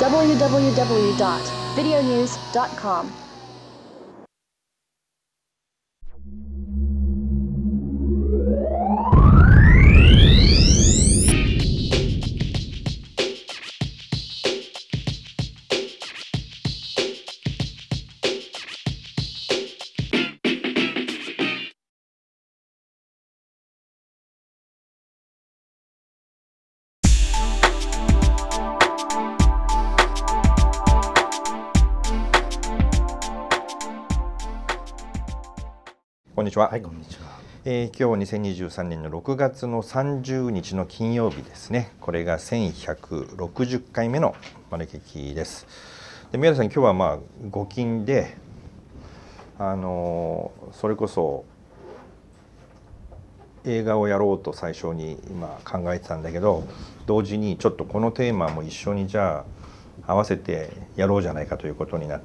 www.videonews.com. こんにちは。 はい、こんにちは。 今日2023年の6月の30日の金曜日ですね。これが1160回目のマネキキです。で、宮田さん、今日はご金で、それこそ映画をやろうと最初に今考えてたんだけど、同時にちょっとこのテーマも一緒にじゃあ合わせてやろうじゃないかということになって、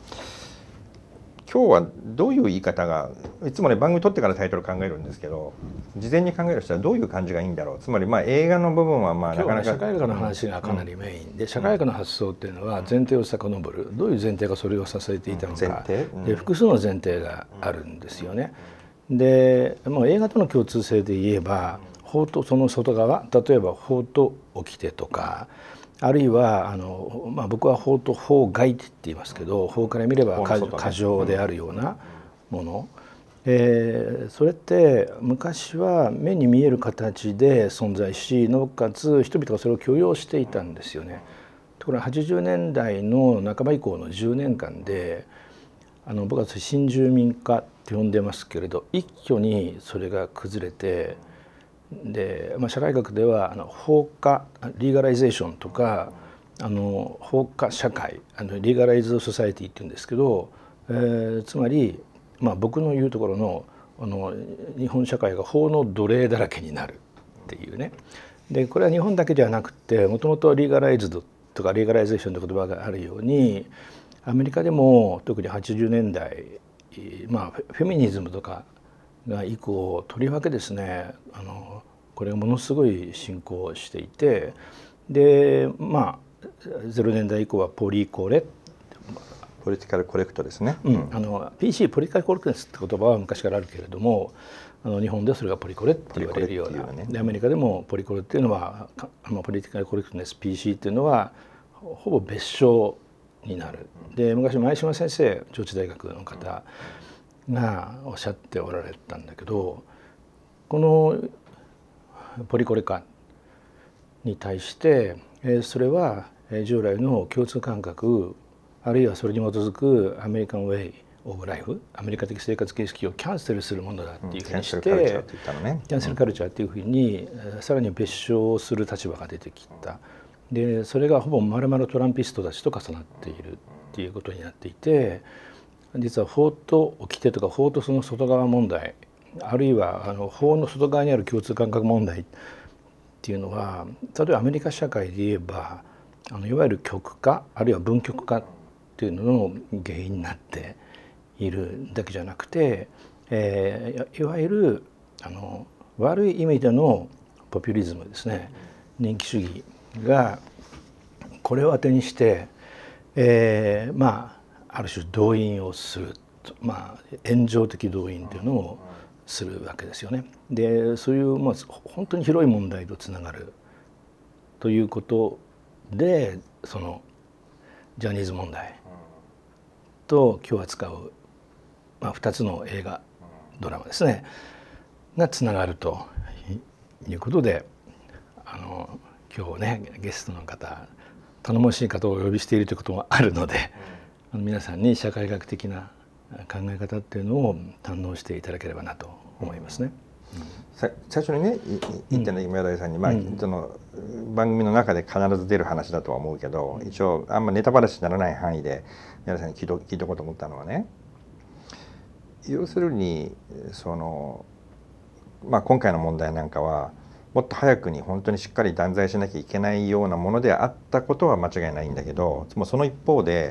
今日はどういう言い方が、いつもね番組撮ってからタイトル考えるんですけど、事前に考える人はどういう感じがいいんだろう。つまり映画の部分はなかなか社会学の話がかなりメインで、社会学の発想っていうのは前提を遡る、どういう前提がそれを支えていたのか、で複数の前提があるんですよね。でもう映画との共通性で言えば、法とその外側、例えば法と掟とか、あるいは僕は法と法外って言いますけど、法から見れば過剰であるようなもの、それって昔は目に見える形で存在し、なおかつ人々がそれを許容していたんですよね。ところが80年代の半ば以降の10年間で、僕は新住民化って呼んでますけれど、一挙にそれが崩れて、で、社会学では法化リーガライゼーションとか法化社会リーガライズソサエティっていうんですけど、つまり僕の言うところの日本社会が法の奴隷だらけになるっていうね。でこれは日本だけではなくて、もともとリーガライズドとかリーガライゼーションという言葉があるように、アメリカでも特に80年代、フェミニズムとかが以降、とりわけですね、これがものすごい進行していて、で0年代以降はポリティカルコレクトですね。PC ポリティカルコレクトネスって言葉は昔からあるけれども、日本ではそれがポリコレって言われるような、でアメリカでもポリコレっていうのはポリティカルコレクトネス PC っていうのはほぼ別称になる。で昔前島先生、上智大学の方がおっしゃっておられたんだけど、このポリコレ化に対してそれは従来の共通感覚、あるいはそれに基づくアメリカンウェイオブライフ、アメリカ的生活形式をキャンセルするものだっていうふうにして、キャンセルカルチャーっていうふうにさらに別称する立場が出てきた。でそれがほぼ丸々トランピストたちと重なっているっていうことになっていて、実は法と掟とか法とその外側問題、あるいは法の外側にある共通感覚問題っていうのは、例えばアメリカ社会で言えばいわゆる極化あるいは分極化っていうのの原因になっているだけじゃなくて、いわゆる悪い意味でのポピュリズムですね、人気主義がこれを当てにして、ある種動員をする、炎上的動員というのをするわけですよね。でそういう本当に広い問題とつながるということで、そのジャニーズ問題と今日扱う、2つの映画ドラマですねがつながるということで、今日ねゲストの方、頼もしい方をお呼びしているということもあるので、皆さんに社会学的な考え方っていうのを堪能していただければなと思いますね。 最初にね言ったの今田さんに、その番組の中で必ず出る話だとは思うけど、一応あんまネタバラシにならない範囲で宮田さんに聞いとこうと思ったのはね、要するに今回の問題なんかはもっと早くに本当にしっかり断罪しなきゃいけないようなものであったことは間違いないんだけど、その一方で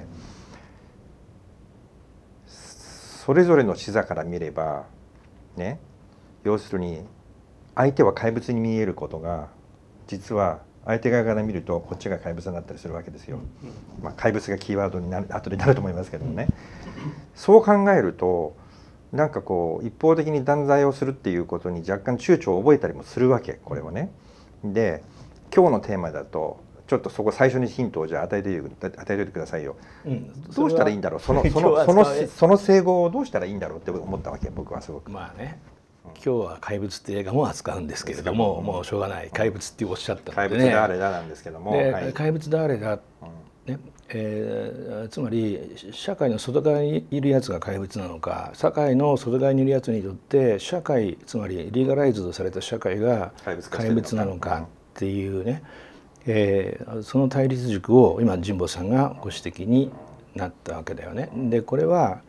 それぞれの視座から見ればね、要するに相手は怪物に見えることが実は相手側から見るとこっちが怪物になったりするわけですよ。まあ、怪物がキーワードになる後でなると思いますけどもね。そう考えるとなんかこう一方的に断罪をするっていうことに若干躊躇を覚えたりもするわけ、これはね。で今日のテーマだとちょっとそこ最初にヒントをじゃあ与えておいてくださいよ。どうしたらいいんだろう、その整合をどうしたらいいんだろうって思ったわけ、僕はすごく。 まあね、今日は怪物って映画も扱うんですけれども、もうしょうがない怪物っておっしゃったのでね。 怪物誰だなんですけども、 怪物誰だ、ね、つまり社会の外側にいるやつが怪物なのか、社会の外側にいるやつにとって社会、つまりリーガライズドされた社会が怪物なのかっていうね、その対立軸を今神保さんがご指摘になったわけだよね。でこれは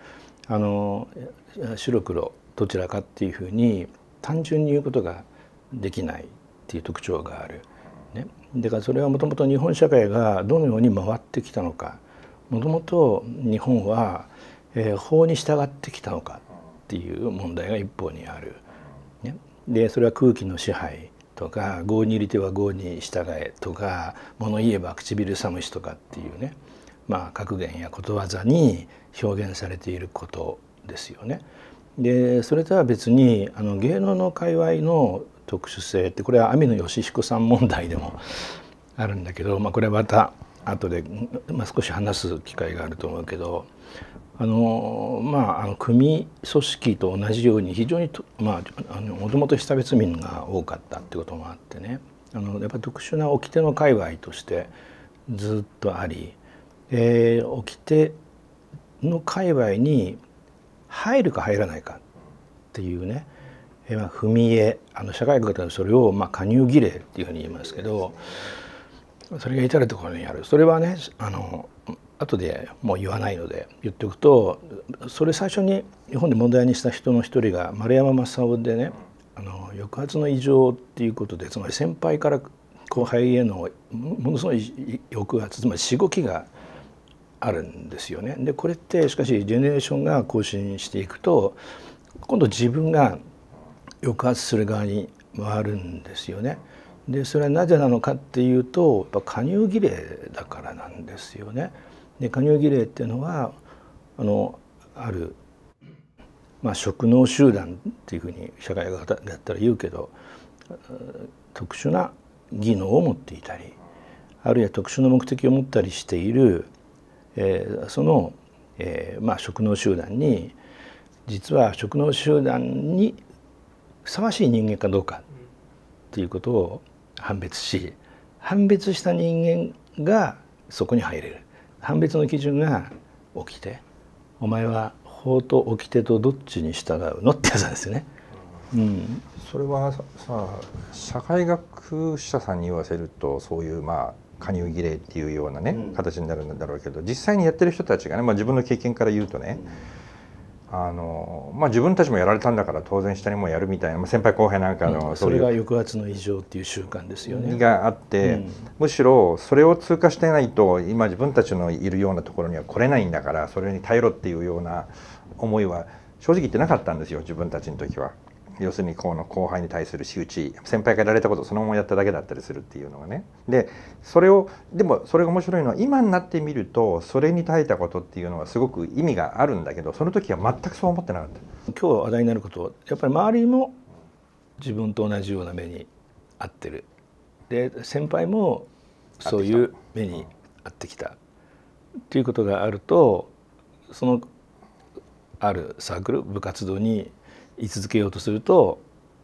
白黒どちらかっていうふうに単純に言うことができないっていう特徴がある。ね、だからそれはもともと日本社会がどのように回ってきたのか、もともと日本は、法に従ってきたのかっていう問題が一方にある。ね、でそれは空気の支配とか郷に入りては郷に従えとか物言えば唇寒しとかっていうね、まあ、格言やことわざに表現されていることですよね。でそれとは別に芸能の界隈の特殊性ってこれは網野義彦さん問題でもあるんだけど、まあ、これはまた後で、少し話す機会があると思うけど組組織と同じように非常にもともと被差別民が多かったってこともあってね、やっぱり特殊な掟の界隈としてずっとあり、掟の界隈に入るか入らないかっていうね、踏み絵社会学ではそれを加入儀礼っていうふうに言いますけど、それが至る所にある。それはね後でもう言わないので言っておくと、それ最初に日本で問題にした人の一人が丸山正夫でね、抑圧の異常っていうことで、つまり先輩から後輩へのものすごい抑圧、つまりしごきがあるんですよね。でこれってしかしジェネレーションが更新していくと今度自分が抑圧する側に回るんですよね。でそれはなぜなのかっていうとやっぱ加入儀礼だからなんですよね。で加入儀礼っていうのはある、職能集団っていうふうに社会学だったら言うけど、特殊な技能を持っていたりあるいは特殊な目的を持ったりしている、その、職能集団に実は職能集団にふさわしい人間かどうかっていうことを判別し、判別した人間がそこに入れる。判別の基準が掟。お前は法と掟とどっちに従うのってやつなんですよね。 それは社会学者さんに言わせるとそういう加入儀礼っていうようなね、形になるんだろうけど、実際にやってる人たちがね、自分の経験から言うとね、自分たちもやられたんだから当然下にもやるみたいな、先輩後輩なんかのそれが抑圧の異常っていう習慣ですよね。 があって、むしろそれを通過してないと今自分たちのいるようなところには来れないんだから、それに耐えろっていうような思いは正直言ってなかったんですよ、自分たちの時は。要するにこの後輩に対する仕打ち、先輩からやられたことをそのままやっただけだったりするっていうのがね。でもそれが面白いのは今になってみるとそれに耐えたことっていうのはすごく意味があるんだけど、その時は全くそう思ってなかった。 今日話題になることはやっぱり周りも自分と同じような目に遭ってる。で先輩もそういう目に遭ってきたっていうことがあると、そのあるサークル部活動に居続けようとすると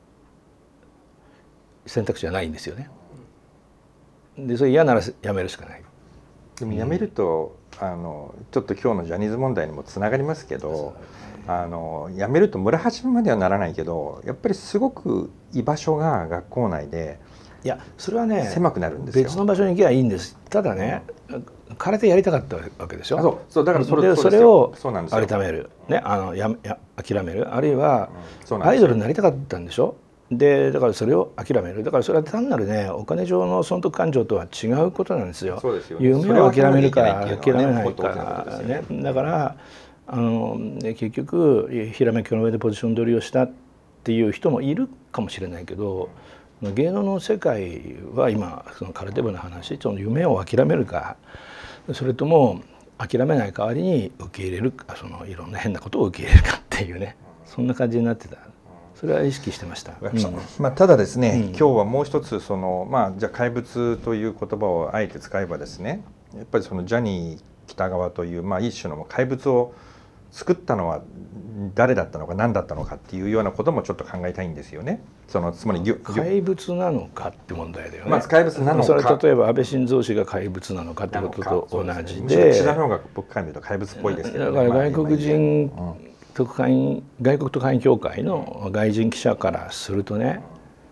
選択肢はないんですよね。でそれ嫌ならやめるしかない。 でもやめると、ちょっと今日のジャニーズ問題にもつながりますけど、やめると村八分まではならないけど、やっぱりすごく居場所が学校内でいやそれはね狭くなるんですよ。 別の場所に行けばいいんです。ただね、空手やりたかったわけでしょ。 そうだからそれを改めるね、諦める、あるいはアイドルになりたかったんでしょ。でだからそれを諦める。だからそれは単なるねお金上の損得感情とは違うことなんですよ。夢を諦めるか諦めないかね。だから結局ひらめきの上でポジション取りをしたっていう人もいるかもしれないけど、 芸能の世界は今そのカルテブの話、その夢を諦めるか、それとも諦めない代わりに受け入れるか、そのいろんな変なことを受け入れるかっていうね、そんな感じになってた。それは意識してました。 ただですね、今日はもう一つじゃあ怪物という言葉をあえて使えばですね、やっぱりそのジャニー喜多川という、一種の怪物を作ったのは誰だったのか何だったのかっていうようなこともちょっと考えたいんですよね。つまり怪物なのかって問題だよね。 怪物なのか、 それは例えば安倍晋三氏が怪物なのかってことと同じで、岸田の方が僕から見ると怪物っぽいですけど、 だから外国特派員協会の外人記者からするとね、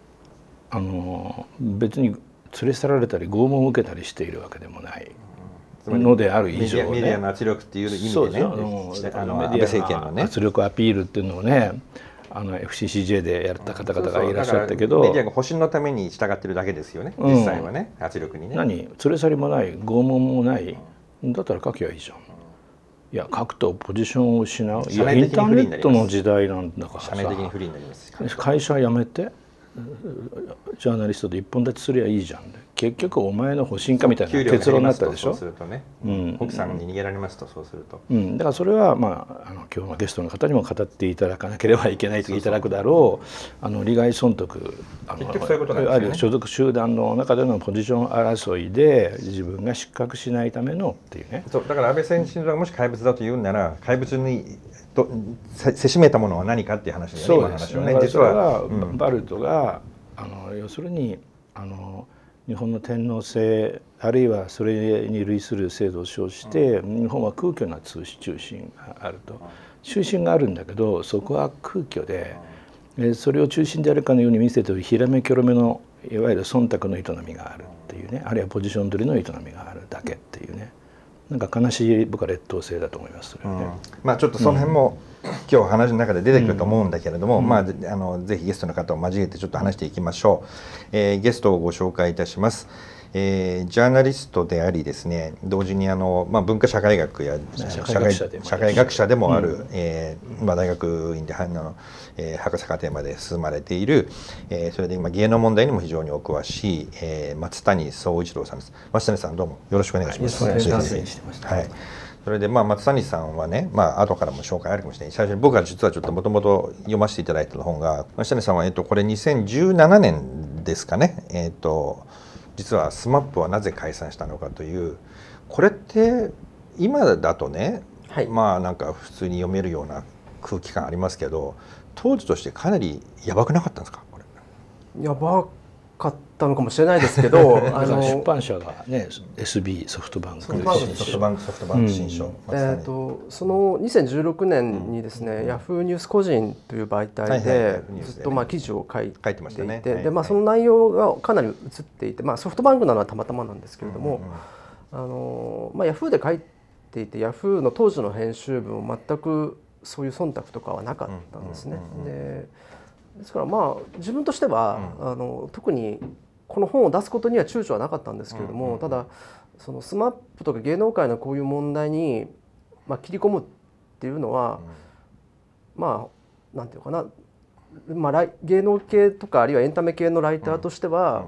別に連れ去られたり拷問を受けたりしているわけでもないのである以上ね、 メディアの圧力っていう意味でね、安倍政権のね圧力アピールっていうのをね、FCCJ でやった方々がいらっしゃったけど、 メディアが保身のために従ってるだけですよね、実際はね、圧力にね。 連れ去りもない拷問もない、だったら書きゃいいじゃん。いや、書くとポジションを失う。いや、インターネットの時代なんだからさ、 社名的に不利になります。 会社辞めてジャーナリストで一本立ちすりゃいいじゃん。結局お前の保身かみたいな結論になったでしょ。 そうするとね、奥さんに逃げられますと、そうすると、 だからそれは今日のゲストの方にも語っていただかなければいけないといただくだろう、利害損得、ある所属集団の中でのポジション争いで自分が失格しないためのっていうね。 そうだから安倍選手がもし怪物だと言うなら、怪物にせしめたものは何かっていう話だよね、今の話はね。 実はバルトが要するに日本の天皇制あるいはそれに類する制度を称して、日本は空虚な中心があると。中心があるんだけど、そこは空虚で、それを中心であるかのように見せているひらめきょろめのいわゆる忖度の営みがあるっていうね、あるいはポジション取りの営みがあるだけっていうね、なんか悲しい僕は劣等生だと思います。 ちょっとその辺も、今日話の中で出てくると思うんだけれども、ぜひゲストの方を交えてちょっと話していきましょう。ゲストをご紹介いたします。ジャーナリストでありですね、同時に文化社会学や社会学者でもある、大学院で博士課程まで進まれている、それで今芸能問題にも非常にお詳しい、松谷宗一郎さんです。松谷さん、どうもよろしくお願いします。 よろしくお願いします。 はい。それで松谷さんはね、後からも紹介あるかもしれない。最初に僕が実はちょっともともと読ませていただいた本が、松谷さんはこれ2017年ですかね。実は SMAP はなぜ解散したのかという、これって今だとね、なんか普通に読めるような空気感ありますけど、当時としてかなりやばくなかったんですか、これ。 やばかったのかもしれないですけど出版社がね、SB ソフトバンク新書、 その2016年にですね、ヤフーニュース個人という媒体でずっと記事を書いていて、でその内容がかなり映っていて、ソフトバンクなのはたまたまなんですけれども、ヤフーで書いていて、ヤフーの当時の編集部も全くそういう忖度とかはなかったんですね。ですから自分としては、特にこの本を出すことには躊躇はなかったんですけれども、ただその SMAP とか芸能界のこういう問題に、切り込むっていうのは、なんていうかな、芸能系とかあるいはエンタメ系のライターとしては、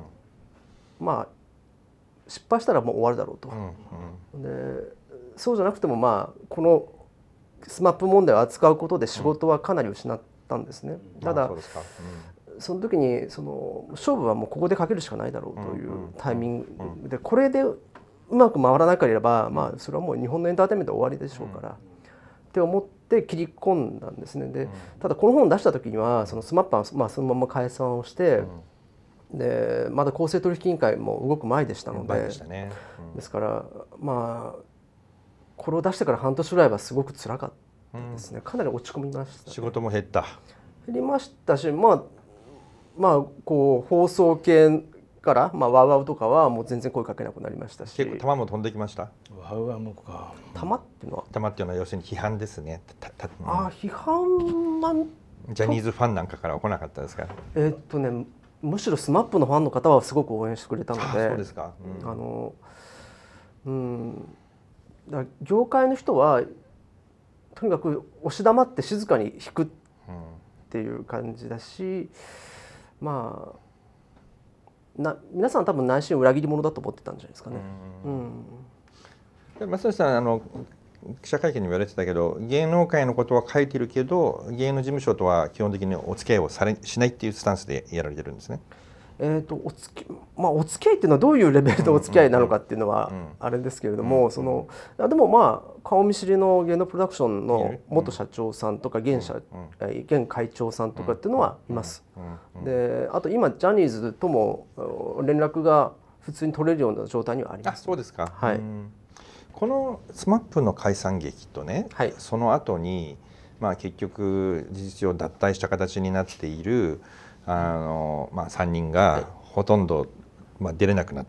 失敗したらもう終わるだろうと。でそうじゃなくてもこの SMAP 問題を扱うことで仕事はかなり失ったんですね。ただその時に勝負はもうここでかけるしかないだろうというタイミングで、これでうまく回らなければ、それはもう日本のエンターテインメント終わりでしょうから、って思って切り込んだんですね。でただこの本を出した時にはその SMAP はそのまま解散をして、でまだ公正取引委員会も動く前でしたので、ですからこれを出してから半年ぐらいはすごく辛かったですね。かなり落ち込みました、 仕事も減りましたし、こう放送系からワウワウとかはもう全然声かけなくなりましたし、 結構弾も飛んできました。 ワウワウもか。 弾っていうのは要するに批判ですね。 批判はジャニーズファンなんかからは来なかったですか。 むしろ SMAP のファンの方はすごく応援してくれたので、 そうですか。 だから業界の人はとにかく押し黙って静かに引くっていう感じだし、 皆さん多分内心裏切り者だと思ってたんじゃないですかね。 松谷さん記者会見にも言われてたけど、芸能界のことは書いてるけど芸能事務所とは基本的にお付き合いをしないっていうスタンスでやられてるんですね。 お付き合いっていうのはどういうレベルでお付き合いなのかっていうのはあれですけれども、でも顔見知りの芸能プロダクションの元社長さんとか現会長さんとかっていうのはいます。であと今ジャニーズとも連絡が普通に取れるような状態にはあります。 そうですか。 はい。 このSMAPの解散劇とね、その後に結局事実上脱退した形になっている3人がほとんど出れなくなった。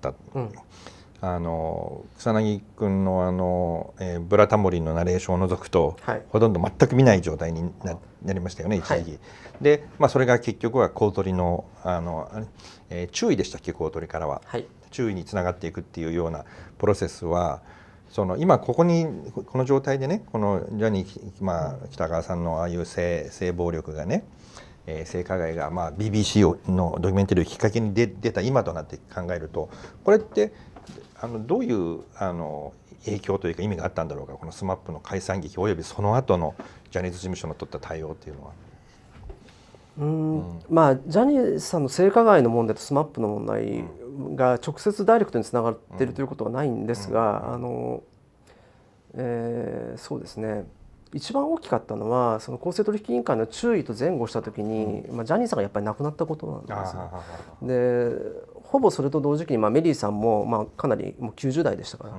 草薙君のブラタモリのナレーションを除くと、ほとんど全く見ない状態になりましたよね、一時期。で、それが結局は公取の注意でしたっけ、公取からは、注意につながっていくっていうようなプロセスは、今この状態でね、このジャニー北川さんのああいう性暴力がね、性加害がBBC のドキュメンタリーをきっかけに出た今となって考えると、これってどういう影響というか意味があったんだろうか、このSMAPの解散劇およびその後のジャニーズ事務所の取った対応っていうのは。 ジャニーさんの性加害の問題とSMAPの問題が直接ダイレクトにつながっているということはないんですが、そうですね、一番大きかったのはその公正取引委員会の注意と前後した時に、ジャニーさんがやっぱり亡くなったことなんですよ。でほぼそれと同時期にメリーさんもかなりもう90代でしたから、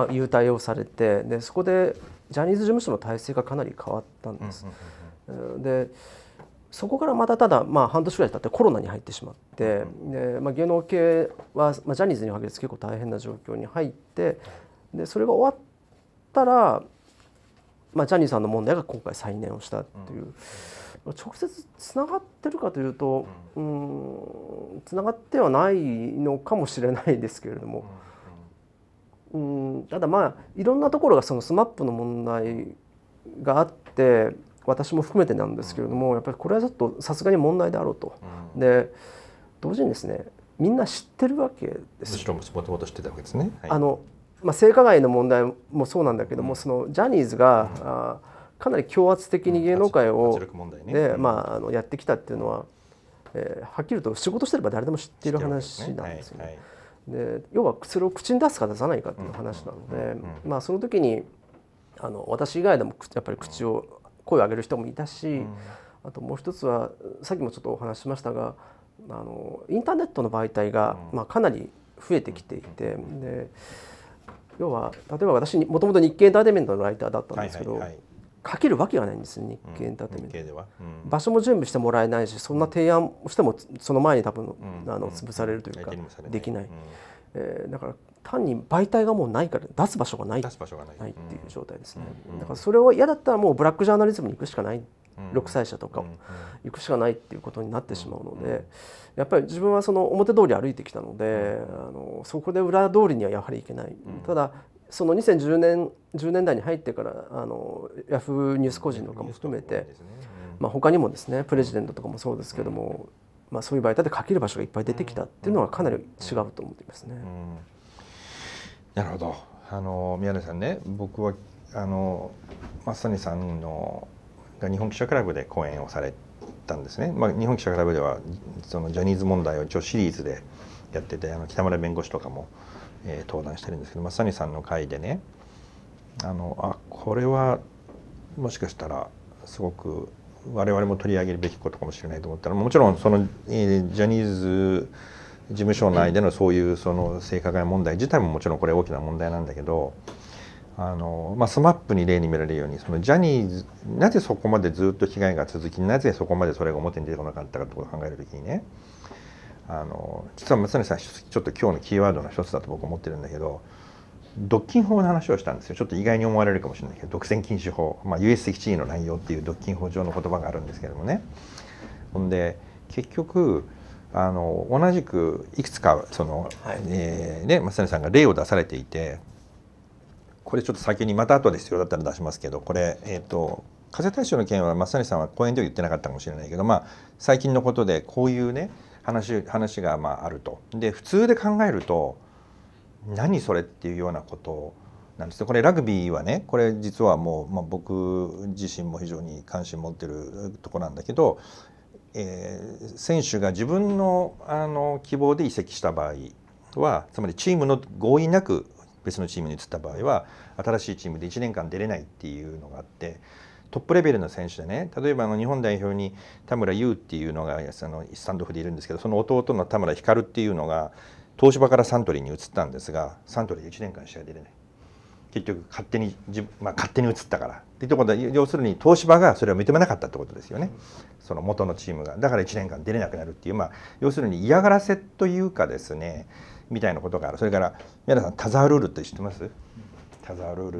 勇退をされて、でそこでジャニーズ事務所の体制がかなり変わったんです。でそこからまた半年ぐらい経ってコロナに入ってしまって、で芸能系はジャニーズに限らず結構大変な状況に入って、でそれが終わったら、ジャニーさんの問題が今回再燃をしたっていう、直接つながってるかというとつながってはないのかもしれないですけれども、ただいろんなところがそのSMAPの問題があって、私も含めてなんですけれども、やっぱりこれはちょっとさすがに問題であろうと。で同時にですね、みんな知ってるわけです。 むしろもともと知ってたわけですね。 性加害の問題もそうなんだけども、そのジャニーズがかなり強圧的に芸能界をやってきたっていうのは、はっきり言うと仕事してれば誰でも知っている話なんですよね。で要はそれを口に出すか出さないかっていう話なので、その時に私以外でもやっぱり声を上げる人もいたし、あともう一つはさっきもちょっとお話ししましたが、インターネットの媒体がかなり増えてきていて、で要は例えば私もともと日経エンターテインメントのライターだったんですけど、書けるわけがないんですよ、日経エンターテインメント。場所も準備してもらえないし、そんな提案をしてもその前に多分潰されるというかできない。だから単に媒体がもうないから出す場所がないっていう状態ですね。だからそれを嫌だったらもうブラックジャーナリズムに行くしかない、独裁者とか行くしかないっていうことになってしまうので、やっぱり自分はその表通り歩いてきたので、そこで裏通りにはやはりいけない。ただその2010年代に入ってからヤフーニュース個人とかも含めて、他にもですね、プレジデントとかもそうですけども、そういう媒体で書ける場所がいっぱい出てきたっていうのはかなり違うと思っていますね。 なるほど。宮根さんね、僕は松谷さんが日本記者クラブで講演をされたんですね。日本記者クラブではそのジャニーズ問題を一応シリーズでやってて、北村弁護士とかも登壇してるんですけど、松谷さんの会でね、これはもしかしたらすごく我々も取り上げるべきことかもしれないと思ったら、もちろんそのジャニーズ事務所内でのそういうその性加害問題自体ももちろんこれ大きな問題なんだけど、SMAP に例に見られるように、そのジャニーズなぜそこまでずっと被害が続き、なぜそこまでそれが表に出てこなかったかということを考えるときにね、実は松谷さんちょっと今日のキーワードの一つだと僕は思ってるんだけど、独禁法の話をしたんですよ。ちょっと意外に思われるかもしれないけど、独占禁止法、US 的地位の乱用っていう独禁法上の言葉があるんですけどもね。ほんで結局同じくいくつかその、松谷さんが例を出されていて、これちょっと先にまた後で必要だったら出しますけど、これ風大賞の件は松谷さんは講演では言ってなかったかもしれないけど、最近のことでこういうね話があると。で普通で考えると何それっていうようなことなんですね。これラグビーはね、これ実はもう、僕自身も非常に関心持ってるとこなんだけど、選手が自分の希望で移籍した場合は、つまりチームの合意なく別のチームに移った場合は新しいチームで1年間出れないっていうのがあって、トップレベルの選手でね、例えば日本代表に田村優っていうのがスタンドオフでいるんですけど、その弟の田村光っていうのが東芝からサントリーに移ったんですが、サントリーで1年間試合出れない。結局勝手に移ったからっていうところで、要するに東芝がそれを認めなかったってことですよね、その元のチームが。だから1年間出れなくなるっていう、要するに嫌がらせというかですね、みたいなことがある。それから宮田さん、田澤ルールって知ってます？田澤ルールって、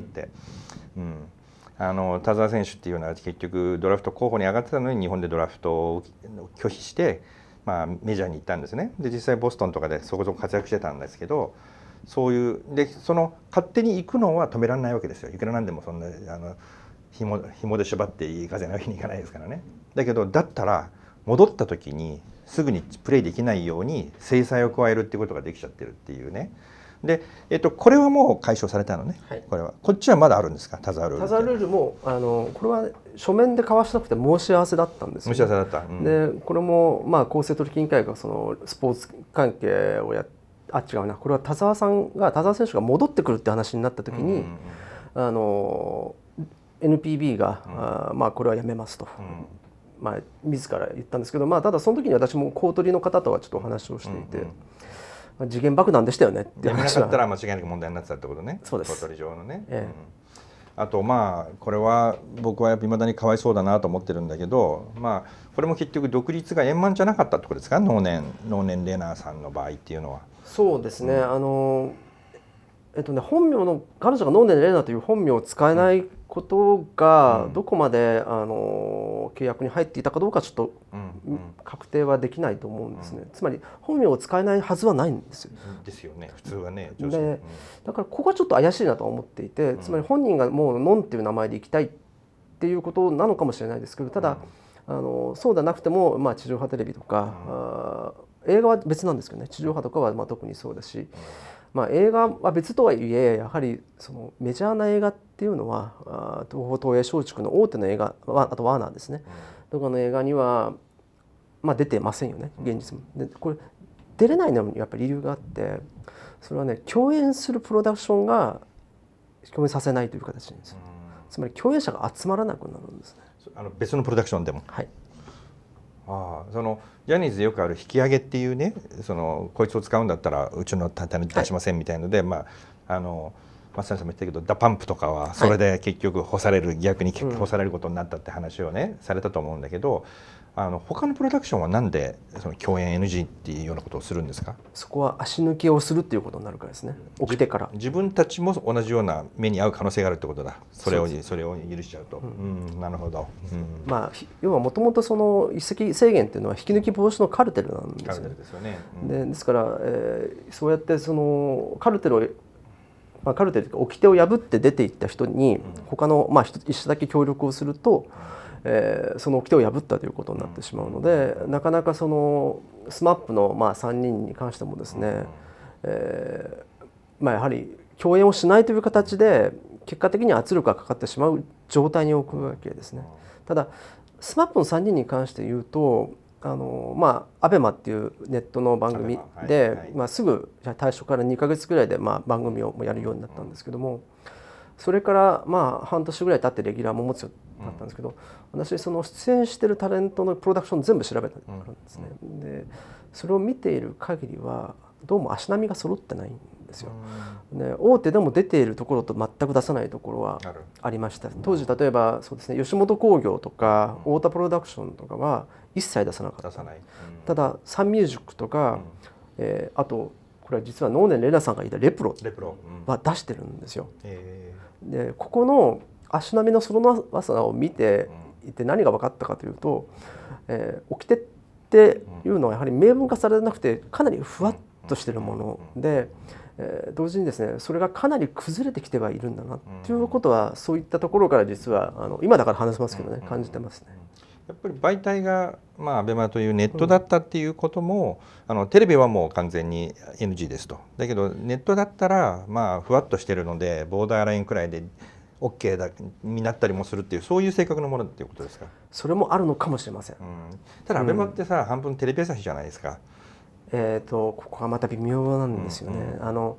田澤選手っていうのは結局ドラフト候補に上がってたのに日本でドラフトを拒否して、メジャーに行ったんですね。で実際ボストンとかでそこそこ活躍してたんですけど、そういうで勝手に行くのは止められないわけですよ。いくらなんでもそんな紐で縛っていい風の日に行かないですからね。だけどだったら戻った時にすぐにプレーできないように制裁を加えるっていうことができちゃってるっていうね。で、これはもう解消されたのね、はい、こっちはまだあるんですか、田澤ルール。 田澤ルールもこれは書面で交わしなくて申し合わせだったんですよ、ね、 申し合わせだった、 でこれも公正取引委員会がそのスポーツ関係を違うな、これは田澤選手が戻ってくるって話になった時に、NPB が、これはやめますと、自ら言ったんですけど、ただその時に私も公取の方とはちょっとお話をしていて、時限爆弾でしたよねっていう話は。やめなかったら間違いなく問題になってたってことね。 そうです。 公取上のね。あとこれは僕は未だにかわいそうだなと思ってるんだけど、これも結局独立が円満じゃなかったってことですか、能年レナーさんの場合っていうのは。 そうですね、本名の彼女が能年レナーという本名を使えないことがどこまで契約に入っていたかどうかちょっと確定はできないと思うんですね。つまり本名を使えないはずはないんですよ。 ですよね、普通はね。 でだからここはちょっと怪しいなと思っていて、つまり本人がもうノンっていう名前で行きたいっていうことなのかもしれないですけど、ただそうでなくても、地上波テレビとか、映画は別なんですけどね、地上波とかは特にそうだし、映画は別とはいえ、やはりそのメジャーな映画っていうのは東宝東映松竹の大手の映画、あとワーナーですねとかの映画には、出てませんよね、現実も。でこれ出れないのにやっぱり理由があって、それはね、共演するプロダクションが共演させないという形なんですよ。つまり共演者が集まらなくなるんですね。 別のプロダクションでも。 はい。 そのジャニーズでよくある引き上げっていうね、こいつを使うんだったらうちの単に出しませんみたいので、松谷さんも言ったけどダパンプとかはそれで結局逆に干されることになったって話をね、されたと思うんだけど、他のプロダクションはなんでその共演 NG っていうようなことをするんですか？ そこは足抜きをするっていうことになるからですね。起きてから自分たちも同じような目に遭う可能性があるってことだ。それを許しちゃうと。なるほど。 要はもともとその移籍制限っていうのは引き抜き防止のカルテルなんですよね。ですから、そうやってそのカルテルというか掟を破って出ていった人に他の一社だけ協力をすると、その掟を破ったということになってしまうので、なかなかそのSMAPの3人に関してもですね、やはり共演をしないという形で結果的に圧力がかかってしまう状態に置くわけですね。ただSMAPの3人に関して言うと、ABEMAっていうネットの番組で、すぐ退所から2ヶ月ぐらいで番組をやるようになったんですけども、それから半年ぐらい経ってレギュラーも持つようになったんですけど、私その出演してるタレントのプロダクション全部調べてあるんですね。でそれを見ている限りはどうも足並みが揃ってないんですよ。で大手でも出ているところと全く出さないところはありました。当時例えばそうですね、吉本興業とか太田プロダクションとかは一切出さなかった。ただサンミュージックとか、あとこれは実は能年レナさんがいたレプロは出してるんですよ。でここの足並みのそのなさを見ていて何が分かったかというと、掟っていうのはやはり明文化されなくてかなりふわっとしているもので、同時にですね、それがかなり崩れてきてはいるんだなということは、そういったところから実は今だから話せますけどね、感じてますね。 やっぱり媒体がアベマというネットだったっていうことも、テレビはもう完全に NG ですと。だけどネットだったらふわっとしてるのでボーダーラインくらいで OK だになったりもするっていう、そういう性格のものっていうことですか？ それもあるのかもしれません。 ただアベマってさ、半分テレビ朝日じゃないですか。 ここはまた微妙なんですよね。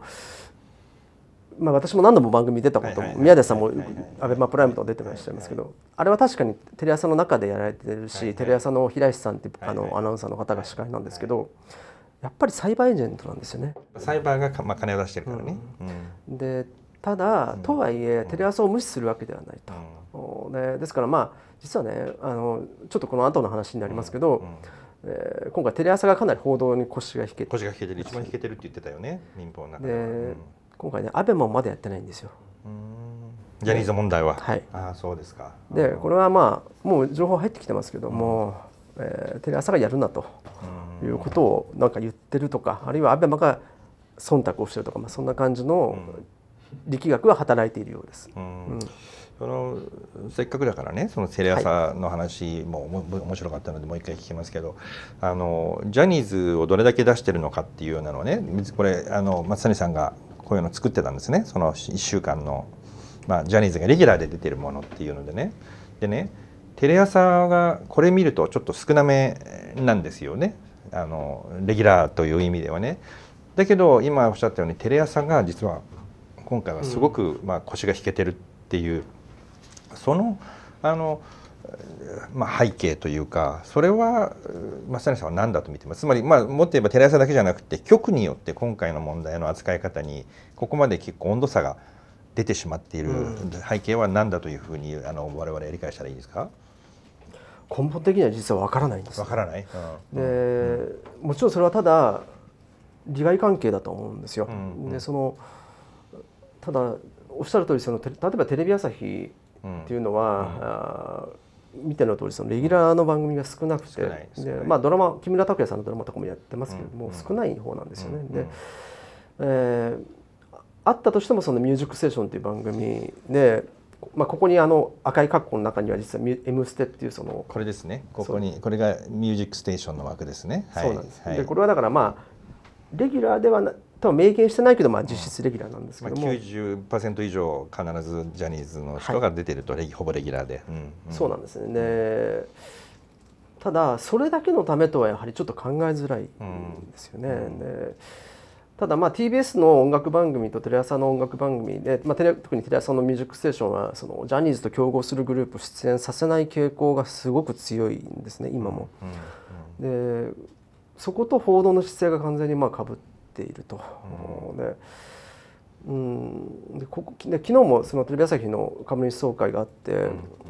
私も何度も番組出たことも、宮出さんもアベマプライムとか出てらっしゃいますけど、あれは確かにテレ朝の中でやられてるし、テレ朝の平石さんってアナウンサーの方が司会なんですけど、やっぱりサイバーエージェントなんですよね。 サイバーが金を出してるからね。 でただとはいえテレ朝を無視するわけではないと。ですから実はね、ちょっとこの後の話になりますけど、今回テレ朝がかなり報道に腰が引けてる、 一番引けてるって言ってたよね、民放の中では。 今回ね、アベマもまだやってないんですよ。 ジャニーズ問題は。 はい。 そうですか。 でこれはもう情報入ってきてますけども、テレ朝がやるなということをなんか言ってるとか、あるいはアベマが忖度をしてるとか、そんな感じの力学が働いているようです。 せっかくだからね、そのテレ朝の話も面白かったのでもう一回聞きますけど、ジャニーズをどれだけ出してるのかっていうようなのはね、これ松谷さんがこういうのを作ってたんですね。その1週間の、ジャニーズがレギュラーで出てるものっていうのでね。でね、テレ朝がこれ見るとちょっと少なめなんですよね、レギュラーという意味ではね。だけど今おっしゃったようにテレ朝が実は今回はすごく腰が引けてるっていう、その背景というか、それは松谷さんは何だと見てます？つまりもっと言えばテレ朝だけじゃなくて局によって今回の問題の扱い方にここまで結構温度差が出てしまっている背景は何だというふうに我々理解したらいいですか？ 根本的には実は分からないんです。 分からない。 でもちろんそれはただ利害関係だと思うんですよ。でただおっしゃる通り、例えばテレビ朝日っていうのは、見ての通りレギュラーの番組が少なくて、でドラマ、木村拓哉さんのドラマとかもやってますけれども、少ない方なんですよね。で、あったとしてもその「ミュージックステーション」っていう番組で、ここに赤い括弧の中には実は「M ステ」っていうこれですね、ここにこれが「ミュージックステーション」の枠ですね。 そうなんです。でこれはだからレギュラーでは多分明言してないけど実質レギュラーなんですけども、 90% 以上必ずジャニーズの人が出てると、ほぼレギュラーで。 そうなんですね。でただそれだけのためとはやはりちょっと考えづらいんですよね。でただTBS の音楽番組とテレ朝の音楽番組で、特にテレ朝の「ミュージックステーション」はそのジャニーズと競合するグループを出演させない傾向がすごく強いんですね、今も。でそこと報道の姿勢が完全にかぶっていると。で昨日もそのテレビ朝日の株主総会があって、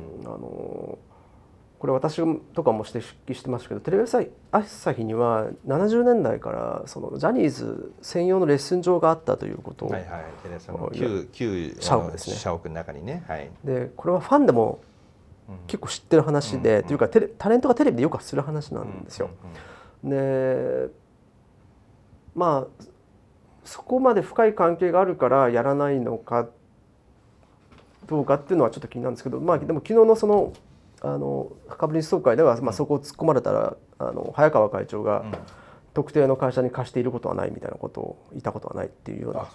これ私とかも指摘してましたけど、テレビ朝日には70年代からそのジャニーズ専用のレッスン場があったということを、 テレ朝の旧社屋の中にね。 でこれはファンでも結構知ってる話で、というかタレントがテレビでよくする話なんですよ。でそこまで深い関係があるからやらないのかどうかっていうのはちょっと気になるんですけど、でも昨日のその株主総会では、そこを突っ込まれたら早川会長が特定の会社に貸していることはないみたいなことを言ったことはないっていうような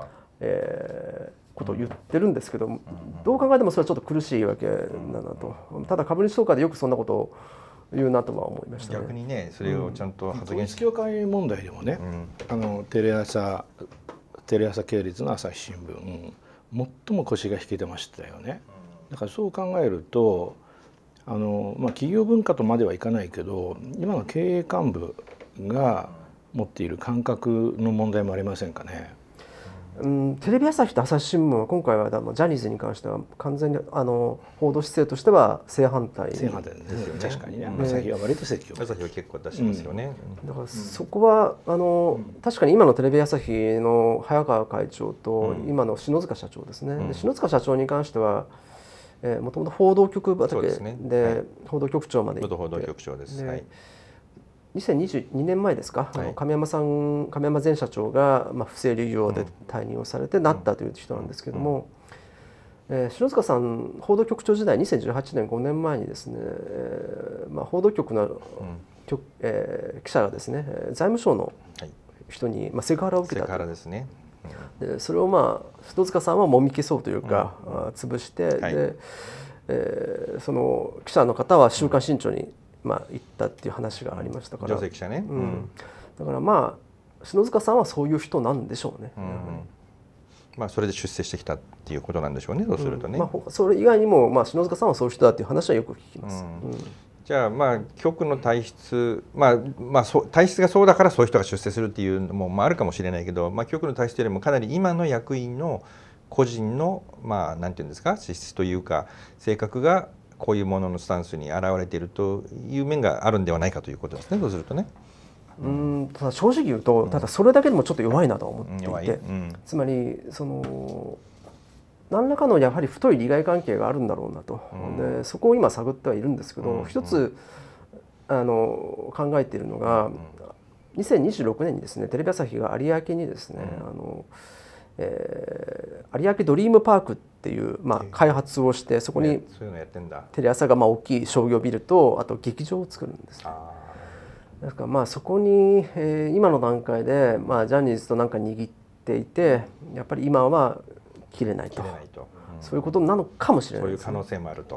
ことを言ってるんですけど、どう考えてもそれはちょっと苦しいわけだなと。ただ株主総会でよくそんなことを言うなとは思いましたね。 逆にね、それをちゃんと発言して、統一教会問題でもね、テレ朝系列の朝日新聞、最も腰が引けてましたよね。だからそう考えると企業文化とまではいかないけど、今の経営幹部が持っている感覚の問題もありませんかね。 テレビ朝日と朝日新聞は今回はジャニーズに関しては完全に報道姿勢としては正反対ですよね。 確かにね。朝日は割と積極的。 朝日は結構出してますよね。 だからそこは確かに今のテレビ朝日の早川会長と今の篠塚社長ですね。で篠塚社長に関してはもともと報道局畑で報道局長まで行って、 報道局長です。 2022年前ですか、亀山前社長が不正流用で退任をされてなったという人なんですけども、 篠塚さん報道局長時代2018年5年前にですね、報道局の、記者がですね財務省の人に、セクハラを受けたと。 セクハラですね。 でそれを篠塚さんはもみ消そうというか、潰して、でその記者の方は週刊新潮に行ったっていう話がありましたから、 女性記者ね。 だから篠塚さんはそういう人なんでしょうね。 それで出世してきたっていうことなんでしょうね。そうするとね。 それ以外にも、篠塚さんはそういう人だっていう話はよく聞きます。 じゃあ局の体質、体質がそうだからそういう人が出世するっていうのもあるかもしれないけど、局の体質よりもかなり今の役員の個人のなんていうんですか、資質というか性格がこういうもののスタンスに現れているという面があるんではないかということですね。そうするとね。 ただ正直言うと、ただそれだけでもちょっと弱いなと思っていて、つまり何らかのやはり太い利害関係があるんだろうなと、でそこを今探ってはいるんですけど、一つ考えているのが、2026年にですねテレビ朝日が有明にですね、有明ドリームパークっていう、開発をして、そこにテレ朝が大きい商業ビルとあと劇場を作るんです。ですからそこに、今の段階で、ジャニーズとなんか握っていて、やっぱり今は切れないと、そういうことなのかもしれないですね。 そういう可能性もあると。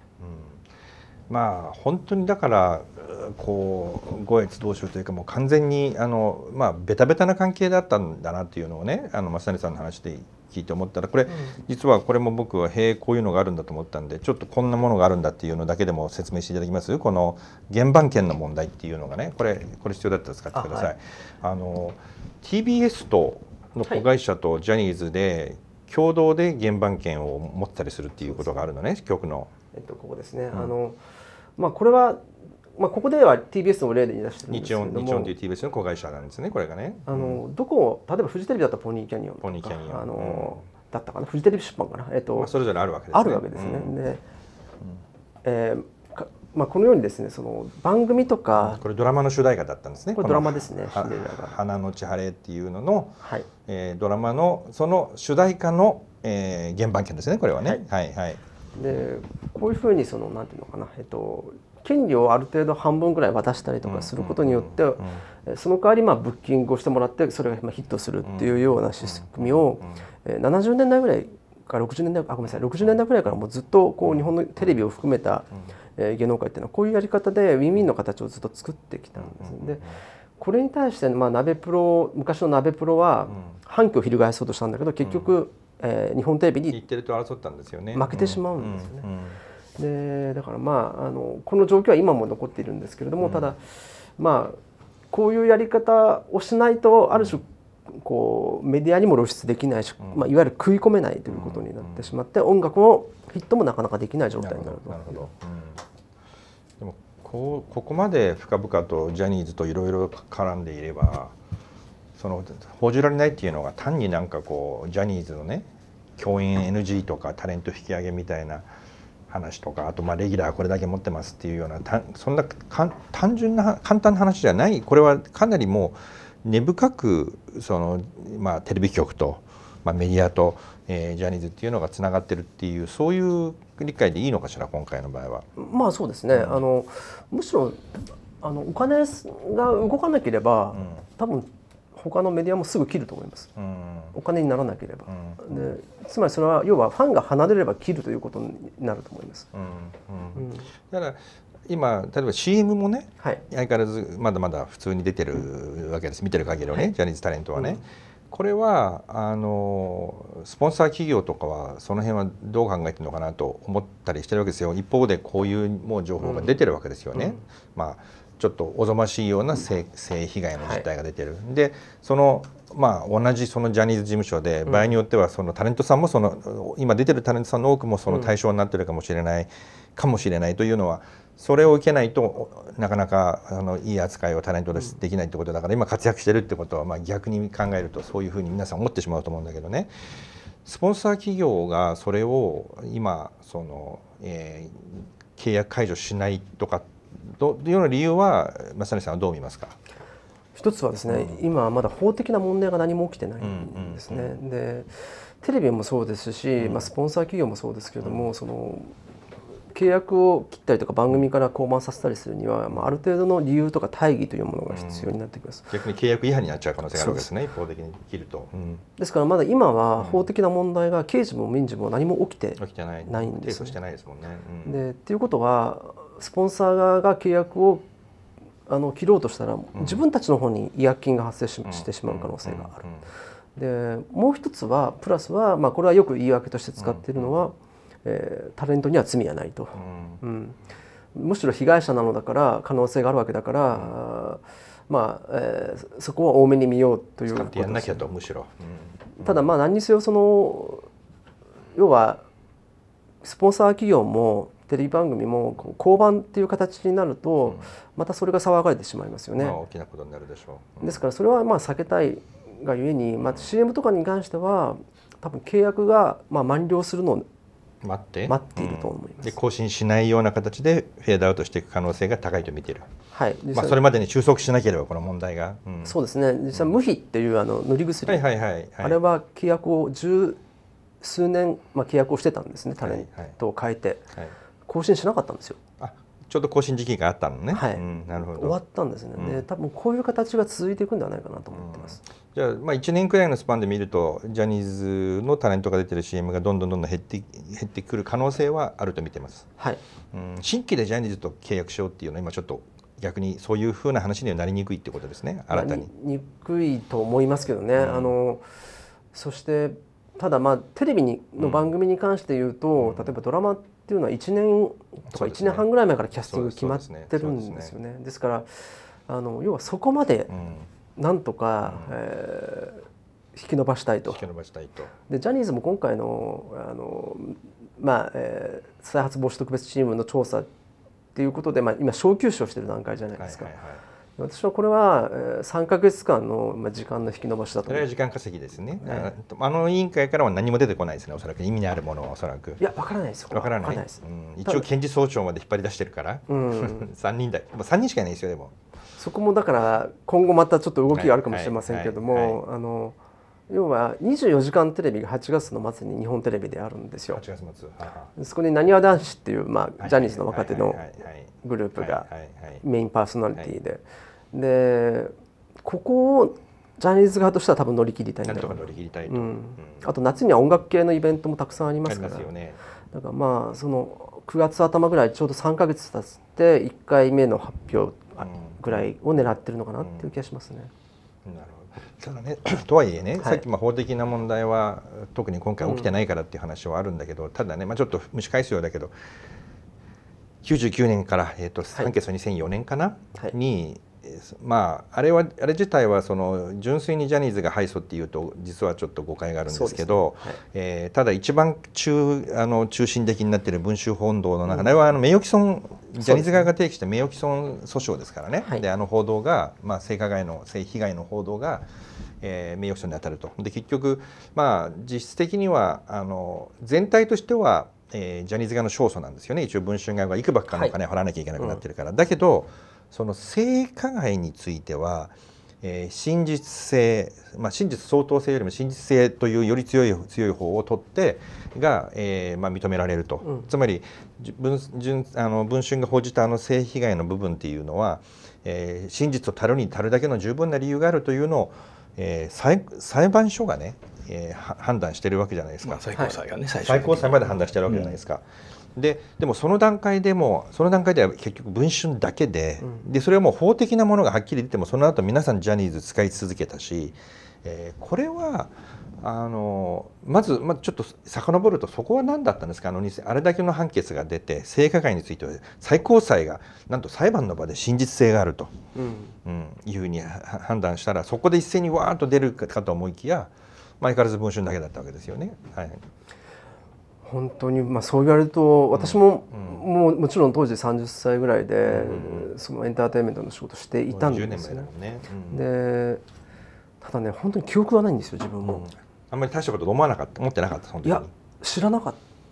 本当にだから五越同州というか、もう完全にベタベタな関係だったんだなっていうのをね、増谷さんの話で聞いて思ったら、これ実はこれも僕はこういうのがあるんだと思ったんで、ちょっとこんなものがあるんだっていうのだけでも説明していただきます。この原版権の問題っていうのがね、これ必要だったら使ってください。TBS との子会社とジャニーズで共同で原版権を持ったりするっていうことがあるのね、局の。 ここですね。これはここでは TBS の例で出してるんですけども、 日音という TBS の子会社なんですね、これがね。 どこ、例えばフジテレビだったらポニーキャニオンとか、だったかな、フジテレビ出版かな、 それぞれあるわけですね。 あるわけですね。で、このようにですね、その番組とか、 これドラマの主題歌だったんですね。 これドラマですね。 花の千晴っていうのの、ドラマのその主題歌の原版権ですね、これはね。 で、こういうふうになんていうのかな、権利をある程度半分ぐらい渡したりとかすることによって、その代わりブッキングをしてもらってそれがヒットするっていうような仕組みを70年代ぐらいから60年代60年代ぐらいからもうずっと日本のテレビを含めた芸能界っていうのはこういうやり方でウィンウィンの形をずっと作ってきたんです。でこれに対してナベプロ、昔のナベプロは反旗を翻そうとしたんだけど、結局日本テレビに負けてしまうんですよね。でだからこの状況は今も残っているんですけれども、ただこういうやり方をしないとある種メディアにも露出できないし、いわゆる食い込めないということになってしまって、音楽のヒットもなかなかできない状態になると。 なるほど。でもここまで深々とジャニーズといろいろ絡んでいれば、報じられないっていうのが単にジャニーズのね共演 NG とかタレント引き上げみたいな話とか、あとレギュラーこれだけ持ってますっていうようなそんな単純な簡単な話じゃない。これはかなりもう根深くテレビ局と、メディアと、ジャニーズっていうのがつながってるっていう、そういう理解でいいのかしら、今回の場合は。 そうですね。むしろお金が動かなければ、多分他のメディアもすぐ切ると思います。お金にならなければ。でつまりそれは要はファンが離れれば切るということになると思います。 だから今例えば CM もね、相変わらずまだまだ普通に出てるわけです。見てる限りのね、ジャニーズタレントはね。これはスポンサー企業とかはその辺はどう考えてるのかなと思ったりしてるわけですよ。一方でこういうもう情報が出てるわけですよね。ちょっとおぞましいような性被害の実態が出てる。で同じそのジャニーズ事務所で場合によってはそのタレントさんも今出てるタレントさんの多くもその対象になってるかもしれないというのは、それを受けないとなかなかいい扱いをタレントでできないってことだから、今活躍してるってことは逆に考えるとそういうふうに皆さん思ってしまうと思うんだけどね。スポンサー企業がそれを今契約解除しないとかというような理由は増谷さんはどう見ますか？ 一つはですね、今はまだ法的な問題が何も起きてないんですね。でテレビもそうですし、スポンサー企業もそうですけれども、その契約を切ったりとか番組から降板させたりするには、ある程度の理由とか大義というものが必要になってきます。 逆に契約違反になっちゃう可能性があるわけですね、一方的に切ると。 ですからまだ今は法的な問題が刑事も民事も何も起きてないんです。 提訴してないですもんね。 でっていうことはスポンサー側が契約を切ろうとしたら、自分たちの方に違約金が発生してしまう可能性がある。でもう一つはプラスは、これはよく言い訳として使っているのは、タレントには罪はないと、むしろ被害者なのだから可能性があるわけだから、そこは多めに見ようということです。使ってやんなきゃと、むしろ。ただ何にせよ要はスポンサー企業もテレビ番組も降板っていう形になると、またそれが騒がれてしまいますよね。 大きなことになるでしょう。 ですからそれは避けたいがゆえに、CM とかに関しては多分契約が満了するのを待っていると思います。 で更新しないような形でフェードアウトしていく可能性が高いと見ている。 はい。 それまでに収束しなければこの問題が。 そうですね。実際無比っていう塗り薬、あれは契約を十数年、契約をしてたんですね。タレントを変えて、更新しなかったんですよ。 ちょうど更新時期があったのね。 はい。なるほど。終わったんですね。で、多分こういう形が続いていくんではないかなと思ってます。 じゃあ1年くらいのスパンで見るとジャニーズのタレントが出てる CM がどんどん減ってくる可能性はあると見てます。 はい。 新規でジャニーズと契約しようっていうのは今ちょっと逆にそういうふうな話にはなりにくいってことですね。新たに。 にくいと思いますけどね。そしてただテレビの番組に関して言うと、例えばドラマっていうのは1年とか1年半ぐらい前からキャスティング決まってるんですよね。ですから要はそこまでなんとか引き延ばしたいと。でジャニーズも今回の再発防止特別チームの調査っていうことで、今小休止をしている段階じゃないですか。私はこれは3ヶ月間の時間の引き延ばしだと。 それは時間稼ぎですね。委員会からは何も出てこないですね。おそらく意味のあるものはおそらく。 いや分からないですよ。 分からない。一応検事総長まで引っ張り出してるから。3人だ。3人しかいないですよでも。 そこもだから今後またちょっと動きがあるかもしれませんけれども、要は24時間テレビが8月の末に日本テレビであるんですよ。 8月末。 そこになにわ男子っていうジャニーズの若手のグループがメインパーソナリティで、でここをジャニーズ側としては多分乗り切りたいんだろう。 なんとか乗り切りたいと。 あと夏には音楽系のイベントもたくさんありますから。だからその9月頭ぐらいちょうど3ヶ月経って1回目の発表ぐらいを狙ってるのかなっていう気がしますね。 なるほど。ただね、とはいえね、さっき法的な問題は特に今回起きてないからっていう話はあるんだけど、ただね、ちょっと蒸し返すようだけど99年から、判決は2004年かな、にあれ自体は純粋にジャニーズが敗訴っていうと実はちょっと誤解があるんですけど、ただ一番中心的になっている文春報道の中では名誉毀損、ジャニーズ側が提起した名誉毀損訴訟ですからね。で報道が、性被害の報道が、名誉毀損に当たると。で結局実質的には全体としてはジャニーズ側の勝訴なんですよね。一応文春側がいくばくかのお金を払わなきゃいけなくなってるから。だけどその性加害については、真実性、真実相当性よりも真実性というより強い方を取ってが、認められると。つまり文春が報じた性被害の部分っていうのは、真実を足るに足るだけの十分な理由があるというのを、裁判所がね、判断してるわけじゃないですか。 最高裁がね、 最高裁まで判断してるわけじゃないですか。でもその段階では結局文春だけで、それはもう法的なものがはっきり出てもその後皆さんジャニーズ使い続けたし、これはまずちょっと遡るとそこは何だったんですか。あれだけの判決が出て性加害については最高裁がなんと裁判の場で真実性があると、いうふうに判断したら、そこで一斉にわーっと出るかと思いきや相変わらず文春だけだったわけですよね。 本当にそう言われると私ももちろん当時30歳ぐらいでそのエンターテインメントの仕事していたんですよね。でただね本当に記憶がないんですよ自分も。 あんまり大したこと思ってなかったその時に。 いや知らなかっ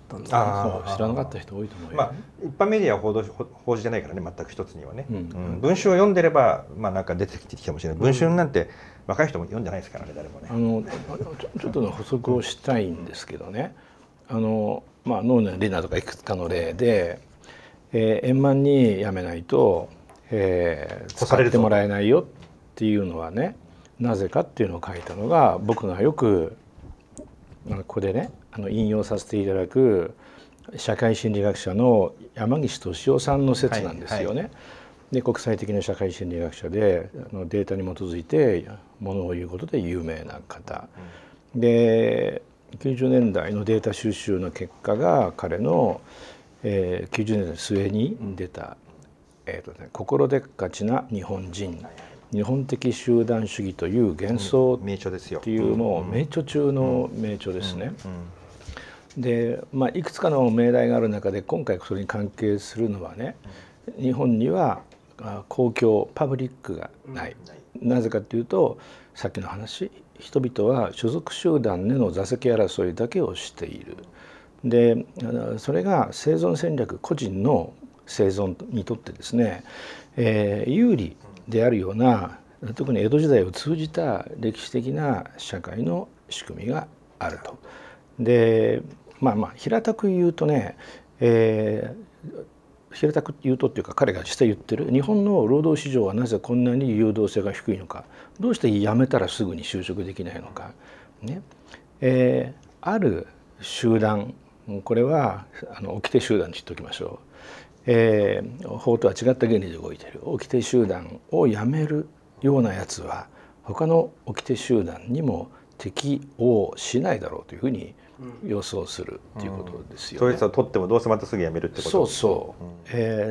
たんです。 知らなかった人多いと思うよ。 一般メディアは報じてないからね、全く一つにはね。文春を読んでればなんか出てきてかもしれない。文春なんて若い人も読んでないですからね、誰もね。 ちょっとの補足をしたいんですけどね、脳内リナとかいくつかの例で、円満にやめないと、使ってもらえないよっていうのはね、なぜかっていうのを書いたのが、僕がよくここでね引用させていただく社会心理学者の山岸俊夫さんの説なんですよね。で国際的な社会心理学者でデータに基づいてものを言うことで有名な方で、90年代のデータ収集の結果が彼の、90年代末に出た「心でっかちな日本人日本的集団主義という幻想」っていうもう名著中の名著ですね。でいくつかの命題がある中で今回それに関係するのはね、日本には公共パブリックがない。なぜかというとさっきの話、人々は所属集団での座席争いだけをしている。でそれが生存戦略、個人の生存にとってですね、有利であるような、特に江戸時代を通じた歴史的な社会の仕組みがあると。で平たく言うとね、平たく言うとっていうか、彼が実際言ってる日本の労働市場はなぜこんなに誘導性が低いのか、どうして辞めたらすぐに就職できないのかね、ある集団、これは掟集団にしておきましょう。法とは違った原理で動いている掟集団を辞めるようなやつは他の掟集団にも適応しないだろうというふうに予想するということですよね。 そういう人を取ってもどうせまたすぐ辞めるってこと。 そうそう、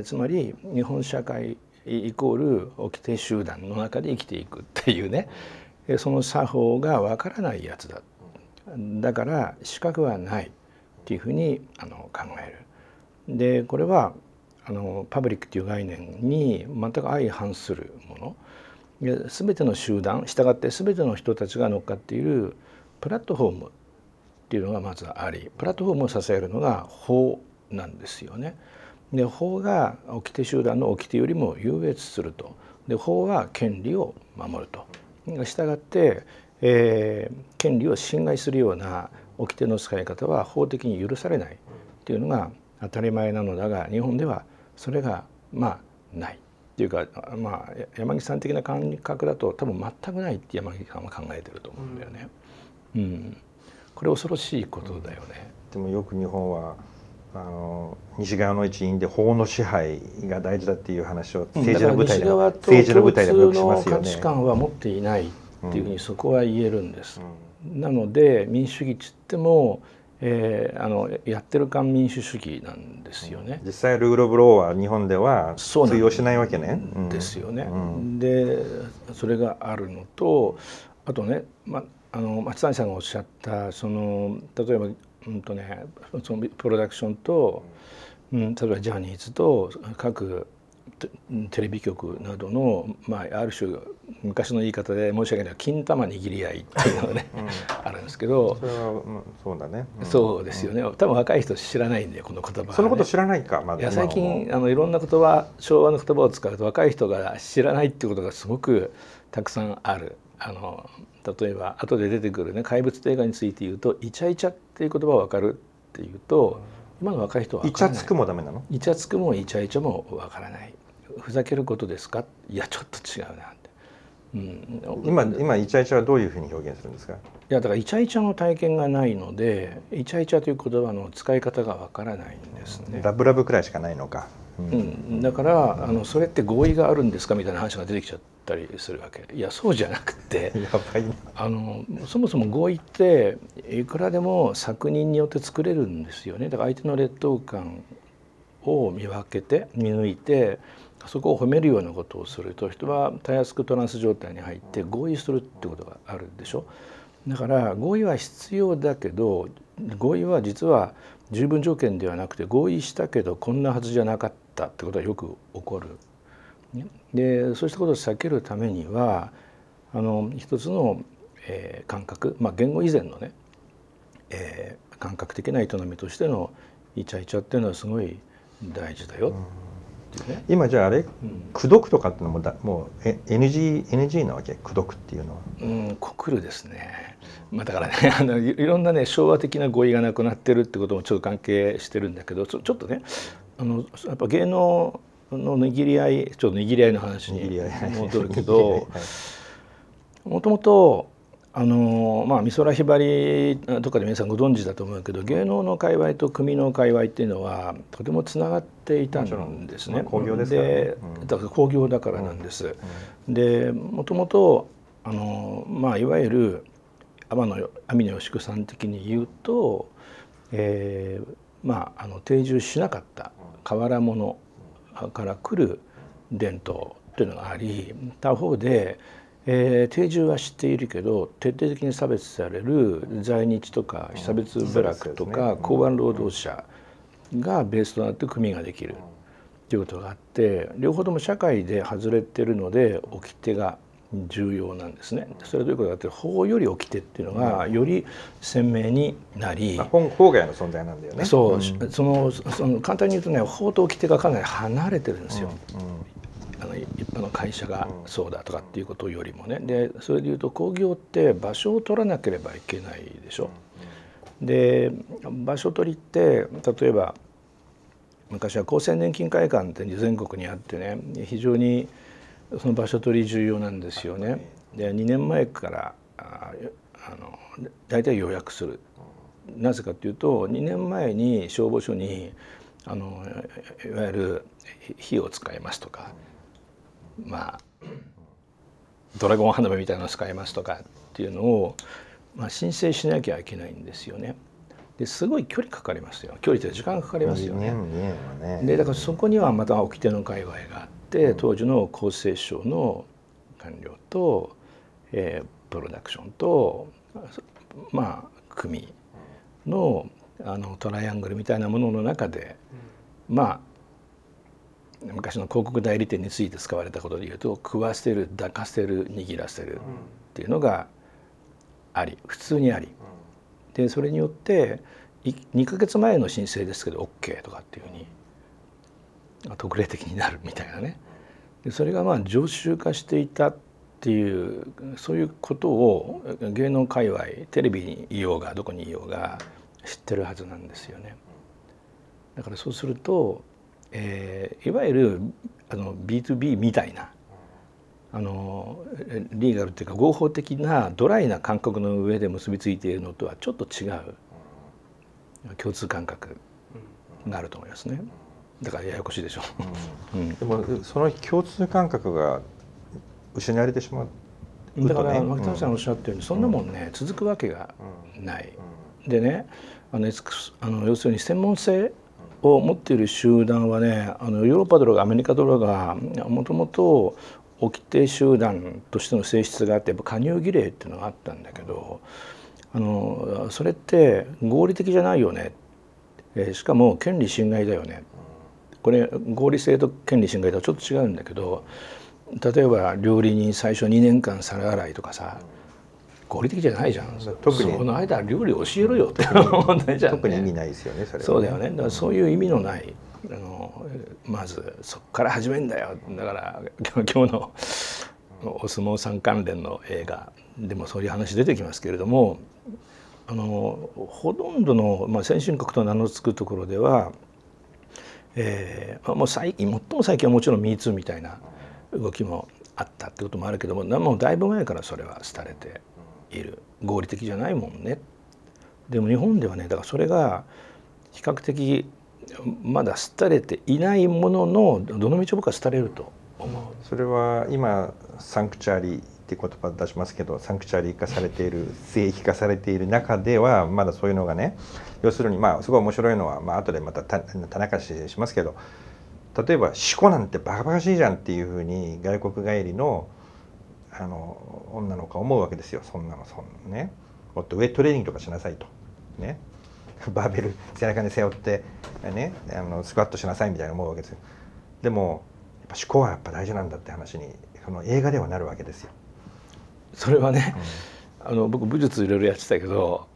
つまり日本社会イコール掟集団の中で生きていくっていうね、その作法がわからないやつだ、だから資格はないっていうふうに考える。でこれはパブリックという概念に全く相反するもの。全ての集団、したがって全ての人たちが乗っかっているプラットフォームっていうのがまずあり、プラットフォームを支えるのが法なんですよね。で法が掟集団の掟よりも優越すると。で法は権利を守ると。したがって、権利を侵害するような掟の使い方は法的に許されないっていうのが当たり前なのだが、日本ではそれがないっていうか、山岸さん的な感覚だと多分全くないって山岸さんは考えてると思うんだよね。これ恐ろしいことだよね。 でもよく日本は西側の一員で法の支配が大事だっていう話を政治の舞台でもよくしますよね。 西側と共通の価値観は持っていないっていうふうにそこは言えるんです。なので民主主義っつってもやってる感民主主義なんですよね。 実際ルール・オブ・ローは日本では通用しないわけね。 ですよね。でそれがあるのと、あとね、松谷さんがおっしゃった例えばそのプロダクションと、例えばジャニーズと各テレビ局などの、ある種昔の言い方で申し訳ない金玉握り合いっていうのがね、あるんですけど、 それはそうだね、 そうですよね。多分若い人知らないんでこの言葉は、ね、 そのこと知らないか、 いや最近いろんな言葉、昭和の言葉を使うと若い人が知らないっていうことがすごくたくさんある。例えば後で出てくるね怪物映画について言うとイチャイチャっていう言葉は分かるっていうと、今の若い人は分からない。 イチャつくもダメなの？ イチャつくもイチャイチャも分からない。ふざけることですか？いやちょっと違うなって、 今イチャイチャはどういうふうに表現するんですか？ いやだからイチャイチャの体験がないのでイチャイチャという言葉の使い方が分からないんですね。 ラブラブくらいしかないのか。 だからそれって合意があるんですかみたいな話が出てきちゃったりするわけ。いやそうじゃなくてやばいな。 そもそも合意っていくらでも作人によって作れるんですよね。だから相手の劣等感を見分けて見抜いてそこを褒めるようなことをすると人はたやすくトランス状態に入って合意するってことがあるでしょ。だから合意は必要だけど合意は実は十分条件ではなくて合意したけどこんなはずじゃなかったってことはよく起こる。でそうしたことを避けるためには一つの感覚、言語以前のね、 感覚的な営みとしてのイチャイチャっていうのはすごい大事だよっていうね。 今じゃああれ、口説くとかっていうのももう NG なわけ、口説くっていうのは。 告るですね。だからねいろんなね昭和的な語彙がなくなってるってこともちょっと関係してるんだけど、ちょっとねやっぱ芸能の握り合い、ちょっと握り合いの話に戻るけど、もともと美空ひばりとかで皆さんご存知だと思うけど、芸能の界隈と組の界隈っていうのはとてもつながっていたんですね。 興行ですからね。 だから興行だからなんです。でもともといわゆる網野義久さん的に言うと、定住しなかった変わら者から来る伝統というのがあり、他方で定住は知っているけど徹底的に差別される在日とか被差別部落とか港湾労働者がベースとなって組ができるということがあって、両方とも社会で外れてるので掟が重要なんですね。それはどういうことかというと、法より掟っていうのがより鮮明になり、 法外の存在なんだよね。 そう、その簡単に言うとね、法と掟がかなり離れてるんですよ。一般の会社がそうだとかっていうことよりもね。でそれでいうと興行って場所を取らなければいけないでしょ。で場所取りって例えば昔は厚生年金会館って全国にあってね、非常にその場所取り重要なんですよね。で2年前から大体予約する。なぜかというと2年前に消防署にいわゆる火を使いますとか、ドラゴン花火みたいなのを使いますとかっていうのを、申請しなきゃいけないんですよね。ですごい距離かかりますよ。距離って時間かかりますよね。でだからそこにはまた掟の界隈があって、当時の厚生省の官僚と、プロダクションと組のトライアングルみたいなものの中で、昔の広告代理店について使われたことでいうと、食わせる、抱かせる、握らせるっていうのがあり、普通にあり、でそれによって2ヶ月前の申請ですけど OK とかっていうふうに特例的になるみたいなね。でそれが常習化していたっていう、そういうことを芸能界隈、テレビにいようがどこにいようが知ってるはずなんですよね。だからそうするといわゆるB2B みたいなリーガルっていうか合法的なドライな感覚の上で結びついているのとはちょっと違う共通感覚があると思いますね。だからややこしいでしょう。 でもその共通感覚が失われてしまうとね。 だから牧田さんおっしゃったようにそんなもんね、続くわけがない。でね要するに専門性を持っている集団はね、ヨーロッパだろうがアメリカだろうがもともと掟集団としての性質があって、やっぱ加入儀礼っていうのがあったんだけど、それって合理的じゃないよね、しかも権利侵害だよね。これ合理性と権利侵害とはちょっと違うんだけど、例えば料理人最初2年間皿洗いとかさ、合理的じゃないじゃん。特にその間料理教えろよって問題じゃん、ね。 特に意味ないですよね、それはね。 そうだよね。だからそういう意味のないまずそこから始めんだよ。だから今日のお相撲さん関連の映画でもそういう話出てきますけれども、ほとんどの、先進国と名の付くところでは、もう最も最近はもちろん MeToo みたいな動きもあったってこともあるけども、もうだいぶ前からそれは廃れている。合理的じゃないもんね。でも日本ではね、だからそれが比較的まだ廃れていないものの、どの道僕は廃れると思う。 それは今サンクチュアリっていう言葉を出しますけど、サンクチュアリ化されている、聖域化されている中ではまだそういうのがね、要するにすごい面白いのは、後でまた種明かししますけど、例えば四股なんてバカバカしいじゃんっていうふうに外国帰りの女の子は思うわけですよ。そんなね、もっとウェイトトレーニングとかしなさいとね、バーベル背中に背負ってね、スクワットしなさいみたいな思うわけですよ。でもやっぱ思考はやっぱ大事なんだって話にその映画ではなるわけですよ。 それはね、僕武術いろいろやってたけど、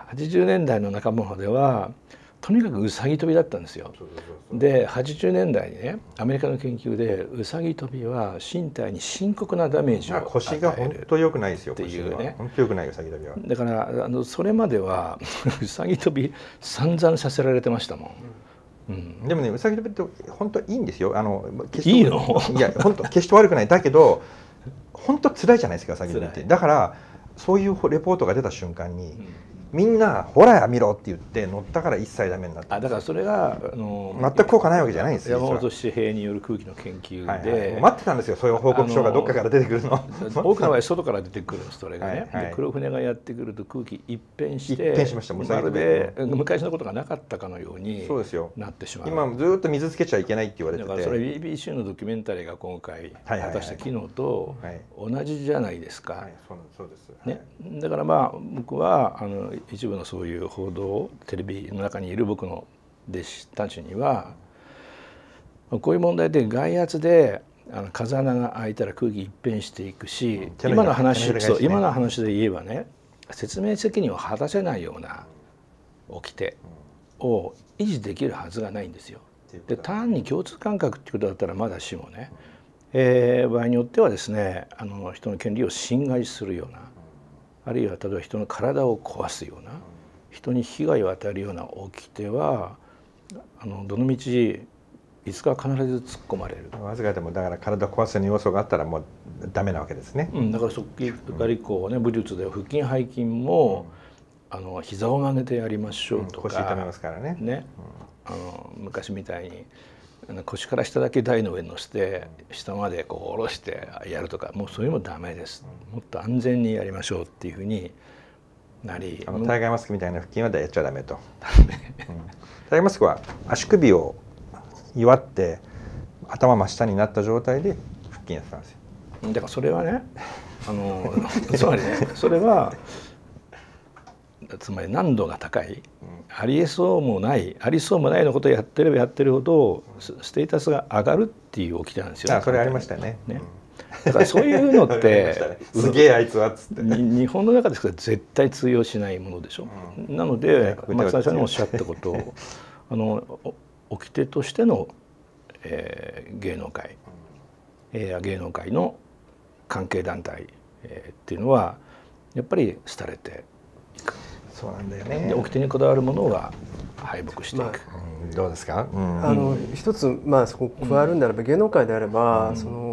80年代の半ばまではとにかくうさぎ跳びだったんですよ。で80年代にねアメリカの研究でうさぎ跳びは身体に深刻なダメージを与える腰が本当良くないですよっていうね。本当良くない、うさぎ跳びは。 だからそれまではうさぎ跳び散々させられてましたもん。 でもね、うさぎ跳びって本当いいんですよ。 いいの？ いや本当決して悪くない。だけど本当辛いじゃないですか、うさぎ跳びって。だからそういうレポートが出た瞬間に、みんなほら見ろって言って乗ったから一切ダメになった。 だからそれが全く効果ないわけじゃないんですよ。 山本周平による空気の研究で、 待ってたんですよ、そういう報告書がどっかから出てくるの。 多くの場合外から出てくるんです、それがね。で黒船がやってくると空気一変して、まるで昔のことがなかったかのようになってしまう。 今ずっと水つけちゃいけないって言われてて、 だからそれ BBC のドキュメンタリーが今回果たした機能と同じじゃないですか。だから僕は一部のそういう報道テレビの中にいる僕の弟子たちには、こういう問題で外圧で風穴が開いたら空気一変していくし、今の話で言えばね、説明責任を果たせないような掟を維持できるはずがないんですよ。で単に共通感覚っていうことだったらまだしもね、場合によってはですね人の権利を侵害するような、あるいは例えば人の体を壊すような、人に被害を与えるような掟はどのみちいつか必ず突っ込まれる。 わずかでもだから体を壊す要素があったらもうダメなわけですね。 だから速記外交ね、武術では腹筋背筋も膝を曲げてやりましょうとか、 腰痛めますからね。 昔みたいに腰から下だけ台の上に乗せて下までこう下ろしてやるとか、もうそういうのもダメです。もっと安全にやりましょうっていうふうになり、 タイガーマスクみたいな腹筋はやっちゃダメと。タイガーマスクは足首を弱って頭真下になった状態で腹筋やってたんですよ。 だからそれはねつまりね、それはつまり難度が高い、ありそうもないのことをやってればやってるほどステータスが上がるっていう掟なんですよ。 それありましたね。 だからそういうのってすげえあいつはっつって日本の中ですから絶対通用しないものでしょ。なので松田さんにおっしゃったことを掟としての芸能界芸能界の関係団体っていうのはやっぱり廃れていく。 そうなんだよね。 で掟にこだわるものが敗北していく。 どうですか？ 一つそこ加えるんであれば、芸能界であれば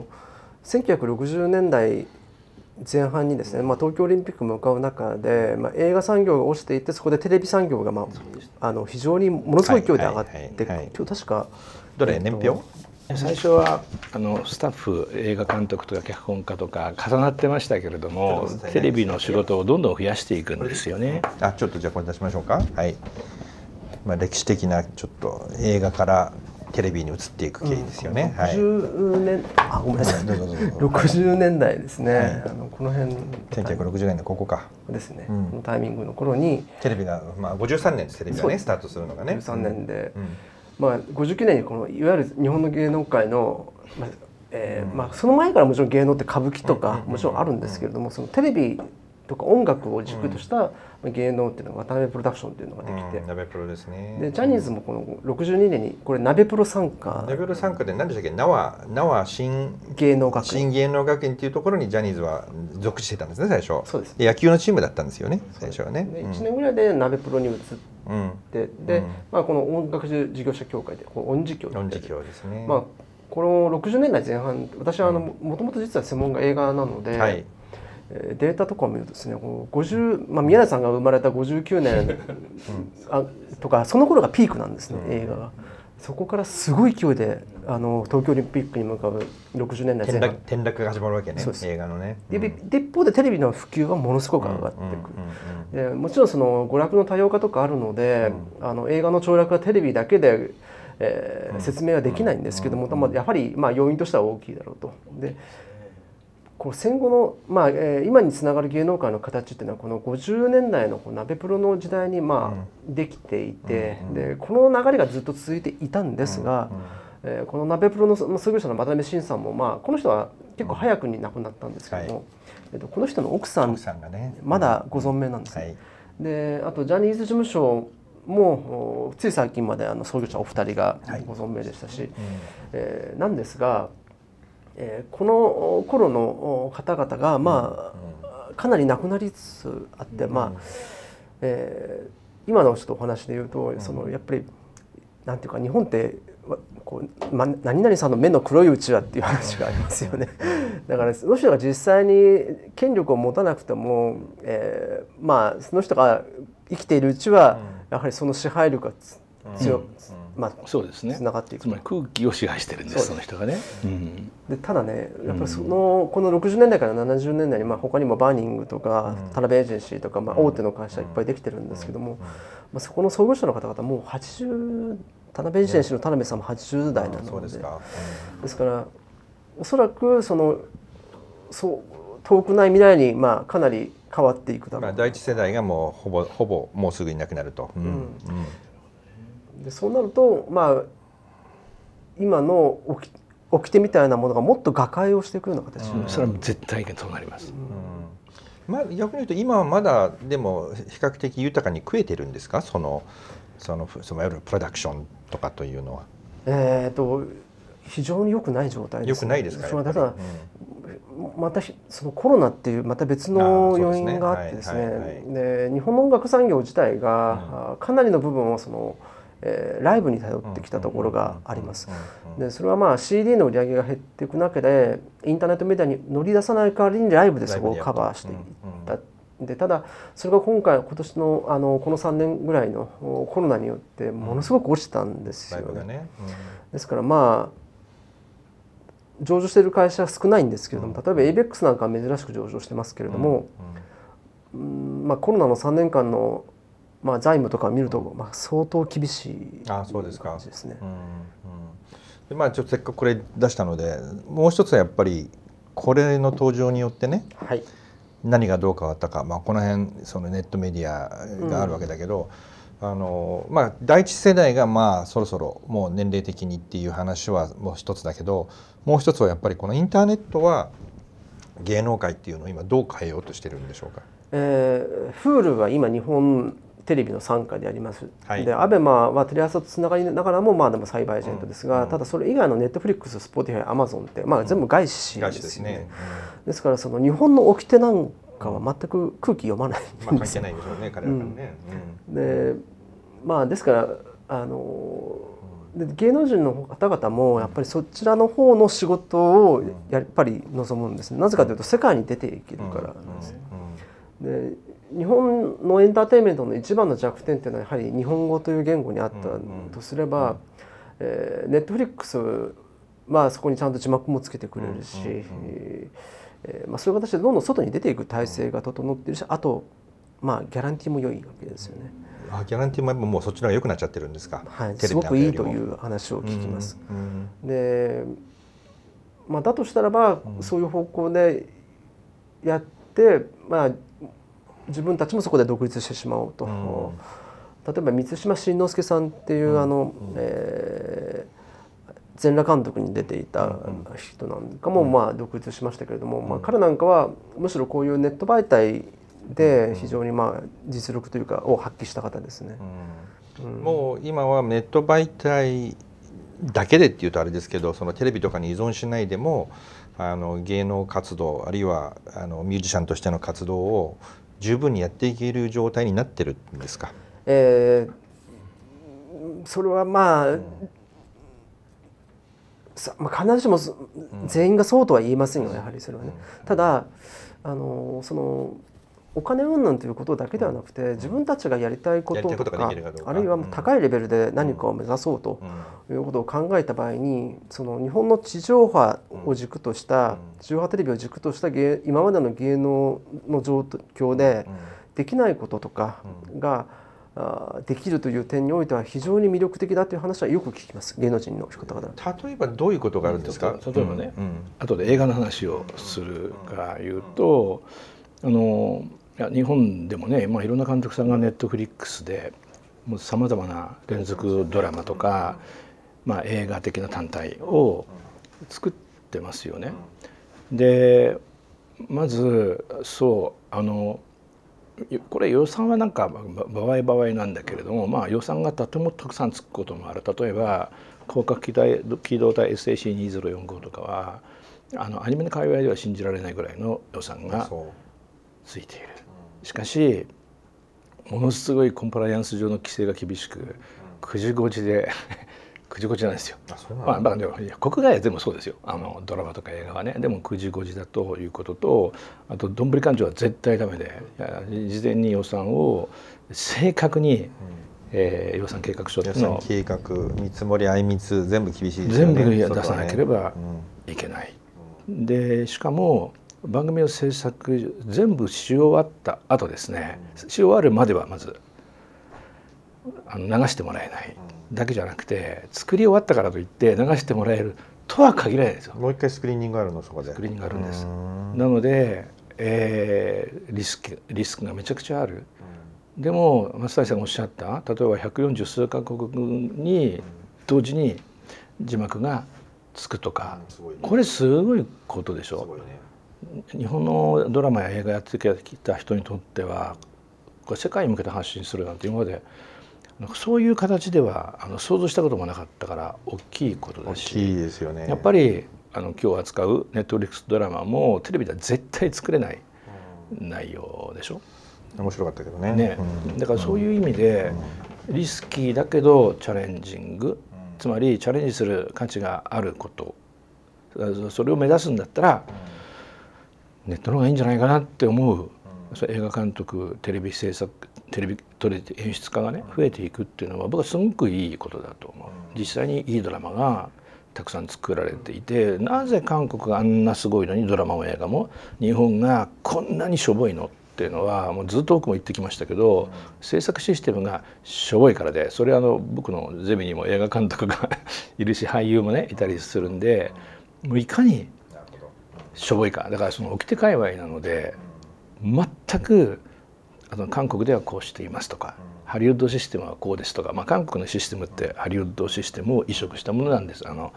1960年代前半にですね、東京オリンピック向かう中で、映画産業が落ちていて、そこでテレビ産業が非常にものすごい勢いで上がって、今日確かどれ年表？ 最初はスタッフ、映画監督とか脚本家とか重なってましたけれども、テレビの仕事をどんどん増やしていくんですよね。 ちょっとじゃあこれ出しましょうか。はい。歴史的なちょっと映画からテレビに移っていく経緯ですよね。 60年、ごめんなさい。60年代ですね。この辺。 1960年のここか。 ですね。このタイミングの頃にテレビが53年です。テレビがねスタートするのがね。 53年で。59年にこのいわゆる日本の芸能界の、その前からもちろん芸能って歌舞伎とかもちろんあるんですけれども、そのテレビとか音楽を軸とした芸能っていうのが渡辺プロダクションっていうのができて、 鍋プロですね。 でジャニーズもこの62年にこれ鍋プロ参加。 鍋プロ参加で何でしたっけ？縄新芸能学院っていうところにジャニーズは属してたんですね、最初。 そうです。 で野球のチームだったんですよね、最初はね。 1年ぐらいで鍋プロに移って、でこの音楽事業者協会で音事協ですね。 この60年代前半、私はもともと実は専門が映画なので、データとかを見るとですね、宮根さんが生まれた59年とかその頃がピークなんですね、映画が。そこからすごい勢いで東京オリンピックに向かう60年代前半転落が始まるわけね、映画のね。 で一方でテレビの普及はものすごく上がってくる。でもちろんその娯楽の多様化とかあるので、映画の凋落はテレビだけで説明はできないんですけども、やはり要因としては大きいだろうと。でこの戦後の、今につながる芸能界の形っていうのはこの50年代の鍋プロの時代にできていて、でこの流れがずっと続いていたんですが、この鍋プロの創業者の渡辺晋さんも、この人は結構早くに亡くなったんですけども、この人の奥さんがねまだご存命なんですね。 であとジャニーズ事務所もつい最近まで創業者お二人がご存命でしたし、なんですが、この頃の方々がまあかなり亡くなりつつあって、まあ今のちょっとお話で言うと、そのやっぱりなんていうか日本ってこう、何々さんの目の黒いうちはっていう話がありますよね。だからその人が実際に権力を持たなくても、まあその人が生きているうちはやはりその支配力が強く、 そうですね、 つながっていく。 つまり空気を支配してるんです、その人がね。 でただね、やっぱりこの60年代から70年代に他にもバーニングとか田辺エージェンシーとか大手の会社いっぱいできてるんですけども、そこの創業者の方々もう80、田辺エージェンシーの田辺さんも80代なので、ですからおそらく遠くない未来にかなり変わっていくだろう。 第一世代がもうほぼもうすぐいなくなると。 でそうなると今の掟みたいなものがもっと瓦解をしていくような形、 それは絶対にそうなります。 逆に言うと今はまだでも比較的豊かに食えてるんですか、そのいわゆるプロダクションとかというのは。 非常に良くない状態です。 良くないですか。 ただまたそのコロナっていうまた別の要因があってですね、で日本の音楽産業自体がかなりの部分をライブに頼ってきたところがあります。でそれはCD の売り上げが減っていく中でインターネットメディアに乗り出さない代わりにライブでそこをカバーしていった。でただそれが今年のこの3年ぐらいのコロナによってものすごく落ちたんですよね。ですから上場している会社は少ないんですけれども、例えば ABEX なんかは珍しく上場してますけれども、コロナの3年間の財務とかを見ると相当厳しい感じですね。 ちょっとせっかくこれ出したので、もう一つはやっぱりこれの登場によってね、何がどう変わったか、この辺そのネットメディアがあるわけだけど、第一世代がそろそろもう年齢的にっていう話はもう一つだけど、もう一つはやっぱりこのインターネットは芸能界っていうのを今どう変えようとしてるんでしょうか。 Hulu は今日本テレビの傘下であります。で ABEMA はテレ朝とつながりながらもでもサイバーエージェントですが、ただそれ以外の Netflix、Spotify、Amazon って全部外資ですよね。ですからその日本の掟なんかは全く空気読まないんですよ。 関係ないでしょうね、彼らからね。 ですから芸能人の方々もやっぱりそちらの方の仕事をやっぱり望むんですね。なぜかというと世界に出ていけるからなんです。で日本のエンターテインメントの一番の弱点っていうのはやはり日本語という言語にあったとすれば、ネットフリックスはそこにちゃんと字幕もつけてくれるし、そういう形でどんどん外に出ていく体制が整っているし、あとギャランティーも良いわけですよね。 ギャランティーももうそっちの方が良くなっちゃってるんですか。 すごくいいという話を聞きます。で、だとしたらばそういう方向でやって、自分たちもそこで独立してしまおうと。例えば満島真之介さんっていう全裸監督に出ていた人なんかも独立しましたけれども、彼なんかはむしろこういうネット媒体で非常に実力というかを発揮した方ですね。 もう今はネット媒体だけでっていうとあれですけど、そのテレビとかに依存しないでも芸能活動あるいはミュージシャンとしての活動を十分にやっていける状態になってるんですか。 それは必ずしも全員がそうとは言いませんよ、やはりそれはね。ただそのお金云々ということだけではなくて、自分たちがやりたいこととか、あるいは高いレベルで何かを目指そうということを考えた場合に、その日本の地上波を軸とした地上波テレビを軸とした今までの芸能の状況でできないこととかができるという点においては非常に魅力的だという話はよく聞きます、芸能人の方々。 例えばどういうことがあるんですか。 例えばね、後で映画の話をするかいうと、日本でもね、いろんな監督さんがネットフリックスでさまざまな連続ドラマとか、映画的な単体を作ってますよね。でまずこれ予算はなんか場合場合なんだけれども、まあ、予算がとてもたくさんつくこともある。例えば広角機動隊 SAC-2045 とかはアニメの界隈では信じられないぐらいの予算がついている。しかしものすごいコンプライアンス上の規制が厳しく9時5時で9時5時なんですよ。まあ、国外は全部そうですよ、ドラマとか映画はね。でも9時5時だということと、あとどんぶり勘定は絶対ダメで、事前に予算を正確に、予算計画書っていうのを計画見積もり相密全部厳しいですよね。 全部出さなければいけない。でしかも番組の制作全部し終わった後ですね、し終わるまではまず流してもらえないだけじゃなくて、作り終わったからといって流してもらえるとは限らないですよ。 もう一回スクリーニングあるの？そこでスクリーニングあるんです。なので、リスクがめちゃくちゃある。でも松谷さんがおっしゃった例えば140数カ国に同時に字幕がつくとか、これすごいことでしょ。日本のドラマや映画やってきた人にとってはこれ世界に向けて発信するなんて今までそういう形では想像したこともなかったから大きいことだし、 大きいですよね。 やっぱり今日扱うネットフリックスドラマもテレビでは絶対作れない内容でしょ。 面白かったけどね。 だからそういう意味でリスキーだけどチャレンジング、つまりチャレンジする価値があること、それを目指すんだったらネットの方がいいんじゃないかなって思う。映画監督、テレビ制作、テレビ演出家がね増えていくっていうのは僕はすごくいいことだと思う。実際にいいドラマがたくさん作られていて、なぜ韓国があんなすごいのにドラマも映画も日本がこんなにしょぼいのっていうのはもうずっと僕も言ってきましたけど、制作システムがしょぼいからで、それは僕のゼミにも映画監督がいるし俳優もねいたりするんで、もういかにしょぼいか。だからその掟界隈なので全く韓国ではこうしていますとか、ハリウッドシステムはこうですとか、まあ、韓国のシステムってハリウッドシステムを移植したものなんです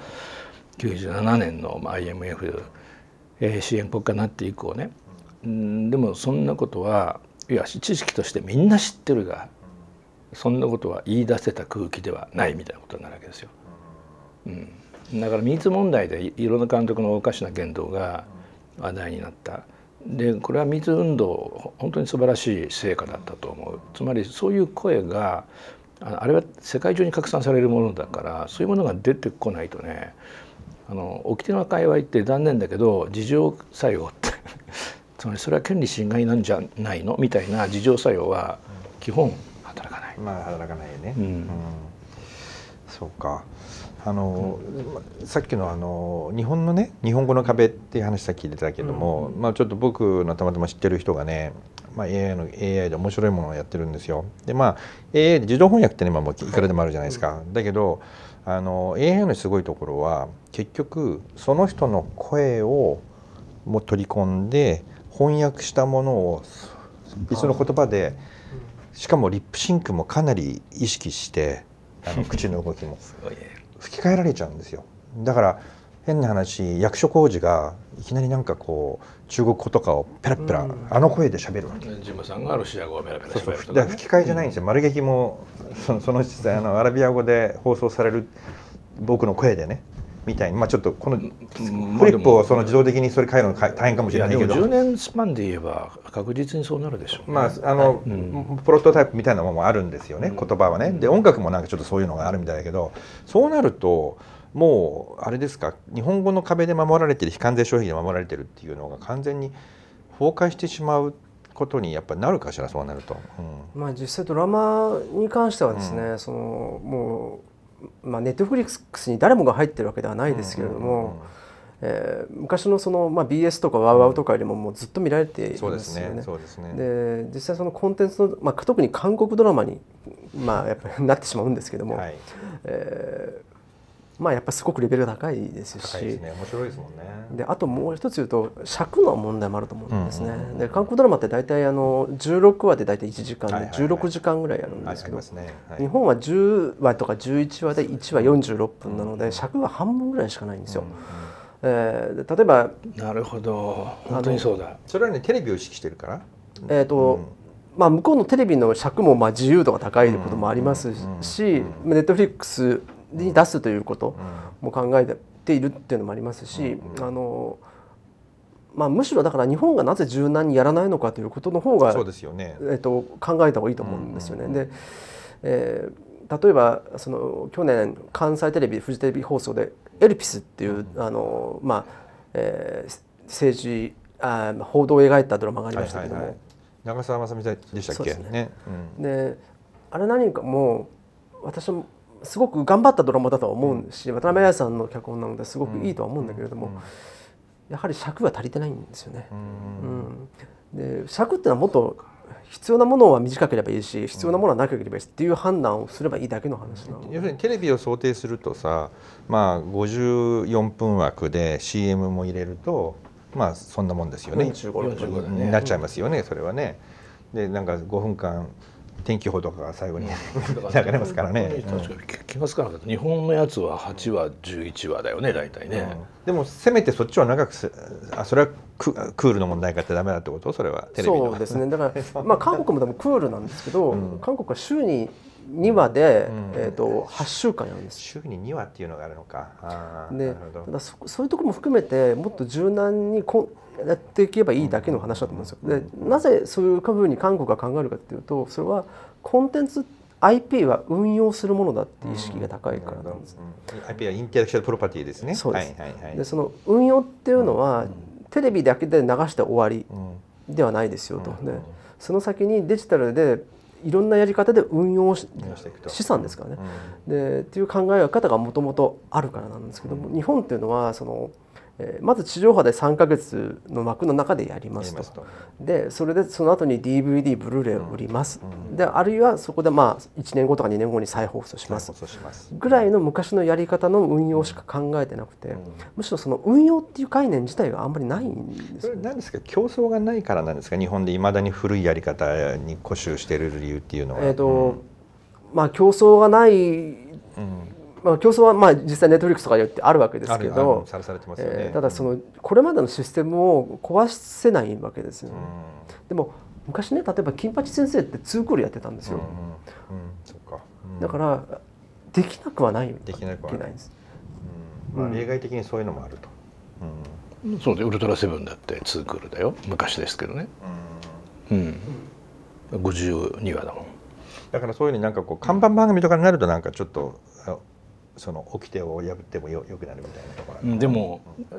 。97年の IMF 支援国家になって以降ね。でもそんなことはいや知識としてみんな知ってるが、そんなことは言い出せた空気ではないみたいなことになるわけですよ。だからミーツ問題でいろんな監督のおかしな言動が話題になった。でこれはミーツ運動本当に素晴らしい成果だったと思う。つまりそういう声があれは世界中に拡散されるものだから、そういうものが出てこないとね、掟の界隈って残念だけど自浄作用ってつまりそれは権利侵害なんじゃないのみたいな自浄作用は基本働かない。 まあ働かないよね。そうか。さっきの日本のね日本語の壁っていう話さっき出たけども、まあちょっと僕のたまたま知ってる人がね、まあ、AI で面白いものをやってるんですよ。でまあ AI で自動翻訳ってね、今もういくらでもあるじゃないですか。だけどAI のすごいところは結局その人の声をも取り込んで翻訳したものを別の言葉で、しかもリップシンクもかなり意識して口の動きも吹き替えられちゃうんですよ。だから変な話、役所広司がいきなりなんかこう中国語とかをペラペラ声で喋るわけ。 ジムさんがロシア語をペラペラ喋るとか、ね、吹き替えじゃないんですよ。丸劇もその実際アラビア語で放送される僕の声でねみたいに、まあちょっとこのフリップを自動的にそれ変えるの大変かもしれないけど、 10年スパンで言えば確実にそうなるでしょうね。 まあプロトタイプみたいなものもあるんですよね、言葉はね。で音楽もなんかちょっとそういうのがあるみたいだけど、そうなるともうあれですか、日本語の壁で守られてる、非関税消費で守られてるっていうのが完全に崩壊してしまうことにやっぱりなるかしら、そうなると。 まあ実際ドラマに関してはですね、もうまあ、ネットフリックスに誰もが入ってるわけではないですけれども、昔のまあ、BS とかワウワウとかよりももうずっと見られていますよね。で実際そのコンテンツの、まあ、特に韓国ドラマに、まあ、やっぱりなってしまうんですけども、まあやっぱりすごくレベルが高いですし、 面白いですもんね。 であともう一つ言うと尺の問題もあると思うんですね。で韓国ドラマって大体16話で大体1時間で16時間ぐらいやるんですけど、日本は10話とか11話で1話46分なので尺が半分ぐらいしかないんですよ。例えばなるほど、本当にそうだ。 それはねテレビを意識してるから、 まあ、向こうのテレビの尺もまあ自由度が高いこともありますし、ネットフリックスに出すということも考えているっていうのもありますし、まあ、むしろだから日本がなぜ柔軟にやらないのかということの方がそうですよね、 考えた方がいいと思うんですよね。で、例えばその去年関西テレビフジテレビ放送でエルピスっていうまあ政治報道を描いたドラマがありましたけども、 長澤まさみでしたっけ。そうですね。 であれ何かもう私もすごく頑張ったドラマだとは思うし、渡辺彩さんの脚本なのですごくいいとは思うんだけれども、やはり尺が足りてないんですよね。で尺ってのはもっと必要なものは短ければいいし、必要なものはなければいいしっていう判断をすればいいだけの話なので、 要するにテレビを想定するとさ、まあ54分枠で CM も入れるとまあそんなもんですよね。45分になっちゃいますよね、それはね。でなんか5分間天気予報とかが最後に流れますからね。 確かに気がつかなかった。日本のやつは8話11話だよね、大体ね。 でもせめてそっちは長くそれはクールの問題があってダメだってこと？それはテレビの。 そうですね。だからまあ韓国もでもクールなんですけど、韓国は週に2話で8週間やるんです。 週に2話っていうのがあるのか。 で、ただそういうところも含めてもっと柔軟にやっていけばいいだけの話だと思うんですよ。で、なぜそういうふうに韓国が考えるかっていうと、それはコンテンツ IP は運用するものだっていう意識が高いからなんです。 IP はインテレクチャルプロパティですね。 そうです。で、その運用っていうのはテレビだけで流して終わりではないですよと。で、その先にデジタルでいろんなやり方で運用していくと、資産ですからね。でっていう考え方がもともとあるからなんですけども、日本っていうのはそのまず地上波で3ヶ月の枠の中でやりますと。でそれでその後に DVD ブルーレイを売ります。であるいはそこでまあ1年後とか2年後に再放送しますぐらいの昔のやり方の運用しか考えてなくて、むしろその運用っていう概念自体があんまりないんですよ。 それ何ですか？競争がないからなんですか？日本でいまだに古いやり方に固執している理由っていうのは。 まあ競争がない、まあ、競争はまあ実際ネットフリックスとかによってあるわけですけど、ただそのこれまでのシステムを壊せないわけですよね。でも昔ね、例えば金八先生って2クールやってたんですよ。だからできなくはないわけないんです。 例外的にそういうのもあると。 そうでウルトラセブンだって2クールだよ、昔ですけどね。52話だもん。 だからそういうふうになんかこう看板番組とかになるとなんかちょっとその掟を破ってもよくなるみたいなところ。 でも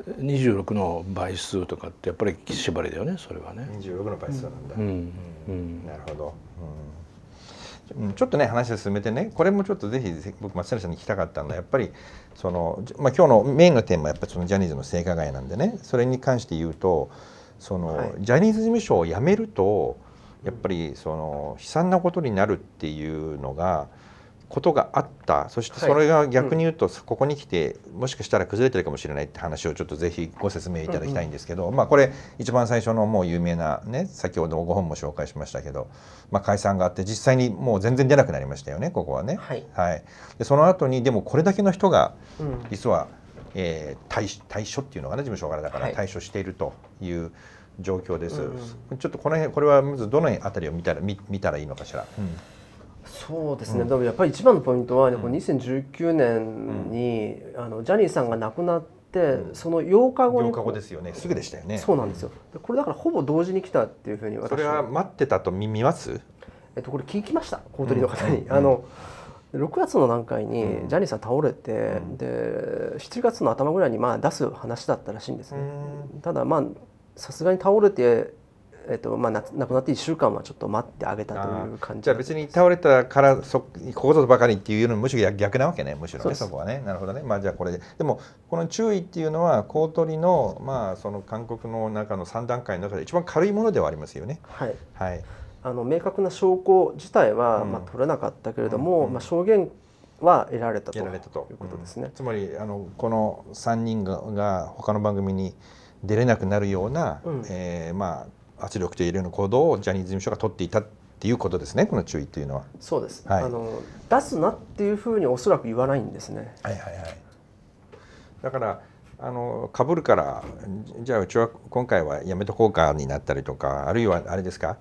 26の倍数とかってやっぱり縛りだよね、それはね。 26の倍数なんだ。なるほど。ちょっとね話を進めてね、これもちょっとぜひ僕松谷さんに聞きたかったのはやっぱりその今日のメインのテーマはやっぱりそのジャニーズの性加害なんでね、それに関して言うとそのジャニーズ事務所を辞めるとやっぱりその悲惨なことになるっていうのがことがあった。そしてそれが逆に言うとここに来てもしかしたら崩れてるかもしれないって話をちょっとぜひご説明いただきたいんですけど、まあこれ一番最初のもう有名なね、先ほど5本も紹介しましたけど、まあ解散があって実際にもう全然出なくなりましたよね、ここはね。でその後にでもこれだけの人が実は退所っていうのがね、事務所からだから退所しているという状況です。ちょっとこの辺これはまずどのあたりを見たらいいのかしら。 そうですね。でもやっぱり一番のポイントは、2019年にジャニーさんが亡くなってその8日後に。 8日後ですよね。すぐでしたよね。 そうなんですよ。これだからほぼ同時に来たっていうふうに私は。 それは待ってたと見ます？ これ聞きました、公取の方に。6月の段階にジャニーさん倒れて、で7月の頭ぐらいにまあ出す話だったらしいんですね。ただまあさすがに倒れてまあ、亡くなって1週間はちょっと待ってあげたという感じ。 じゃあ別に倒れたからここぞばかりっていうのむしろ逆なわけね、むしろね、そこはね。なるほどね。まあじゃあこれでもこの注意っていうのは公取のまあその韓国の中の3段階の中で一番軽いものではありますよね。 明確な証拠自体はまあ取れなかったけれども、まあ証言は得られたということですね。 つまりこの3人が他の番組に出れなくなるようなまあ圧力というような行動をジャニーズ事務所が取っていたっていうことですね、この注意というのは。 そうです。出すなっていうふうにおそらく言わないんですね。 だからかぶるからじゃあうちは今回はやめとこうかになったりとか、あるいはあれですか、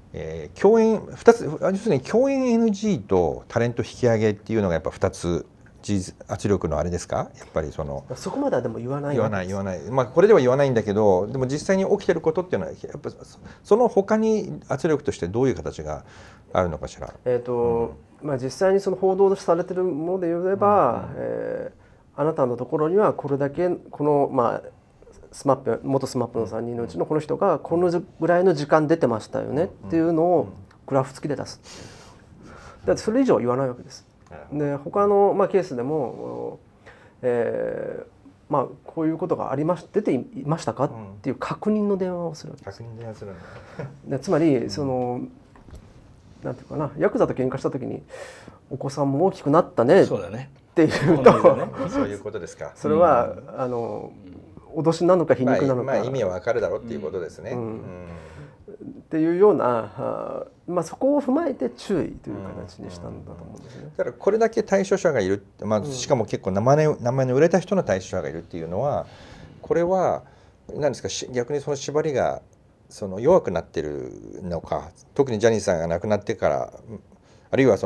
共演2つ、要するに共演 NG とタレント引き上げっていうのがやっぱ2つ圧力のあれですか、やっぱりそこまではでも言わない、 まあこれでは言わないんだけど、でも実際に起きてることっていうのはやっぱその他に圧力としてどういう形があるのかしら。 まあ実際にその報道されてるもので言えば、あなたのところにはこれだけこのまあ元スマップの3人のうちのこの人がこのぐらいの時間出てましたよねっていうのをグラフ付きで出す。だってそれ以上は言わないわけです。で他のまあケースでも、まあこういうことが出ていましたかっていう確認の電話をするわけです。 確認電話するんだ。つまりそのなんていうかな、ヤクザと喧嘩した時にお子さんも大きくなったねっていうと、 そういうことですか。 それは脅しなのか皮肉なのか、 まあ意味はわかるだろうっていうことですね。 っていうような、まあそこを踏まえて注意という形にしたんだと思うんですね。 だからこれだけ対象者がいる、まあしかも結構名前の売れた人の対象者がいるっていうのは、これは何ですか、逆にその縛りが弱くなってるのか、特にジャニーさんが亡くなってから、あるいは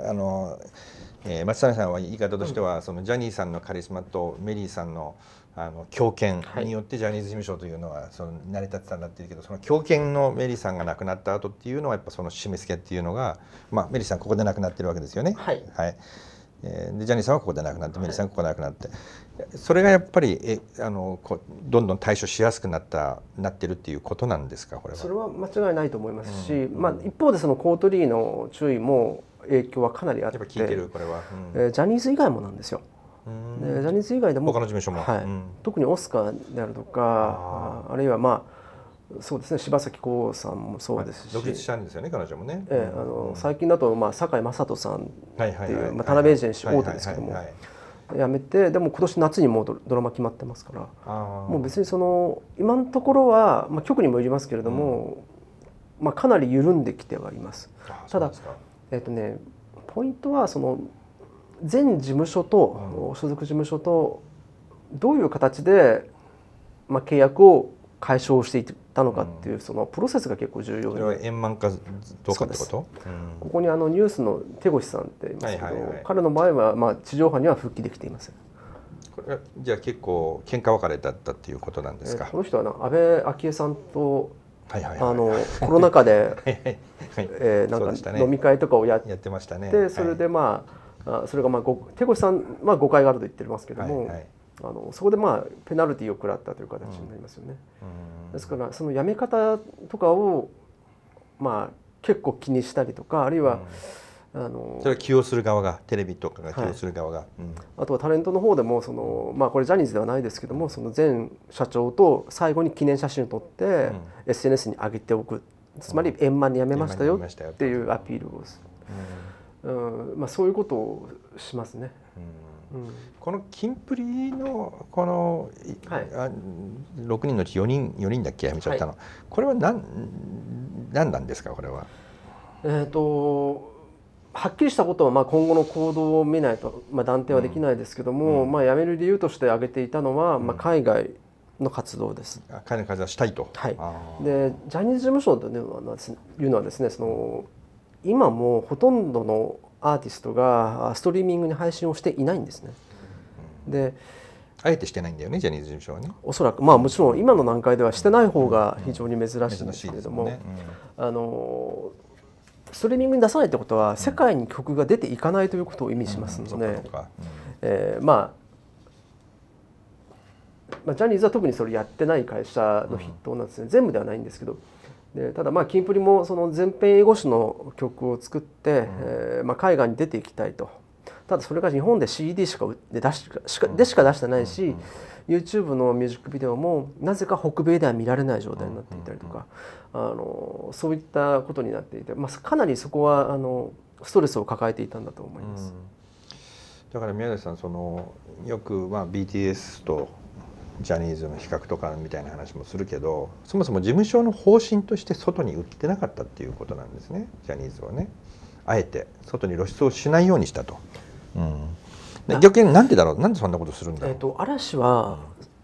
松谷さんは言い方としては、ジャニーさんのカリスマとメリーさんの強権によってジャニーズ事務所というのは成り立ってたんだっていうけど、その強権のメリーさんが亡くなった後っていうのはやっぱその締め付けっていうのが、まあメリーさんここで亡くなってるわけですよね。 はい、 はい。でジャニーさんはここで亡くなって、メリーさんはここで亡くなって、それがやっぱりどんどん対処しやすくなってるっていうことなんですか、これは。 それは間違いないと思いますし、まあ一方でそのコートリーの注意も影響はかなりあって、 やっぱ聞いてるこれは、 ジャニーズ以外もなんですよ。でジャニーズ以外でも他の事務所も、 はい、特にオスカーであるとか、あるいはまあそうですね、柴咲コウさんもそうですし、 独立したんですよね、彼女もね。 最近だと堺雅人さんっていう田辺エージェンシー大手ですけども、辞めて、でも今年夏にもうドラマ決まってますから、もう別に今のところは、まあ、局にもよりますけれども、まあ、かなり緩んできてはいます。ただポイントは全事務所と所属事務所とどういう形でまあ契約を解消していったのかっていうそのプロセスが結構重要で、 それは円満かどうかってこと？ ここにニュースの手越さんっていますけど、彼の場合はまあ地上波には復帰できていません。 これじゃあ結構喧嘩別れだったっていうことなんですか？ この人は安倍昭恵さんとコロナ禍でなんか飲み会とかをやってましたね。それでまあそれがまあ手越さんは誤解があると言ってますけども、そこでまあペナルティーを食らったという形になりますよね。ですからその辞め方とかをまあ結構気にしたりとか、あるいはそれは起用する側が、テレビとかが起用する側が、 あとはタレントの方でもまあこれジャニーズではないですけども、その前社長と最後に記念写真を撮って SNS に上げておく、つまり円満に辞めましたよっていうアピールをする、まあそういうことをしますね。 このキンプリのこの6人のうち4人だっけ辞めちゃったの、これは何なんですか、これは。 はっきりしたことはまあ今後の行動を見ないとまあ断定はできないですけども、まあ辞める理由として挙げていたのはまあ海外の活動です。 海外の活動をしたいと。 はい。でジャニーズ事務所というのはですね、今もほとんどのアーティストがストリーミングに配信をしていないんですね。であえてしてないんだよね、ジャニーズ事務所はね。 おそらくまあもちろん今の段階ではしてない方が非常に珍しいんですけれども、ストリーミングに出さないってことは世界に曲が出ていかないということを意味しますので、まあジャニーズは特にそれやってない会社の筆頭なんですね。全部ではないんですけど、ただまあキンプリもその全編英語詞の曲を作ってまあ海外に出ていきたいと。ただそれが日本で CD しか出してないし、YouTube のミュージックビデオもなぜか北米では見られない状態になっていたりとか、そういったことになっていて、まあ、かなりそこはストレスを抱えていたんだと思います。 だから宮崎さん、よくまあ BTS とジャニーズの比較とかみたいな話もするけど、そもそも事務所の方針として外に売ってなかったっていうことなんですね、ジャニーズはね。あえて外に露出をしないようにしたと。逆になんでだろう、なんでそんなことするんだろう。 嵐は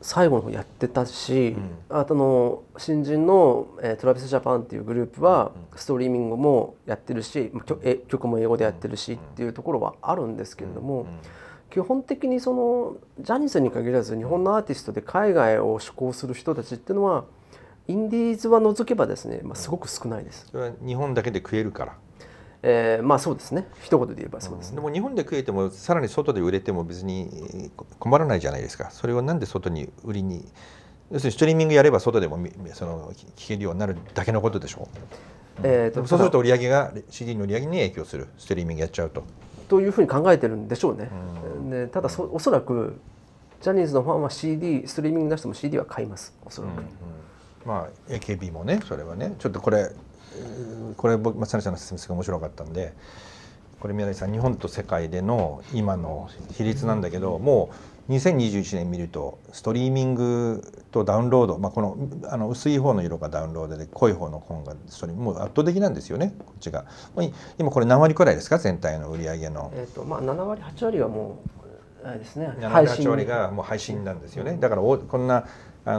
最後の方やってたし、あとの新人のトラビスジャパンっていうグループはストリーミングもやってるし、曲も英語でやってるしっていうところはあるんですけれども、基本的にそのジャニーズに限らず日本のアーティストで海外を志向する人たちっていうのはインディーズは除けばですね、すごく少ないです。 それは日本だけで食えるから。 まあそうですね、一言で言えばそうですね。 でも日本で食えてもさらに外で売れても別に困らないじゃないですか。それをなんで外に売りに、要するにストリーミングやれば外でもその聞けるようになるだけのことでしょう。そうすると売り上げが CD の売り上げに影響する、ストリーミングやっちゃうと。 というふうに考えてるんでしょうね。でただおそらくジャニーズのファンは CD ストリーミング出しても CD は買います、おそらく。 まあ AKB もね、それはね、ちょっとこれ僕サネさんの説明すごい面白かったんで、これ宮台さん、日本と世界での今の比率なんだけど、もう2021年見るとストリーミングとダウンロード、この薄い方の色がダウンロードで濃い方の本がストリーミング、もう圧倒的なんですよね、こっちが。今これ何割くらいですか、全体の売り上げの。 7割8割はもうあれですね、 7割8割がもう配信なんですよね。だからこんな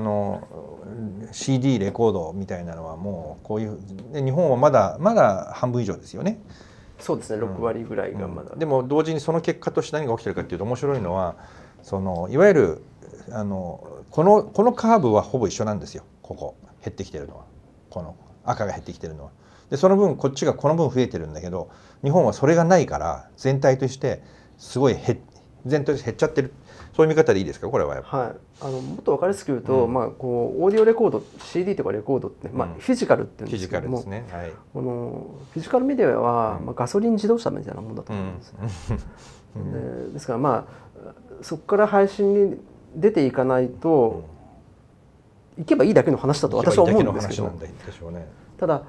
CD レコードみたいなのはもうこういう日本はまだ半分以上ですよね。 そうですね、6割ぐらいがまだ。 でも同時にその結果として何が起きてるかっていうと面白いのは、いわゆるこのカーブはほぼ一緒なんですよ。ここ減ってきてるのは、この赤が減ってきてるのは。でその分こっちがこの分増えてるんだけど、日本はそれがないから全体としてすごい全体として減っちゃってる。そういう見方でいいですか、これは。 はい、もっと分かりやすく言うと、オーディオレコード CD とかレコードって、フィジカルって言うんですけども、フィジカルメディアは、ガソリン自動車みたいなもんだと思うんですね。ですからそこから配信に出ていかないと、行けばいいだけの話だと私は思うんですけど、ただ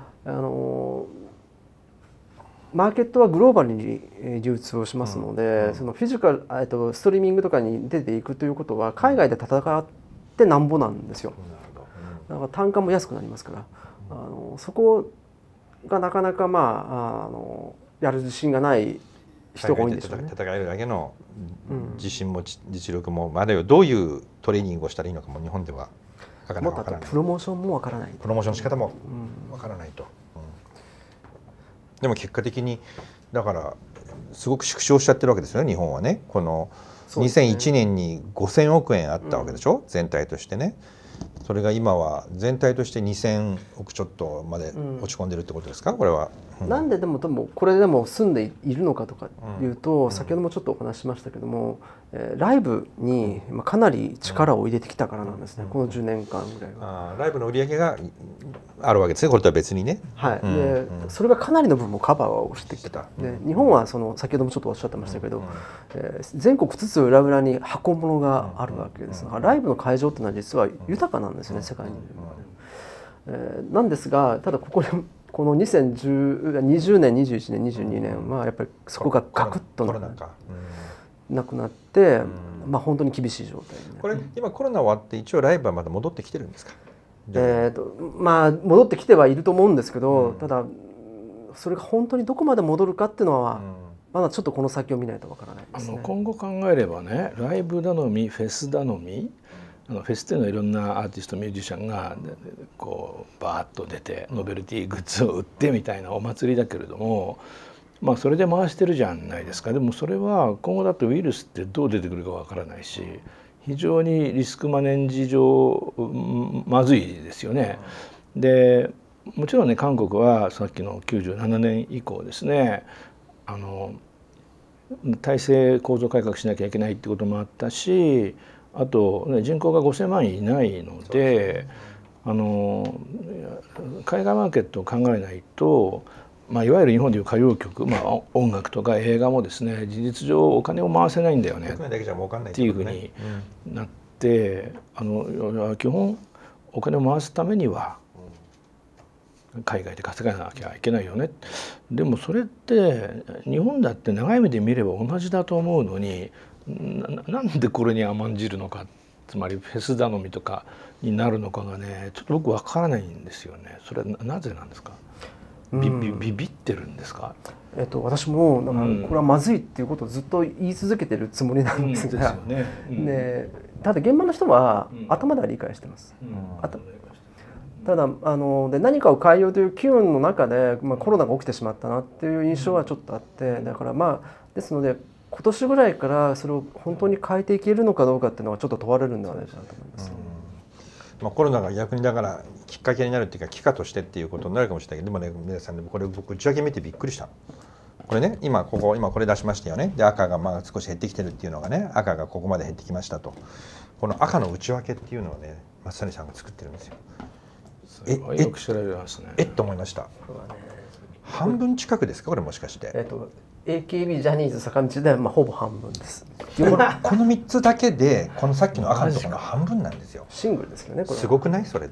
マーケットはグローバルに流通をしますので、そのフィジカルストリーミングとかに出ていくということは海外で戦ってなんぼなんですよ。だから単価も安くなりますから、そこがなかなかやる自信がない人が多いんでしょうね。 戦えるだけの自信も実力も、あるいはどういうトレーニングをしたらいいのかも日本では分からない。 プロモーションも分からない。 プロモーションの仕方も分からないと。でも結果的にだからすごく縮小しちゃってるわけですよね、日本はね。この2001年に5000億円あったわけでしょ、全体としてね。それが今は全体として2000億ちょっとまで落ち込んでるってことですか、これは。 なんででもこれでも住んでいるのかとかいうと、先ほどもちょっとお話ししましたけども、ライブにかなり力を入れてきたからなんですね、この10年間ぐらいは。 ライブの売り上げがあるわけですね、これとは別にね。 はい、でそれがかなりの部分もカバーをしてきた。で日本は先ほどもちょっとおっしゃってましたけど、全国津々浦々に箱物があるわけです。ライブの会場っていうのは実は豊かなんですね、世界に。なんですが、ただこの2020年21年22年はやっぱりそこがガクッとなくなって、本当に厳しい状態に。 これ今コロナ終わって一応ライブはまだ戻ってきてるんですか。 戻ってきてはいると思うんですけど、ただそれが本当にどこまで戻るかっていうのはまだちょっとこの先を見ないとわからないですね。 今後考えればね、ライブ頼みフェス頼み、フェスっていうのはいろんなアーティストミュージシャンがこうバーッと出てノベルティグッズを売ってみたいなお祭りだけれども、それで回してるじゃないですか。でもそれは今後だとウイルスってどう出てくるかわからないし、非常にリスクマネージ上まずいですよね。でもちろんね、韓国はさっきの97年以降ですね、体制構造改革しなきゃいけないってこともあったし、あと、人口が5000万いないので、海外マーケットを考えないと、いわゆる日本でいう歌謡曲、音楽とか映画もですね、事実上お金を回せないんだよねっていうふうになって、基本お金を回すためには海外で稼がなきゃいけないよね。でもそれって日本だって長い目で見れば同じだと思うのに、なんでこれに甘んじるのか、つまりフェス頼みとかになるのかがね、ちょっと僕分からないんですよね。それはなぜなんですか。ビビってるんですか。 私もなんかこれはまずいっていうことをずっと言い続けてるつもりなんですが、でただ現場の人は頭では理解してます。ただで何かを変えようという機運の中で、コロナが起きてしまったなっていう印象はちょっとあって、だからですので今年ぐらいからそれを本当に変えていけるのかどうかっていうのはちょっと問われるんではないかなと思います。 コロナが逆にだからきっかけになるっていうか、機会としてっていうことになるかもしれないけど、でもね、皆さん、これ僕内訳見てびっくりした。これね、今これ出しましたよね。で赤が少し減ってきてるっていうのがね、赤がここまで減ってきましたと。この赤の内訳っていうのをね、松谷さんが作ってるんですよ。 よく知られますね。 と思いました。半分近くですか、これもしかして。 AKB ジャニーズ坂道でほぼ半分です。 この3つだけでこのさっきの赤のところの半分なんですよ。 シングルですけどね、これ。 すごくないそれって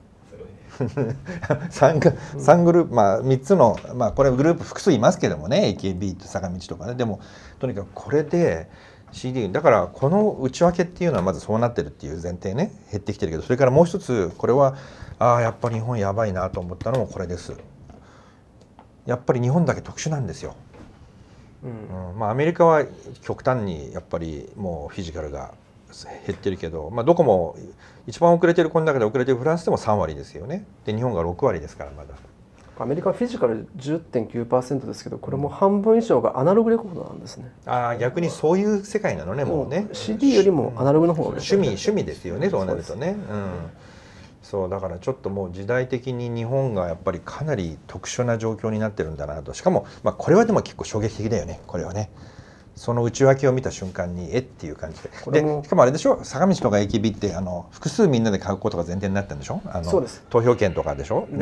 。3グループ、3つの、これグループ複数いますけどもね、 AKB と坂道とかね。でもとにかくこれで CD だから、この内訳っていうのはまずそうなってるっていう前提ね、減ってきてるけど、それからもう一つこれはやっぱり日本やばいなと思ったのもこれです。やっぱり日本だけ特殊なんですよ。アメリカは極端にやっぱりもうフィジカルが減ってるけど、どこも一番遅れてるこの中で遅れてるフランスでも3割ですよね。で日本が6割ですから。まだアメリカはフィジカル 10.9% ですけど、これも半分以上がアナログレコードなんですね。 逆にそういう世界なのね、もうね。 CD よりもアナログの方が趣味ですよね、そうなるとね。そうだからちょっともう時代的に日本がやっぱりかなり特殊な状況になってるんだなと。しかもこれはでも結構衝撃的だよね、これはね。その内訳を見た瞬間にっていう感じで、しかもあれでしょ、坂道とか AKB って複数みんなで買うことが前提になってるんでしょ。 そうです。 投票権とかでしょ。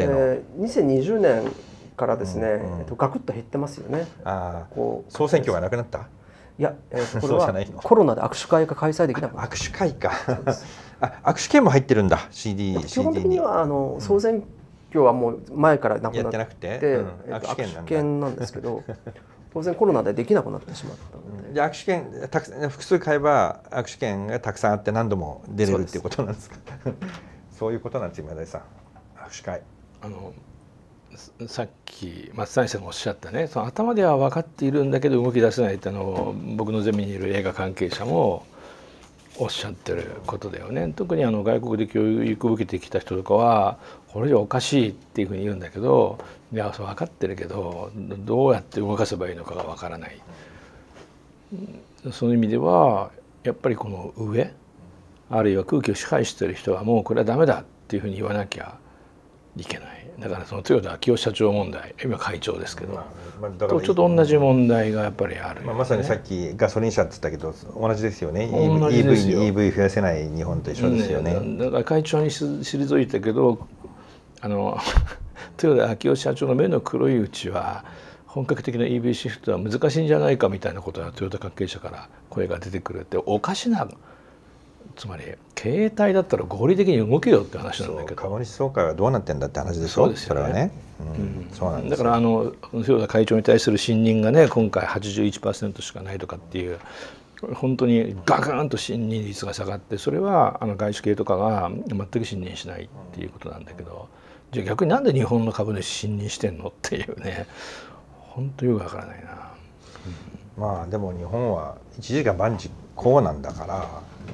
2020年からですね、ガクッと減ってますよね。 総選挙がなくなった。 いや、これはコロナで握手会が開催できなくなった。 握手会か。握手券も入ってるんだ。CD に。 基本的には総選挙はもう前からなくなって握手券なんですけど、当然コロナでできなくなってしまったので。 握手券複数買えば握手券がたくさんあって何度も出れるっていうことなんですか。そういうことなんですよ、今田さん。握手会。 さっき松谷さんがおっしゃったね、その頭では分かっているんだけど動き出せないって僕のゼミにいる映画関係者もおっしゃってることだよね。特に外国で教育を受けてきた人とかはこれじゃおかしいっていうふうに言うんだけど、いやそう分かってるけどどうやって動かせばいいのかが分からない。その意味ではやっぱりこの上あるいは空気を支配している人はもうこれはダメだっていうふうに言わなきゃいけない。だからその豊田章男社長問題、今会長ですけど、とちょっと同じ問題がやっぱりある、 まさにさっきガソリン車って言ったけど同じですよね。 同じですよ。 EV 増やせない日本と一緒ですよね。 だから会長に退いたけど豊田章男社長の目の黒いうちは本格的な EV シフトは難しいんじゃないかみたいなことがトヨタ関係者から声が出てくるっておかしな。つまり経営体だったら合理的に動けよって話なんだけど、 株主総会はどうなってんだって話でしょ。 そうですよね。 それはね。そうなんですよ。 だから豊田会長に対する信任がね今回 81% しかないとかっていう本当にガクンと信任率が下がって、それは外資系とかが全く信任しないっていうことなんだけど、じゃあ逆になんで日本の株主信任してんのっていうね、本当よくわからないな。 でも日本は一時が万事こうなんだから、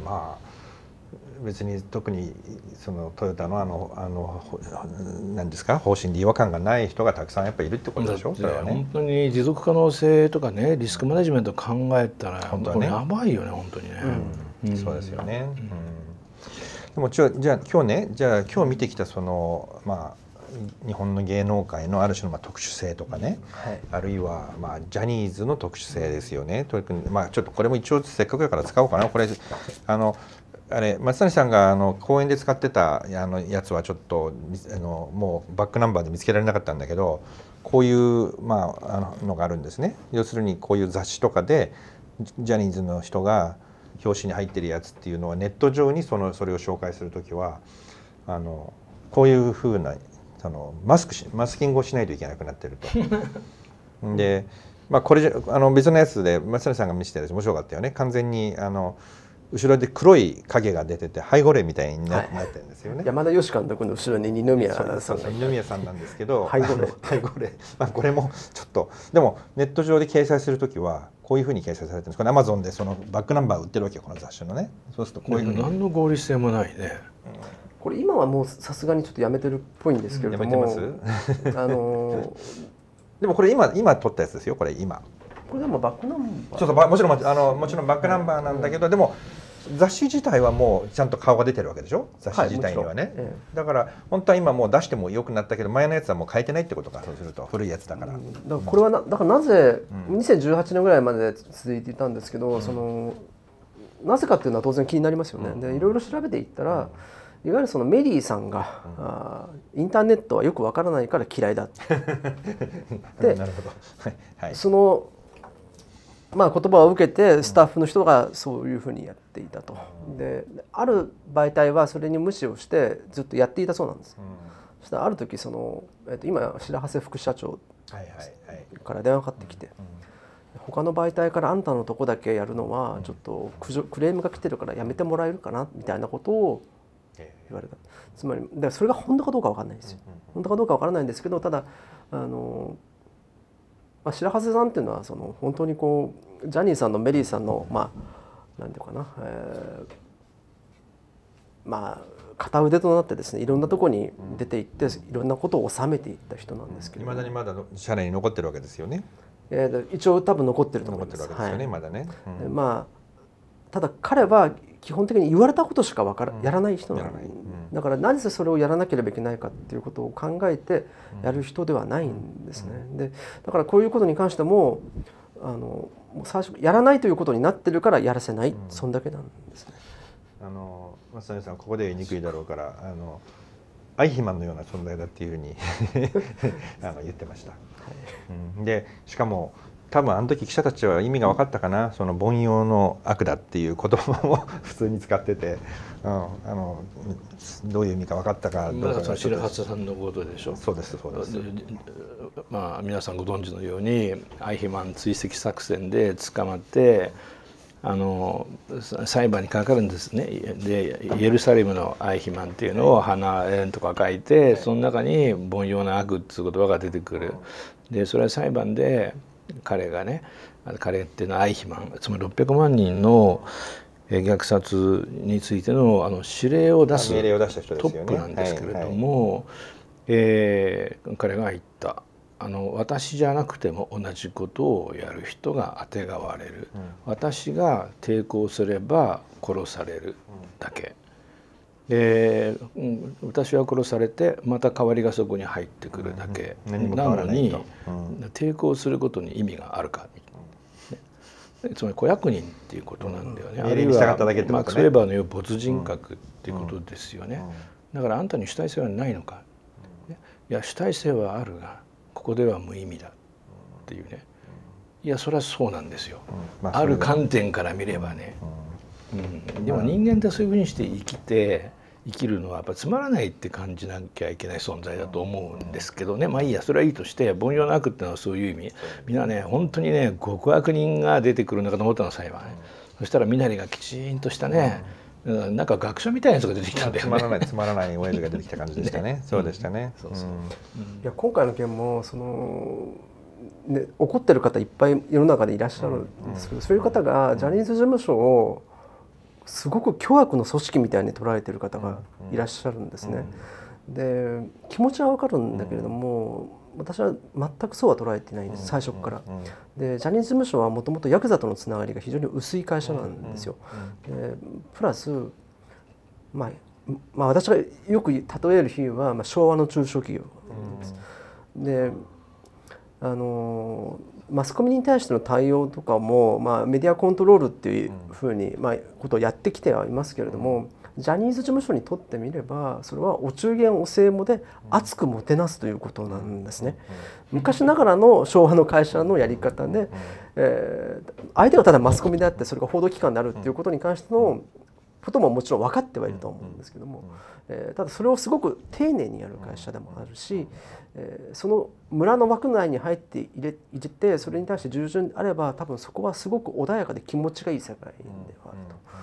別に特にそのトヨタの何ですか方針で違和感がない人がたくさんやっぱりいるってことでしょ。それはね。 本当に持続可能性とかねリスクマネジメント考えたら本当にやばいよね本当にね。 そうですよね。でもじゃあ今日ね今日見てきたその日本の芸能界のある種の特殊性とかね、あるいはジャニーズの特殊性ですよね。とにかくちょっとこれも一応せっかくだから使おうかな。これあれ松谷さんが講演で使ってたやつはちょっともうバックナンバーで見つけられなかったんだけど、こういうのがあるんですね。要するにこういう雑誌とかでジャニーズの人が表紙に入ってるやつっていうのはネット上にそれを紹介するときはこういうふうなマスキングをしないといけなくなってると。でこれ別のやつで松谷さんが見せたやつ面白かったよね。完全に後ろで黒い影が出てて背後霊みたいになってるんですよね。 山田義監督の後ろに二宮さんが二宮さんなんですけど、 背後霊これもちょっとでもネット上で掲載するときはこういうふうに掲載されてるんです。これ Amazon でそのバックナンバー売ってるわけよ、この雑誌のね。そうするとこういうふうに何の合理性もないね。 これ今はもうさすがにちょっとやめてるっぽいんですけれども、 やめてますでもこれ今撮ったやつですよ、これ今。 これでもバックナンバー、 そうそう、もちろんバックナンバーなんだけど、でも雑誌自体はもうちゃんと顔が出てるわけでしょ、雑誌自体にはね、だから本当は今もう出してもよくなったけど、前のやつはもう変えてないってことか。そうすると古いやつだから、だからこれはだからなぜ2018年ぐらいまで続いていたんですけど、そのなぜかっていうのは当然気になりますよね。でいろいろ調べていったら、いわゆるそのメリーさんが、インターネットはよくわからないから嫌いだで、 なるほど、はい、 その言葉を受けてスタッフの人がそういうふうにやっていたと。である媒体はそれに無視をしてずっとやっていたそうなんです。そしたらある時その、今白長副社長から電話かかってきて、他の媒体からあんたのとこだけやるのはちょっとクレームが来てるからやめてもらえるかなみたいなことを言われた。つまりそれが本当かどうかわかんないんですよ。本当かどうかわからないんですけど、ただ白長さんっていうのはその本当にこうジャニーさんのメリーさんのなんていうかな、片腕となってですね、いろんなところに出ていっていろんなことを収めていった人なんですけど、 いまだにまだ社内に残ってるわけですよね。 一応多分残ってると思います。 残ってるわけですよね、まだね。 ただ彼は基本的に言われたことしかやらない人なので、だからなぜそれをやらなければいけないかっていうことを考えてやる人ではないんですね。でだからこういうことに関しても最初やらないということになってるからやらせない、そんだけなんですね。 松谷さんここで言いにくいだろうからアイヒマンのような存在だっていうふうに言ってました。でしかも多分あの時記者たちは意味が分かったかな、その凡庸の悪だっていう言葉を普通に使ってて、どういう意味か分かったかどうか。 白髪さんのことでしょ。 そうですそうです。 皆さんご存知のようにアイヒマン追跡作戦で捕まって裁判にかかるんですね。でイエルサレムのアイヒマンっていうのを花円とか書いて、その中に凡庸な悪っていう言葉が出てくる。でそれは裁判で彼がね、彼っていうのはアイヒマン、つまり600万人の虐殺についての指令を出すトップなんですけれども、彼が言った。私じゃなくても同じことをやる人があてがわれる、私が抵抗すれば殺されるだけで、私は殺されてまた代わりがそこに入ってくるだけなのに、抵抗することに意味があるか、つまり子役人っていうことなんだよね。あるいはマックス・ウェーバーの言う没人格っていうことですよね。だからあんたに主体性はないのか、いや主体性はあるがここでは無意味だっていうね。いやそれはそうなんですよ、ある観点から見ればね。でも人間ってそういうふうにして生きるのはやっぱつまらないって感じなきゃいけない存在だと思うんですけどね。いいや、それはいいとして、凡庸な悪っていうのはそういう意味。みんなね本当にね極悪人が出てくるのかと思ったの裁判ね。そしたら身なりがきちんとしたね、なんか学者みたいなやつが出てきたんだよね。 つまらない親父が出てきた感じでしたね。そうでしたね。 いや今回の件も怒ってる方いっぱい世の中でいらっしゃるんですけど、そういう方がジャニーズ事務所をすごく巨悪の組織みたいに捉えてる方がいらっしゃるんですね。で気持ちはわかるんだけれども、私は全くそうは捉えてないんです、最初から。でジャニーズ事務所はもともとヤクザとのつながりが非常に薄い会社なんですよ。プラス私がよく例える比喩は、昭和の中小企業です。でマスコミに対しての対応とかも、メディアコントロールっていうふうに、ことをやってきてはいますけれども、ジャニーズ事務所にとってみればそれはお中元お歳暮で厚くもてなすということなんですね。昔ながらの昭和の会社のやり方で、相手がただマスコミであってそれが報道機関であるっていうことに関してのことももちろん分かってはいると思うんですけども、ただそれをすごく丁寧にやる会社でもあるし、その村の枠内に入って入れてそれに対して従順であれば多分そこはすごく穏やかで気持ちがいい世界ではあると。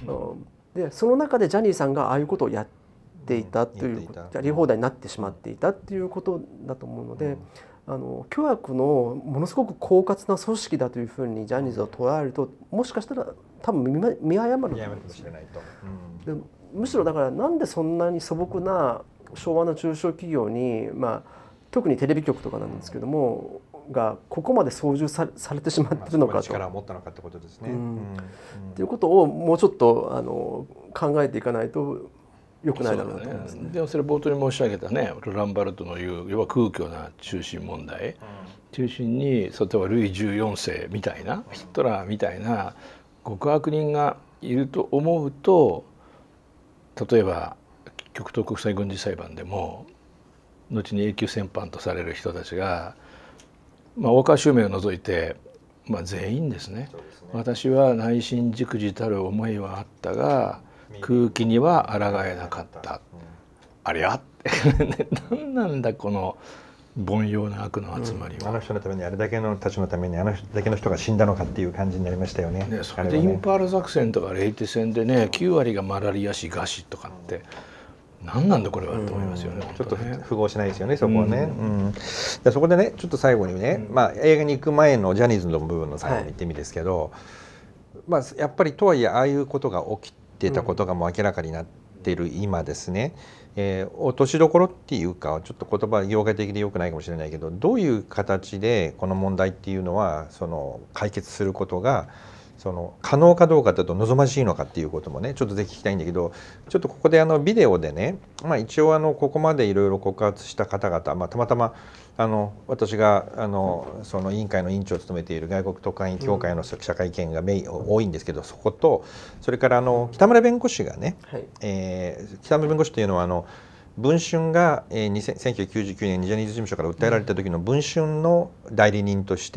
でその中でジャニーさんがああいうことをやっていたというやり放題になってしまっていたっていうことだと思うので、巨悪のものすごく狡猾な組織だというふうにジャニーズを捉えると、もしかしたら多分見誤るかもしれないと。むしろだからなんでそんなに素朴な昭和の中小企業に、特にテレビ局とかなんですけどもがここまで操縦されてしまってるのかと。 力を持ったのかってことですね。 っていうことをもうちょっと考えていかないと良くないだろうなと思いますね。 でもそれ冒頭に申し上げたね、ランバルトの言う要は空虚な中心問題、中心に例えばルイ14世みたいなヒトラーみたいな極悪人がいると思うと、例えば極東国際軍事裁判でも後に永久戦犯とされる人たちが、大川襲名を除いて、全員ですね、私は内心忸怩たる思いはあったが空気には抗えなかった、ありゃって何なんだこの凡庸な悪の集まりは、 あの人のためにあれだけのたちのためにあれだけの人が死んだのかっていう感じになりましたよね。 それでインパール作戦とかレイテ戦でね9割がマラリア死餓死とかって何なんだこれはと思いますよね。 ちょっと符合しないですよね、そこはね。そこでねちょっと最後にね、映画に行く前のジャニーズの部分の最後に言ってみですけど、やっぱりとはいえああいうことが起きてたことがもう明らかになっている今ですね、落としどころっていうか、ちょっと言葉業界的でよくないかもしれないけど、どういう形でこの問題っていうのは解決することが可能かどうかというと望ましいのかっていうこともねちょっとぜひ聞きたいんだけど、ちょっとここでビデオでね、一応ここまでいろいろ告発した方々、たまたま私がその委員会の委員長を務めている外国特派員協会の記者会見が多いんですけど、そこと、それから北村弁護士がね、北村弁護士というのは文春が1999年にジャニーズ事務所から訴えられた時の文春の代理人として、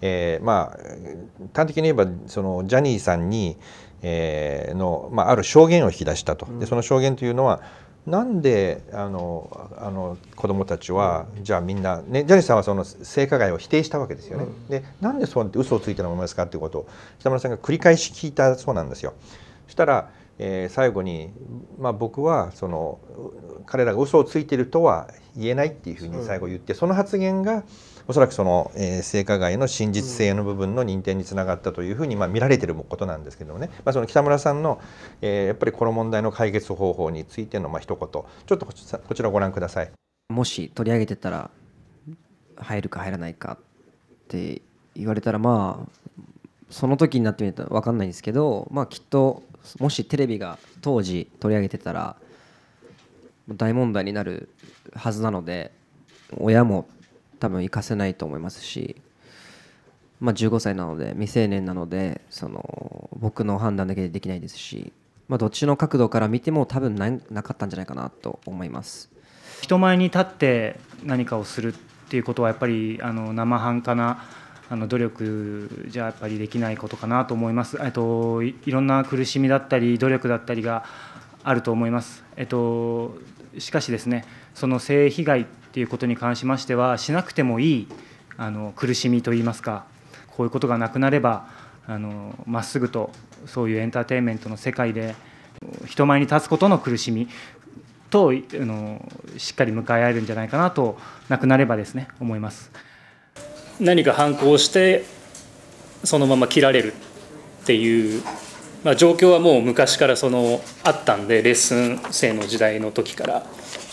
端的に言えばそのジャニーさんに、ある証言を引き出したと。でその証言というのはなんで子どもたちはじゃあみんな、ね、ジャニーさんはその性加害を否定したわけですよね。でなんでそうやって嘘をついたの思いますかということを北村さんが繰り返し聞いたそうなんですよ。そしたら、最後に、僕は彼らが嘘をついているとは言えないっていうふうに最後言って、その発言がおそらく性加害の真実性の部分の認定につながったというふうに見られていることなんですけどもね、その北村さんの、やっぱりこの問題の解決方法についての一言、ちょっとこちらをご覧ください。 もし取り上げてたら入るか入らないかって言われたら、その時になってみると分かんないんですけど、きっともしテレビが当時取り上げてたら大問題になるはずなので、親も多分行かせないと思いますし、15歳なので未成年なので僕の判断だけでできないですし、どっちの角度から見ても多分なかったんじゃないかなと思います。 人前に立って何かをするっていうことはやっぱり生半可な努力じゃやっぱりできないことかなと思います。いろんな苦しみだったり努力だったりがあると思います。しかしですね、その性被害っていうことに関しましてはしなくてもいい苦しみといいますか、こういうことがなくなればまっすぐとそういうエンターテインメントの世界で人前に立つことの苦しみとしっかり向かい合えるんじゃないかなと、なくなればですね思います。 何か反抗してそのまま切られるっていう、状況はもう昔からあったんで、レッスン生の時代の時から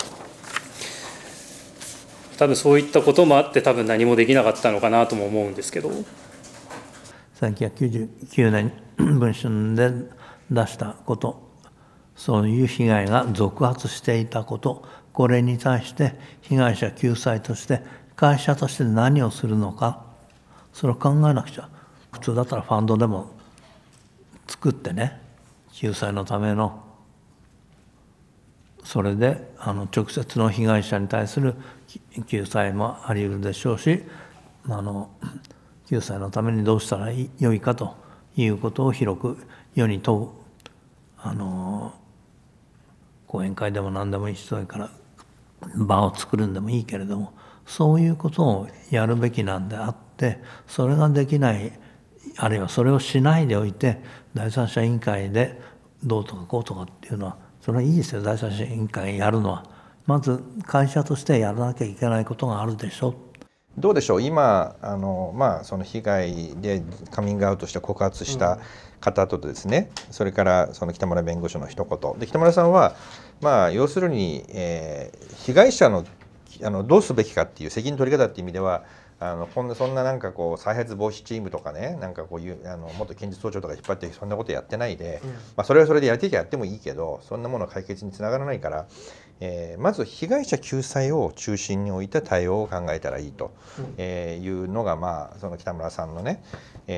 多分そういったこともあって多分何もできなかったのかなとも思うんですけど、 1999年文春で出したこと、そういう被害が続発していたこと、これに対して被害者救済として会社として何をするのか、それを考えなくちゃ。普通だったらファンドでも作ってね、救済のための、それで直接の被害者に対する救済もあり得るでしょうし、救済のためにどうしたらよいかということを広く世に問う講演会でも何でもいいし、それから場を作るんでもいいけれども、そういうことをやるべきなんであって、それができない、あるいはそれをしないでおいて第三者委員会でどうとかこうとかっていうのはそれはいいですよ。第三者委員会やるのはまず会社としてやらなきゃいけないことがあるでしょ。 どうでしょう、今その被害でカミングアウトして告発した方とですね、それからその北村弁護士の一言で、北村さんは要するに、被害者のどうすべきかっていう責任取り方っていう意味ではそんななんかこう再発防止チームとかね、なんかこういう元検事総長とか引っ張ってそんなことやってないで、それはそれでやってきゃやってもいいけど、そんなものは解決につながらないから、まず被害者救済を中心に置いた対応を考えたらいいというのがその北村さんのね、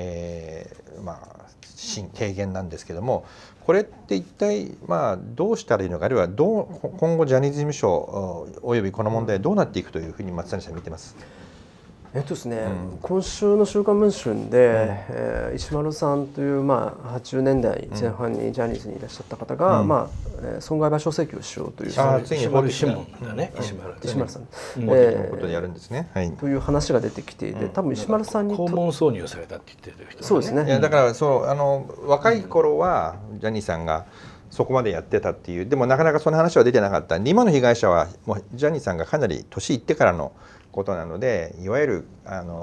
提言なんですけども、これって一体どうしたらいいのか、あるいは今後ジャニーズ事務所およびこの問題どうなっていくというふうに松谷さん見てます？ ですね、今週の週刊文春で、石丸さんという、80年代前半にジャニーズにいらっしゃった方が、損害賠償請求をしようという、 石丸志門だね、 石丸さん、 ことでやるんですね、 という話が出てきていて、多分石丸さんに肛門挿入されたって言ってる人、ね、 そうですね。 いやだから若い頃はジャニーさんがそこまでやってたっていう、でもなかなかその話は出てなかった。今の被害者はもうジャニーさんがかなり年いってからのことなので、いわゆる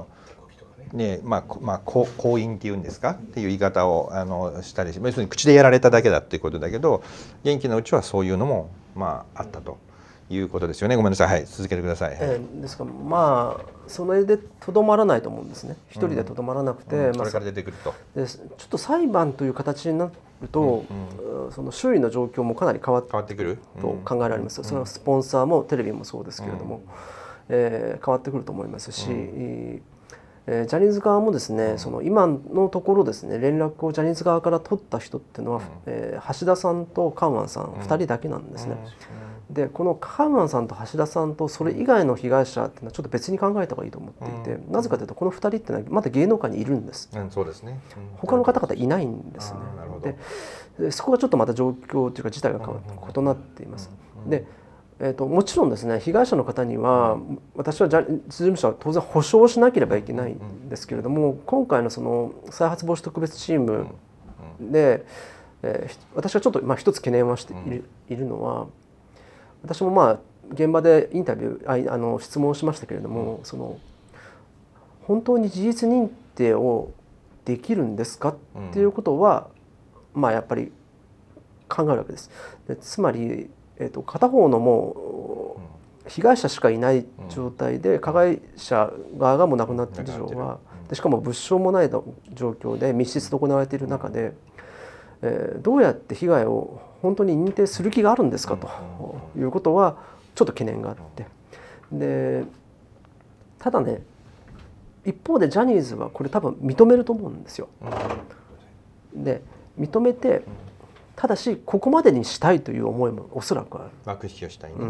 行員っていうんですかっていう言い方をしたりし、要するに口でやられただけだっていうことだけど、元気なうちはそういうのもあったということですよね。ごめんなさい、はい、続けてください。 ですからそれでとどまらないと思うんですね。一人でとどまらなくて、 それから出てくるとちょっと裁判という形になると、その周囲の状況もかなり変わってくると考えられます。それはスポンサーもテレビもそうですけれども、変わってくると思いますし、ジャニーズ側もですね、その今のところですね、連絡をジャニーズ側から取った人っていうのは、橋田さんとカウアンさん2人だけなんですね。でこのカウアンさんと橋田さんとそれ以外の被害者っていうのはちょっと別に考えた方がいいと思っていて、なぜかというとこの2人っていうのはまだ芸能界にいるんです。 そうですね。 他の方々いないんですね。でそこがちょっとまた状況というか事態が異なっています。でもちろんですね、被害者の方には私はジャニーズ事務所は当然補償しなければいけないんですけれども、今回のその再発防止特別チームで、私はちょっと一つ懸念はしているのは、私も現場でインタビュー質問をしましたけれども、その本当に事実認定をできるんですかっていうことはやっぱり考えるわけです。つまり片方のもう被害者しかいない状態で加害者側がもう亡くなっている以上は、しかも物証もない状況で密室で行われている中で、どうやって被害を本当に認定する気があるんですかということはちょっと懸念があって、でただね、一方でジャニーズはこれ多分認めると思うんですよ。で認めて、ただしここまでにしたいという思いもおそらくある。 幕引きをしたいね。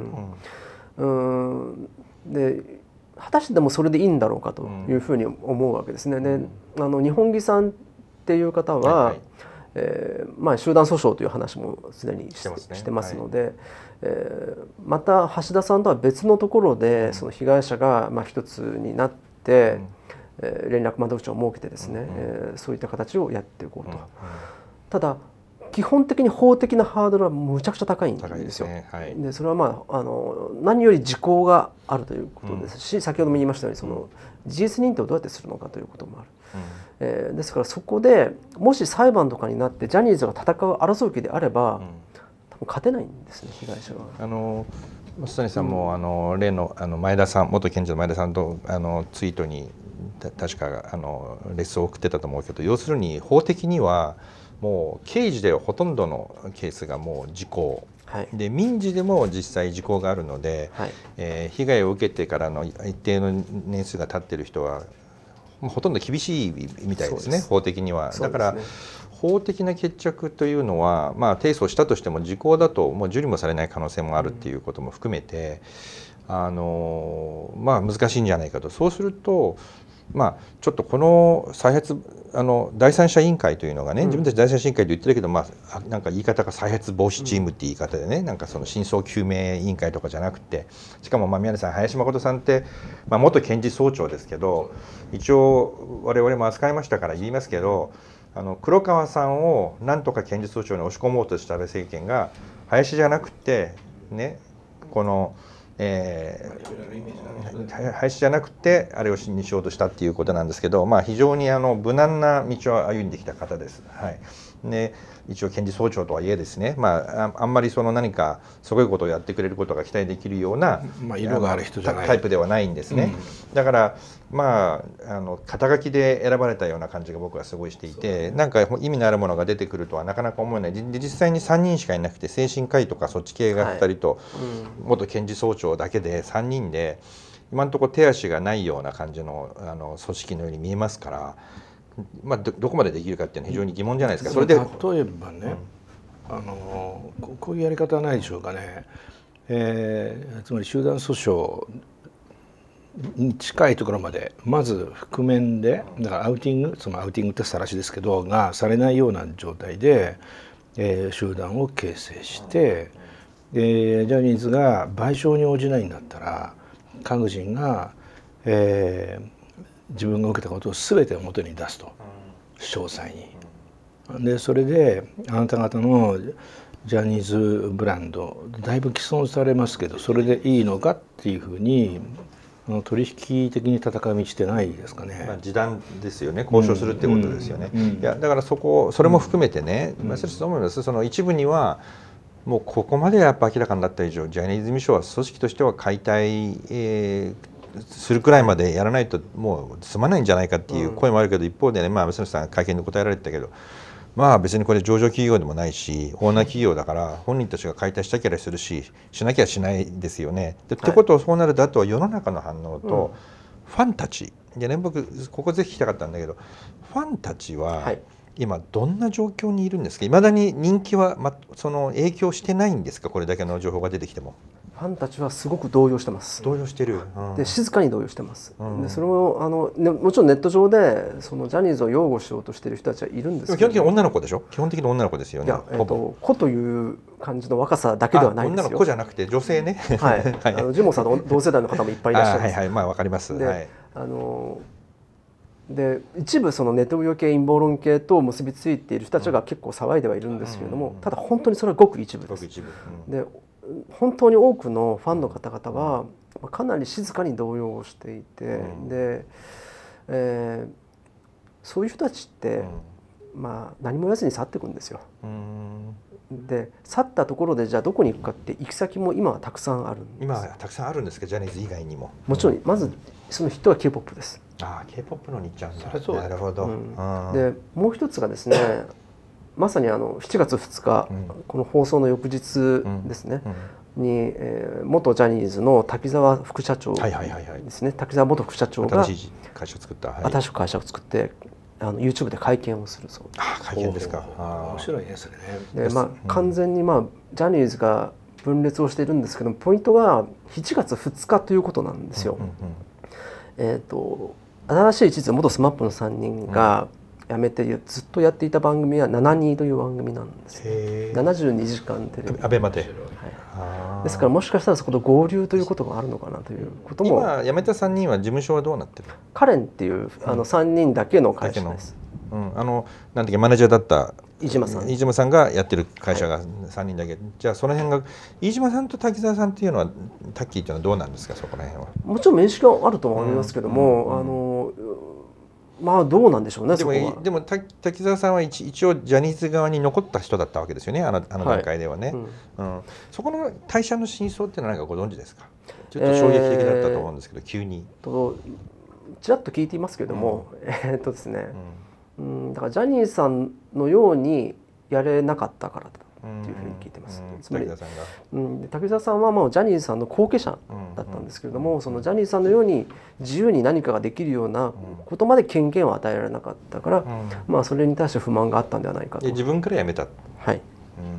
で果たしてでもそれでいいんだろうかというふうに思うわけですね。で二本木さんっていう方は、集団訴訟という話もすでにしてますので、また橋田さんとは別のところでその被害者が一つになって、連絡窓口を設けてですね、そういった形をやっていこうと。ただ基本的に法的なハードルはむちゃくちゃ高いんですよ。でそれは何より時効があるということですし、先ほども言いましたようにその事実認定をどうやってするのかということもある。ですからそこでもし裁判とかになってジャニーズが戦う争う気であれば、多分勝てないんですね、被害者は。 松谷さんも例の前田さん、元検事の前田さんとツイートに確かレスを送ってたと思うけど、要するに法的にはもう刑事ではほとんどのケースがもう時効、で民事でも実際時効があるので、被害を受けてからの一定の年数が経っている人はほとんど厳しいみたいですね、法的には。だから法的な決着というのは、提訴したとしても時効だともう受理もされない可能性もあるっていうことも含めて、難しいんじゃないかと。そうするとちょっとこの再発第三者委員会というのがね、自分たち第三者委員会と言ってるけど、なんか言い方が再発防止チームって言い方でね、なんかその真相究明委員会とかじゃなくて、しかも宮根さん、林真琴さんって、元検事総長ですけど、一応我々も扱いましたから言いますけど、 黒川さんをなんとか検事総長に押し込もうとした安倍政権が林じゃなくてね、この、林じゃなくてあれをにしようとしたっていうことなんですけど、非常に無難な道を歩んできた方です。はい、で一応検事総長とはいえですね、あんまり何かすごいことをやってくれることが期待できるような、 色がある人じゃないタイプではないんですね。だから肩書きで選ばれたような感じが僕はすごいしていて、なんか意味のあるものが出てくるとはなかなか思えない。実際に3人しかいなくて、精神科医とかそっち系が2人と元検事総長だけで3人で、今のところ手足がないような感じの組織のように見えますから、どこまでできるかっていうのは非常に疑問じゃないですか。それで例えばね、こういうやり方はないでしょうかね。つまり集団訴訟に近いところまでまず覆面で、だからアウティングって晒しですけどがされないような状態で、集団を形成して、ジャニーズが賠償に応じないんだったら各人が、自分が受けたことを全て表に出すと、詳細に。でそれであなた方のジャニーズブランドだいぶ毀損されますけど、それでいいのかっていうふうに取引的に戦う道ってないですかね。 示談ですよね、交渉するっていうことですよね。いやだからそれも含めてね、そう思います。その一部にはもうここまでやっぱ明らかになった以上、ジャニーズ事務所は組織としては解体、するくらいまでやらないともう済まないんじゃないかっていう声もあるけど、一方でね、安倍さん会見で答えられてたけど、別にこれ上場企業でもないしオーナー企業だから本人たちが解体したきゃするし、しなきゃしないですよね。ってことをそうなると、あとは世の中の反応と、ファンたちでね、僕ここぜひ聞きたかったんだけど、ファンたちは今どんな状況にいるんですか。いまだに人気は、その影響してないんですか。これだけの情報が出てきても。 ファンたちはすごく動揺してます。 動揺してる。 で静かに動揺してます。でそれももちろんネット上でそのジャニーズを擁護しようとしている人たちはいるんですけど、 基本的に女の子でしょ。基本的に女の子ですよね。 子という感じの若さだけではないですよ。 女の子じゃなくて女性ね。 はい。ジモンさんと同世代の方もいっぱいいらっしゃいます。 はいはい、わかります。 で一部そのネトウヨ系陰謀論系と結びついている人たちが結構騒いではいるんですけれども、ただ本当にそれはごく一部です。で本当に多くのファンの方々はかなり静かに動揺をしていて、で、そういう人たちって、何も言わずに去っていくんですよ。で去ったところでじゃあどこに行くかって行き先も今はたくさんあるんです。 今はたくさんあるんですか、ジャニーズ以外にも。 もちろんまずその人は K-POP です。 K-POP のに行っちゃうんだ。なるほど。 でもう一つがですね、まさに7月2日、この放送の翌日ですね、に、元ジャニーズの滝沢副社長ですね、滝沢元副社長が新しい会社を作った、 新しい会社を作ってYouTube で会見をするそうです。 会見ですか。 面白いねそれね。 で完全にジャニーズが分裂をしているんですけども、ポイントが7月2日ということなんですよ。新しい地図元SMAPの3人が辞めてずっとやっていた番組は72という番組なんですよ。72時間テレビ。 アベマで。 ですからもしかしたらそこで合流ということがあるのかなということも。 今辞めた3人は事務所はどうなってる？ カレンっていう3人だけの会社です。 なんていうかマネージャーだった飯島さんがやってる会社が3人だけ。じゃあその辺が飯島さんと滝沢さんっていうのはタッキーっていうのはどうなんですか、そこら辺は。 もちろん面識はあると思いますけども、どうなんでしょうね。 でも滝沢さんは一応ジャニーズ側に残った人だったわけですよね、あの段階ではね。そこの退社の真相っていうのは何かご存知ですか。ちょっと衝撃的だったと思うんですけど、急にちらっと聞いていますけれども、ですね、だからジャニーさんのようにやれなかったからだっていうふうに聞いてます。つまり滝沢さんはもうジャニーさんの後継者だったんですけれども、そのジャニーさんのように自由に何かができるようなことまで権限を与えられなかったから、それに対して不満があったんではないかと。 自分から辞めた。 はい。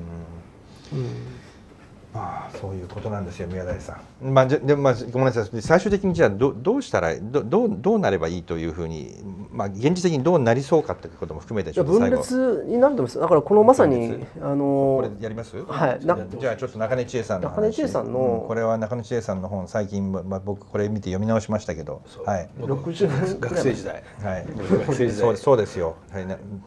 そういうことなんですよ、宮台さん。でもごめんなさい、最終的にじゃあどうしたらどうなればいいというふうに、現実的にどうなりそうかということも含めてちょっと最後。 分裂になると思います。だからこのまさにこれやります？ はい。 じゃあちょっと中根千恵さんの話。 中根千恵さんのこれは中根千恵さんの本、最近僕これ見て読み直しましたけど、 60年学生時代。 はい。そうですよ。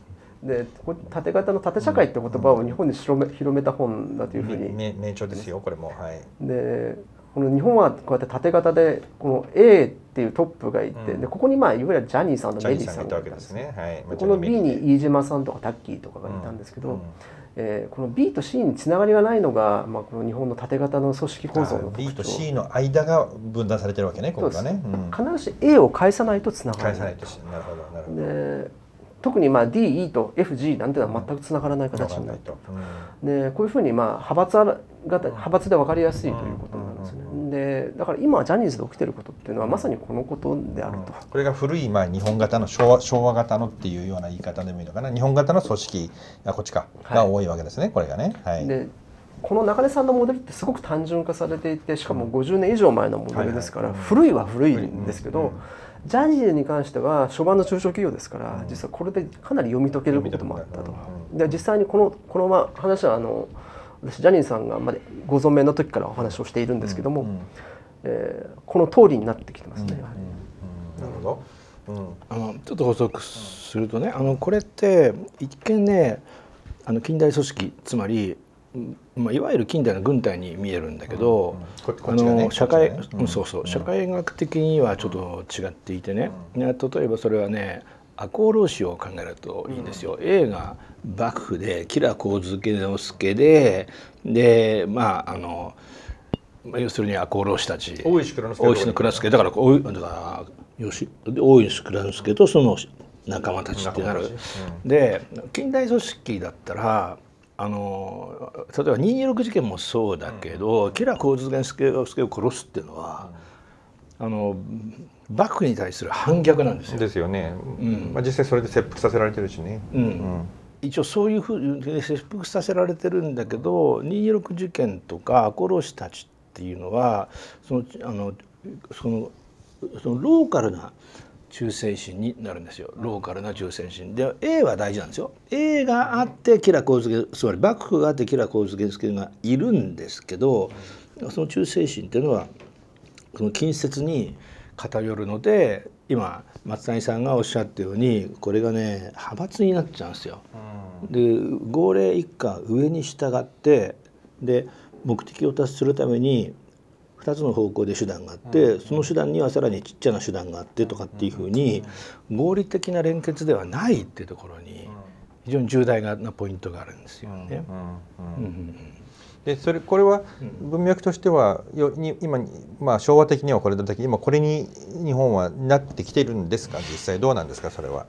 で縦型の縦社会って言葉を日本に広めた本だというふうに、 名著ですよこれも。はい、 でこの日本はこうやって縦型でこの A っていうトップがいて、でここにいわゆるジャニーさんとメリーさんがいたんですね。この B に飯島さんとかタッキーとかがいたんですけど、この B と C につながりがないのが、この日本の縦型の組織構造の特徴。 B と C の間が分断されてるわけね、ここがね。 必ずし A を返さないとつながらない。 なるほどなるほど。 で特にD、E と F、G なんていうのは全くつながらない形になると。でこういうふうに派閥で分かりやすいということなんですね。でだから今ジャニーズで起きてることっていうのはまさにこのことであると。 これが古い日本型の昭和型のっていうような言い方でもいいのかな。日本型の組織がこっちかが多いわけですね、これがね。 でこの中根さんのモデルってすごく単純化されていて、しかも50年以上前のモデルですから古いは古いんですけど、ジャニーズに関しては初版の中小企業ですから、実はこれでかなり読み解けることもあったと。で実際にこの話は私ジャニーさんがご存命の時からお話をしているんですけども、この通りになってきてますね。 なるほど。 ちょっと補足するとね、これって一見ね近代組織、つまりいわゆる近代の軍隊に見えるんだけど、社会学的にはちょっと違っていてね、例えばそれはね赤穂浪士を考えるといいんですよ。A が幕府で吉良上野介で要するに赤穂浪士たち、大石の蔵助だから大石蔵助とその仲間たちってなる。で近代組織だったら例えば226事件もそうだけど、吉良上野介を殺すっていうのは幕府に対する反逆なんですよ。 ですよね。実際それで切腹させられてるしね。 一応そういうふうに切腹させられてるんだけど、226事件とか赤穂浪士たちっていうのはそのローカルな忠誠心になるんですよ。ローカルな忠誠心で A は大事なんですよ。 A があって吉良上野、つまり幕府があって吉良上野介がいるんですけど、その忠誠心っていうのはその近接に偏るので、今松谷さんがおっしゃったようにこれがね派閥になっちゃうんですよ。で号令一家上に従ってで目的を達成するために2つの方向で手段があって、その手段にはさらにちっちゃな手段があってとかっていうふうに合理的な連結ではないっていうところに非常に重大なポイントがあるんですよね。 でこれは文脈としては今、昭和的にはこれだけ今これに日本はなってきてるんですか。実際どうなんですかそれは。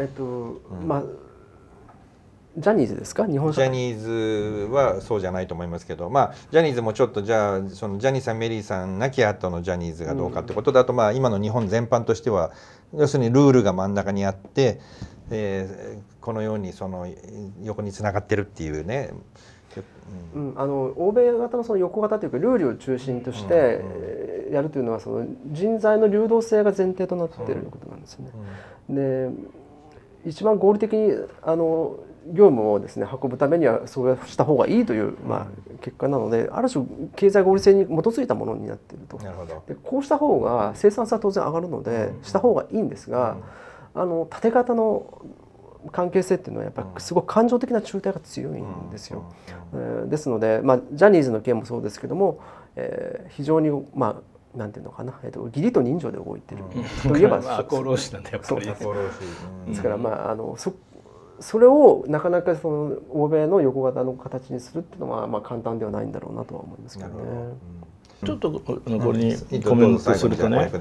ジャニーズですか。日本ジャニーズはそうじゃないと思いますけど、ジャニーズもちょっとじゃあそのジャニーさんメリーさん亡き後のジャニーズがどうかってことだと、今の日本全般としては要するにルールが真ん中にあって、このようにその横につながってるっていうね。 欧米型のその横型というかルールを中心としてやるというのはその人材の流動性が前提となっていることなんですよね。で一番合理的に業務をですね運ぶためにはそうした方がいいという結果なので、ある種経済合理性に基づいたものになっていると。でこうした方が生産性は当然上がるのでした方がいいんですが、縦型の関係性っていうのはやっぱりすごく感情的な中体が強いんですよ。ですので、ジャニーズの件もそうですけども、非常になんていうのかな、義理と人情で動いているといえば赤穂浪士なんだやっぱり。 ですからそれをなかなかその欧米の横型の形にするっていうのは簡単ではないんだろうなとは思いますけどね。 ちょっとこれにコメントするとね、例え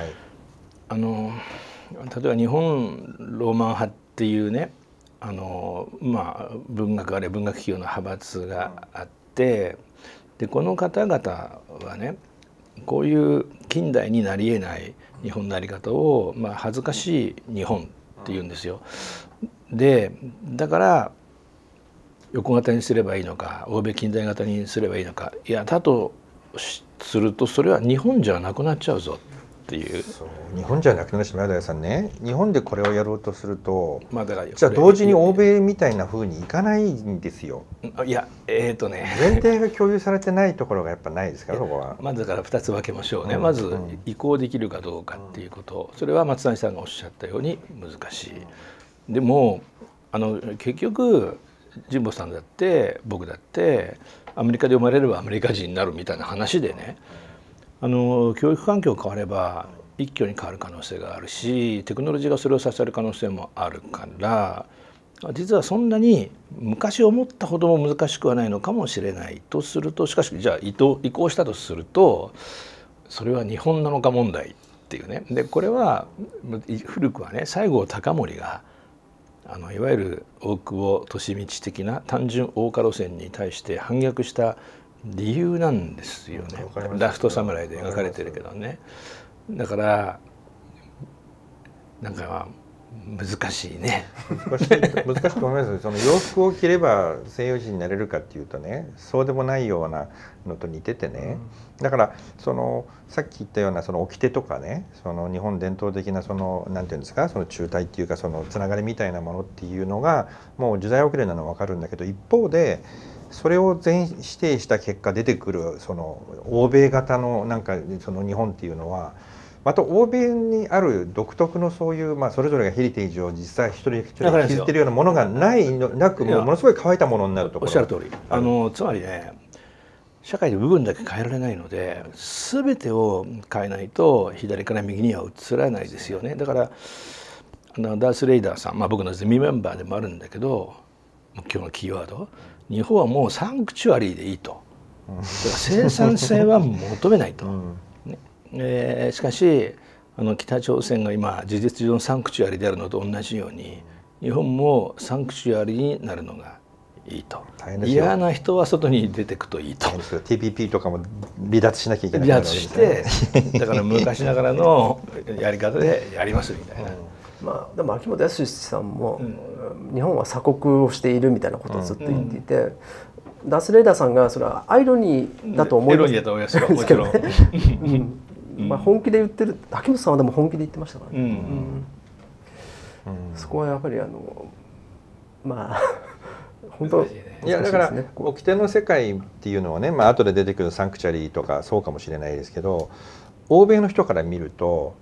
ば日本ローマン派っていうね文学あるいは文学企業の派閥があって、でこの方々はねこういう近代になりえない日本の在り方を、恥ずかしい日本っていうんですよ。でだから横型にすればいいのか欧米近代型にすればいいのか、いやだとするとそれは日本じゃなくなっちゃうぞっていう。 日本じゃなくなるし、前田さんね、日本でこれをやろうとすると、じゃあ同時に欧米みたいな風にいかないんですよ。 いや前提が共有されてないところがやっぱないですか、そこは。 まずだから2つ分けましょうね。まず移行できるかどうかっていうこと、それは松谷さんがおっしゃったように難しい。でも結局神保さんだって僕だってアメリカで生まれればアメリカ人になるみたいな話でね、教育環境が変われば一挙に変わる可能性があるし、テクノロジーがそれを支える可能性もあるから、実はそんなに昔思ったほども難しくはないのかもしれないとすると、しかしじゃあ移行したとするとそれは日本なのか問題っていうね。でこれは古くはね西郷隆盛がいわゆる大久保利通的な単純大化路線に対して反逆した理由なんですよね。ラストサムライで描かれてるけどね。だからなんか難しいね。 難しいと思います。その洋服を着れば西洋人になれるかっていうとね、そうでもないようなのと似ててね。だからさっき言ったようなその掟とかね、その日本伝統的ななんていうんですか、その中隊っていうかそのつながりみたいなものっていうのがもう時代遅れなのは分かるんだけど、一方でそれを全否定した結果出てくるその欧米型のなんかその日本っていうのは。また欧米にある独特のそういう、それぞれがヘリテージを実際一人一人築いてるようなものがなくものすごい乾いたものになるところ。 おっしゃる通り。つまりね、社会で部分だけ変えられないので全てを変えないと左から右には移らないですよね。だからダース・レイダーさん、僕のゼミメンバーでもあるんだけど、今日のキーワード、日本はもうサンクチュアリーでいいと。だから生産性は求めないと。しかし北朝鮮が今事実上のサンクチュアリであるのと同じように、日本もサンクチュアリになるのがいいと。嫌な人は外に出てくといいと。 TPP とかも離脱しなきゃいけない。 離脱してだから昔ながらのやり方でやりますみたいな。 でも秋元康さんも、日本は鎖国をしているみたいなことをずっと言っていて、ダース・レイダーさんがそれはアイロニーだと思います。 エロニーだと思いますよ、もちろん。 本気で言ってる。秋元さんはでも本気で言ってましたからね。そこはやっぱり本当、 いやだから掟の世界っていうのはね、後で出てくるサンクチュアリーとかそうかもしれないですけど、欧米の人から見ると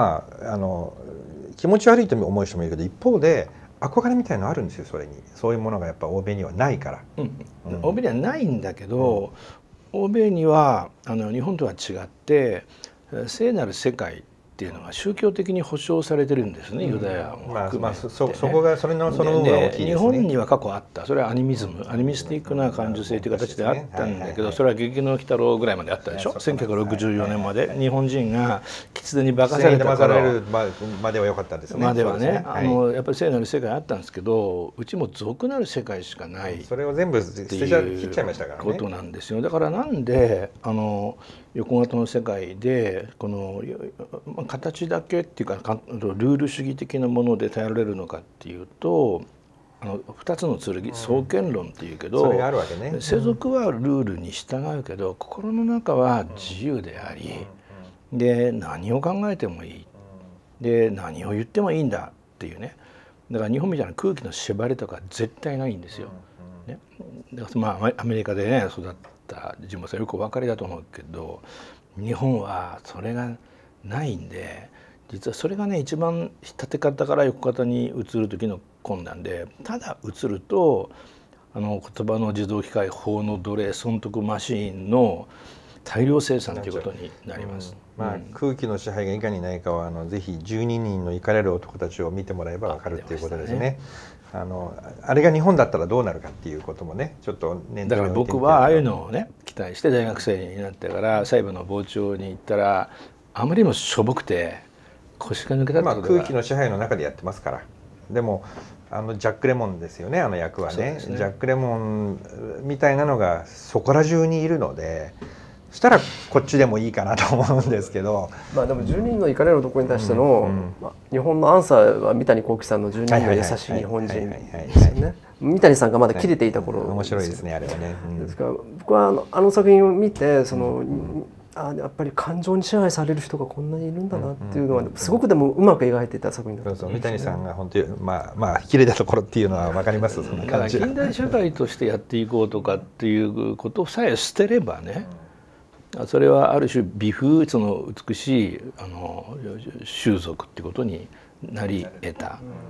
気持ち悪いと思う人もいるけど、一方で憧れみたいのあるんですよ。それにそういうものがやっぱ欧米にはないから。 欧米にはないんだけど、欧米には日本とは違って聖なる世界っていうのが宗教的に保障されてるんですね、ユダヤも含めてね。 そこがその部分が大きいですね。 日本には過去あった。それはアニミズム、アニミスティックな感受性という形であったんだけど、それは劇の鬼太郎ぐらいまであったでしょ。1964年まで日本人が狐に化かされたからまでは良かったですね。 まではね、やっぱり聖なる世界あったんですけど、うちも俗なる世界しかない。 それを全部捨てちゃ切っちゃいましたからね。 ことなんですよ。だからなんで横型の世界でこの形だけっていうかルール主義的なもので頼れるのかっていうと、2つの剣、創建論っていうけど、世俗はルールに従うけど心の中は自由であり、で何を考えてもいい、で何を言ってもいいんだっていうね。だから日本みたいな空気の縛りとか絶対ないんですよ。ね、だからアメリカでね育った神保さんよくお分かりだと思うけど、日本はそれがないんで、実はそれがね一番縦型から横型に移る時の困難で、ただ移ると言葉の自動機械、法の奴隷、損得マシーンの大量生産ということになります。 空気の支配がいかにないかはぜひ12人の怒かれる男たちを見てもらえば分かるっていうことですね。あれが日本だったらどうなるかっていうこともね、ちょっとだから僕はああいうのをね期待して大学生になってから細部の傍聴に行ったら、あまりにもしょぼくて腰が抜けたってことが、 空気の支配の中でやってますから。でもジャック・レモンですよね、役はね。ジャック・レモンみたいなのがそこら中にいるので、そしたらこっちでもいいかなと思うんですけど、 でも12人の怒れる男に対しての、日本のアンサーは三谷幸喜さんの12人の優しい日本人ですよね。三谷さんがまだ切れていた頃、 面白いですねあれはね。 ですから僕は作品を見てやっぱり感情に支配される人がこんなにいるんだなっていうのはすごくでもうまく描いていた作品だと思いますね。 三谷さんが本当に切れたところっていうのは分かります。そんな感じ。 近代社会としてやっていこうとかっていうことさえ捨てればね、それはある種美風、その美しい習俗っていうことになり得た。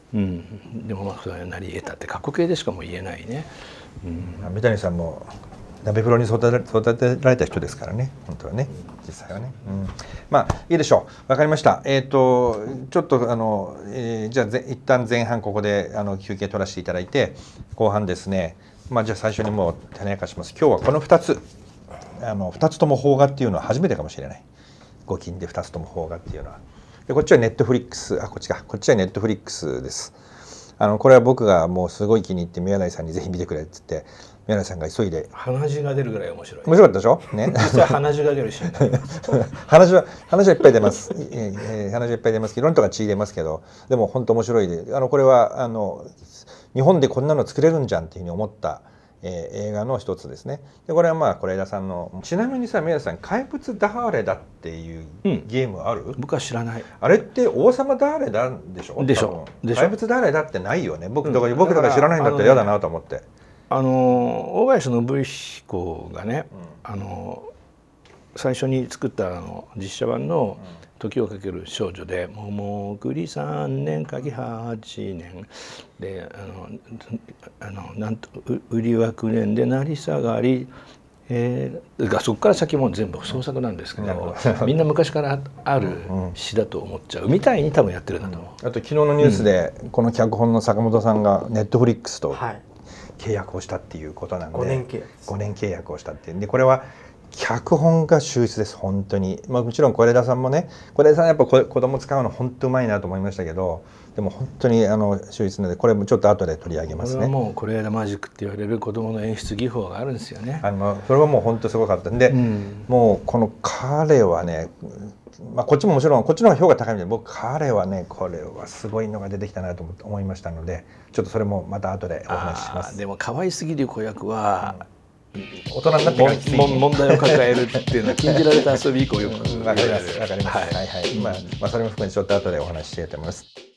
でもそれはなり得たって過去形でしかも言えないね。 三谷さんも鍋プロに育てられた人ですからね、本当はね、実際はね。まあいいでしょう。わかりました。ちょっとじゃあ一旦前半ここで休憩取らせていただいて、後半ですね。まあじゃあ最初にもう種明かします。今日はこの2つ2つとも邦画っていうのは初めてかもしれない。5金で2つとも邦画っていうのは。でこっちはネットフリックス、こっちはネットフリックスです。これは僕がもうすごい気に入って宮台さんにぜひ見てくれって言って。宮台さんが急いで鼻血が出るぐらい面白い。 面白かったでしょ。ね。 実は鼻血が出るし。 鼻血はいっぱい出ます。鼻血いっぱい出ますけど、いろんなとか血出ますけど、でも本当面白いで、これは日本でこんなの作れるんじゃんっていうふうに思った、映画の一つですね。でこれはまあ是枝さんの。ちなみにさ、宮台さん、怪物ダーレだっていうゲームある？ 僕は知らない。 あれって王様ダーレだでしょ。 でしょ。 怪物ダーレだってないよね。僕だから知らないんだったら嫌だなと思って。 大林信彦がね、最初に作った実写版の「時をかける少女」で「桃栗3年柿8年」でなんと売りは9年で成り下がり、そこから先も全部創作なんですけど、みんな昔からある詩だと思っちゃうみたいに多分やってるんだと思う。 あと昨日のニュースでこの脚本の坂本さんがネットフリックスと契約をしたっていうことなんで、5年契約をしたってで、これは脚本が秀逸です。本当に。まあもちろん是枝さんもね、是枝さんやっぱ子供使うの本当うまいなと思いましたけど、でも本当に秀逸なので、これもちょっと後で取り上げますね。 これはもう是枝マジックって言われる子供の演出技法があるんですよね。 それはもう本当すごかったんで、もうこの彼はね、まあこっちももちろんこっちの方が評価高いんで、僕彼はね、これはすごいのが出てきたなと思いましたので、ちょっとそれもまた後でお話しします。 でも可愛すぎる子役は、 大人になってから問題を抱えるっていうのは禁じられた遊び以降よくわかります。はいはい。まあそれも含めてちょっと後でお話ししたいと思います。